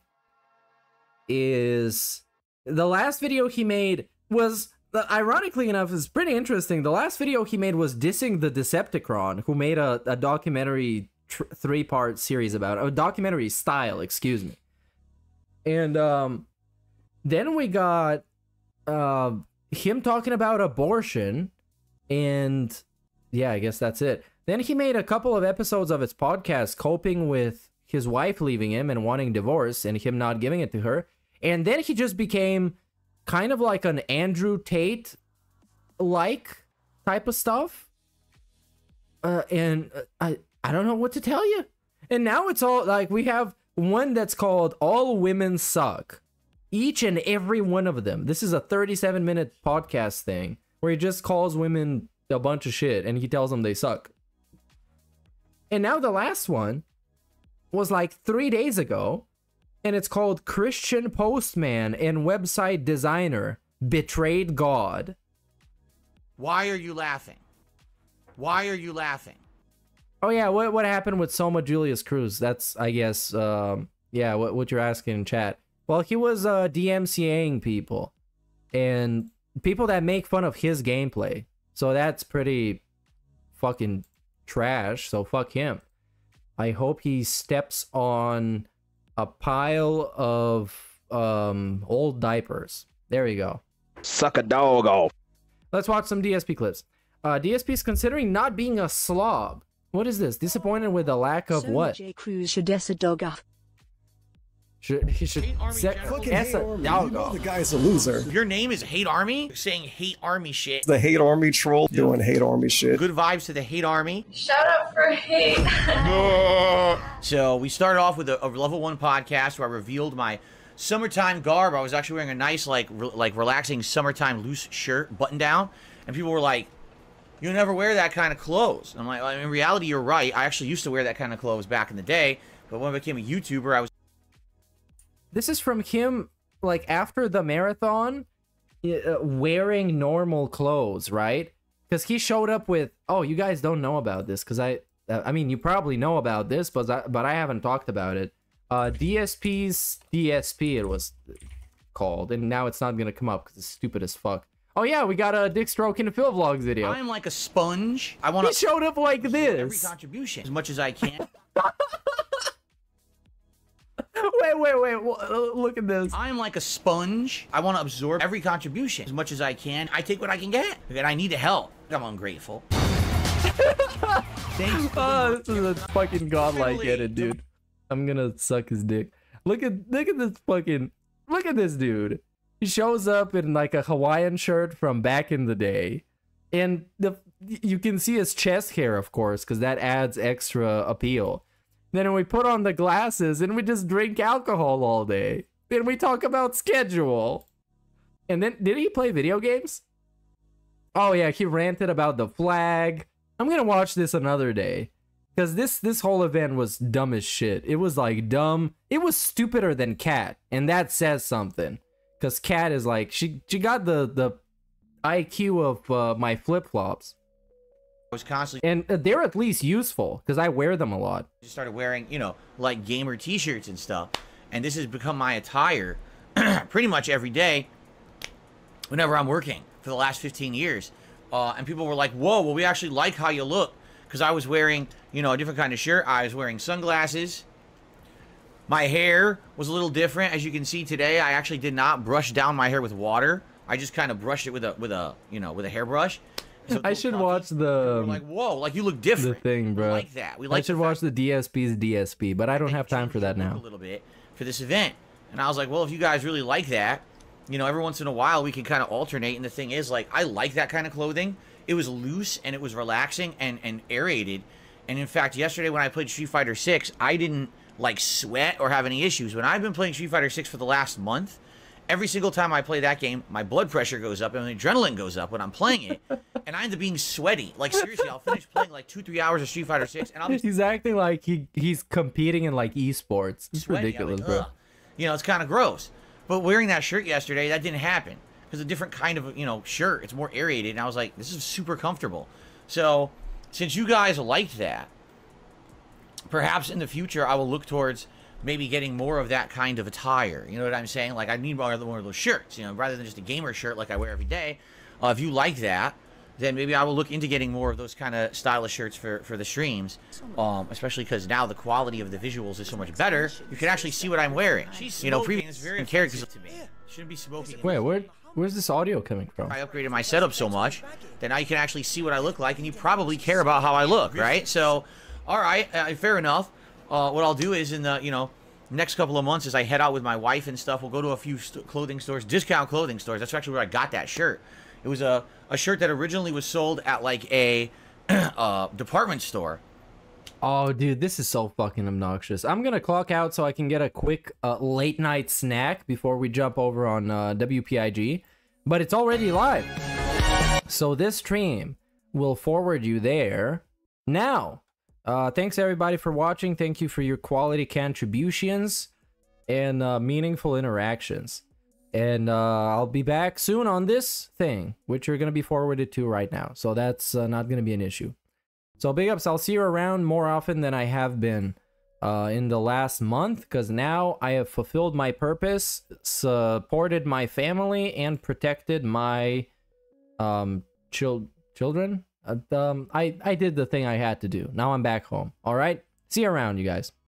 S5: is the last video he made was. Ironically enough, is pretty interesting. The last video he made was dissing the Decepticon, who made a, a documentary tr three-part series about it. A documentary style, excuse me. And um, then we got uh, him talking about abortion, and yeah, I guess that's it. Then he made a couple of episodes of his podcast coping with his wife leaving him and wanting divorce, and him not giving it to her. And then he just became... kind of like an Andrew Tate like type of stuff. Uh, and uh, I, I don't know what to tell you. And now it's all like we have one that's called All Women Suck. Each and every one of them. This is a thirty-seven minute podcast thing where he just calls women a bunch of shit and he tells them they suck. And now the last one was like three days ago. And it's called Christian Postman and Website Designer Betrayed God.
S10: Why are you laughing? Why are you laughing?
S5: Oh yeah, what what happened with Soma Julius Cruz? That's, I guess, um, yeah, what, what you're asking in chat. Well, he was uh, DMCAing people. And people that make fun of his gameplay. So that's pretty fucking trash, so fuck him. I hope he steps on... a pile of um, old diapers. There you go.
S15: Suck a dog off.
S5: Let's watch some D S P clips. Uh, D S P is considering not being a slob. What is this? Disappointed with the lack of
S11: so
S5: what?
S11: J. Cruz should ess a dog off.
S5: Should he should set ess a dog off?
S15: The guy's a loser.
S10: Your name is Hate Army? You're saying Hate Army shit.
S15: The Hate Army troll doing Hate Army shit.
S10: Good vibes to the Hate Army.
S17: Shout out for hate.
S10: So we started off with a, a level one podcast where I revealed my summertime garb. I was actually wearing a nice, like, re like relaxing summertime loose shirt, button down, and people were like, you never wear that kind of clothes. And I'm like, well, in reality, you're right. I actually used to wear that kind of clothes back in the day. But when I became a YouTuber, I was...
S5: This is from him, like, after the marathon, uh, wearing normal clothes, right? Because he showed up with, oh, you guys don't know about this, because I, uh, I mean, you probably know about this, but I, but I haven't talked about it. Uh, D S P's D S P, it was called, and now it's not going to come up because it's stupid as fuck. Oh yeah, we got a Dick Stroke in the Phil Vlogs video.
S10: I'm like a sponge. I want
S5: He showed up like this.
S10: Every contribution as much as I can.
S5: Wait, wait, wait. Look at this.
S10: I'm like a sponge. I want to absorb every contribution as much as I can. I take what I can get. And I need the help. I'm ungrateful. Thanks.
S5: Oh, this is a fucking godlike edit, dude. I'm gonna suck his dick. Look at look at this fucking look at this dude. He shows up in like a Hawaiian shirt from back in the day, and the you can see his chest hair, of course, because that adds extra appeal. Then we put on the glasses and we just drink alcohol all day. Then we talk about schedule. And then, did he play video games? Oh yeah, he ranted about the flag. I'm gonna watch this another day. Because this, this whole event was dumb as shit. It was like dumb. It was stupider than Cat. And that says something. Because Cat is like, she, she got the, the I Q of uh, my flip-flops.
S10: I was constantly,
S5: and uh, they're at least useful because I wear them a lot.
S10: I started wearing, you know, like gamer t-shirts and stuff, and this has become my attire pretty much every day whenever I'm working for the last fifteen years. Uh, and people were like, whoa, well, we actually like how you look, because I was wearing, you know, a different kind of shirt. I was wearing sunglasses. My hair was a little different. As you can see today, I actually did not brush down my hair with water. I just kind of brushed it with a with a you know with a hairbrush. So
S5: I should watch the
S10: like whoa, like you look different.
S5: The thing, bro.
S10: We like that. We like
S5: I should watch the D S P's D S P, but I don't have time for that now.
S10: A little bit for this event, and I was like, well, if you guys really like that, you know, every once in a while we can kind of alternate. And the thing is, like, I like that kind of clothing. It was loose and it was relaxing and and aerated. And in fact, yesterday when I played Street Fighter six, I didn't like sweat or have any issues. When I've been playing Street Fighter six for the last month, every single time I play that game, my blood pressure goes up and the adrenaline goes up when I'm playing it. And I end up being sweaty. Like, seriously, I'll finish playing like two, three hours of Street Fighter six, and I'll be...
S5: He's acting like he he's competing in, like, esports. It's
S10: sweaty.
S5: ridiculous,
S10: like,
S5: bro.
S10: Ugh. You know, it's kind of gross. But wearing that shirt yesterday, that didn't happen. Because a different kind of, you know, shirt. It's more aerated, and I was like, this is super comfortable. So, since you guys liked that, perhaps in the future I will look towards maybe getting more of that kind of attire. You know what I'm saying? Like, I need more, more of those shirts, you know, rather than just a gamer shirt like I wear every day. Uh, if you like that, then maybe I will look into getting more of those kind of stylish shirts for, for the streams. Um, especially because now the quality of the visuals is so much better. You can actually see what I'm wearing. You know, previous very characters to me. Shouldn't be smoking.
S5: Wait, where, where's this audio coming from?
S10: I upgraded my setup so much that now you can actually see what I look like, and you probably care about how I look, right? So, all right, uh, fair enough. Uh, what I'll do is in the, you know, next couple of months as I head out with my wife and stuff, we'll go to a few st clothing stores, discount clothing stores. That's actually where I got that shirt. It was a, a shirt that originally was sold at like a uh, department store.
S5: Oh, dude, this is so fucking obnoxious. I'm gonna clock out so I can get a quick uh, late night snack before we jump over on uh, W P I G. But it's already live. So this stream will forward you there now. Uh, thanks everybody for watching. Thank you for your quality contributions and uh, meaningful interactions. And uh, I'll be back soon on this thing, which you're going to be forwarded to right now. So that's uh, not going to be an issue. So big ups. I'll see you around more often than I have been uh, in the last month, because now I have fulfilled my purpose, supported my family, and protected my um, chil children. Uh, um, I, I did the thing I had to do. Now I'm back home. All right? See you around, you guys.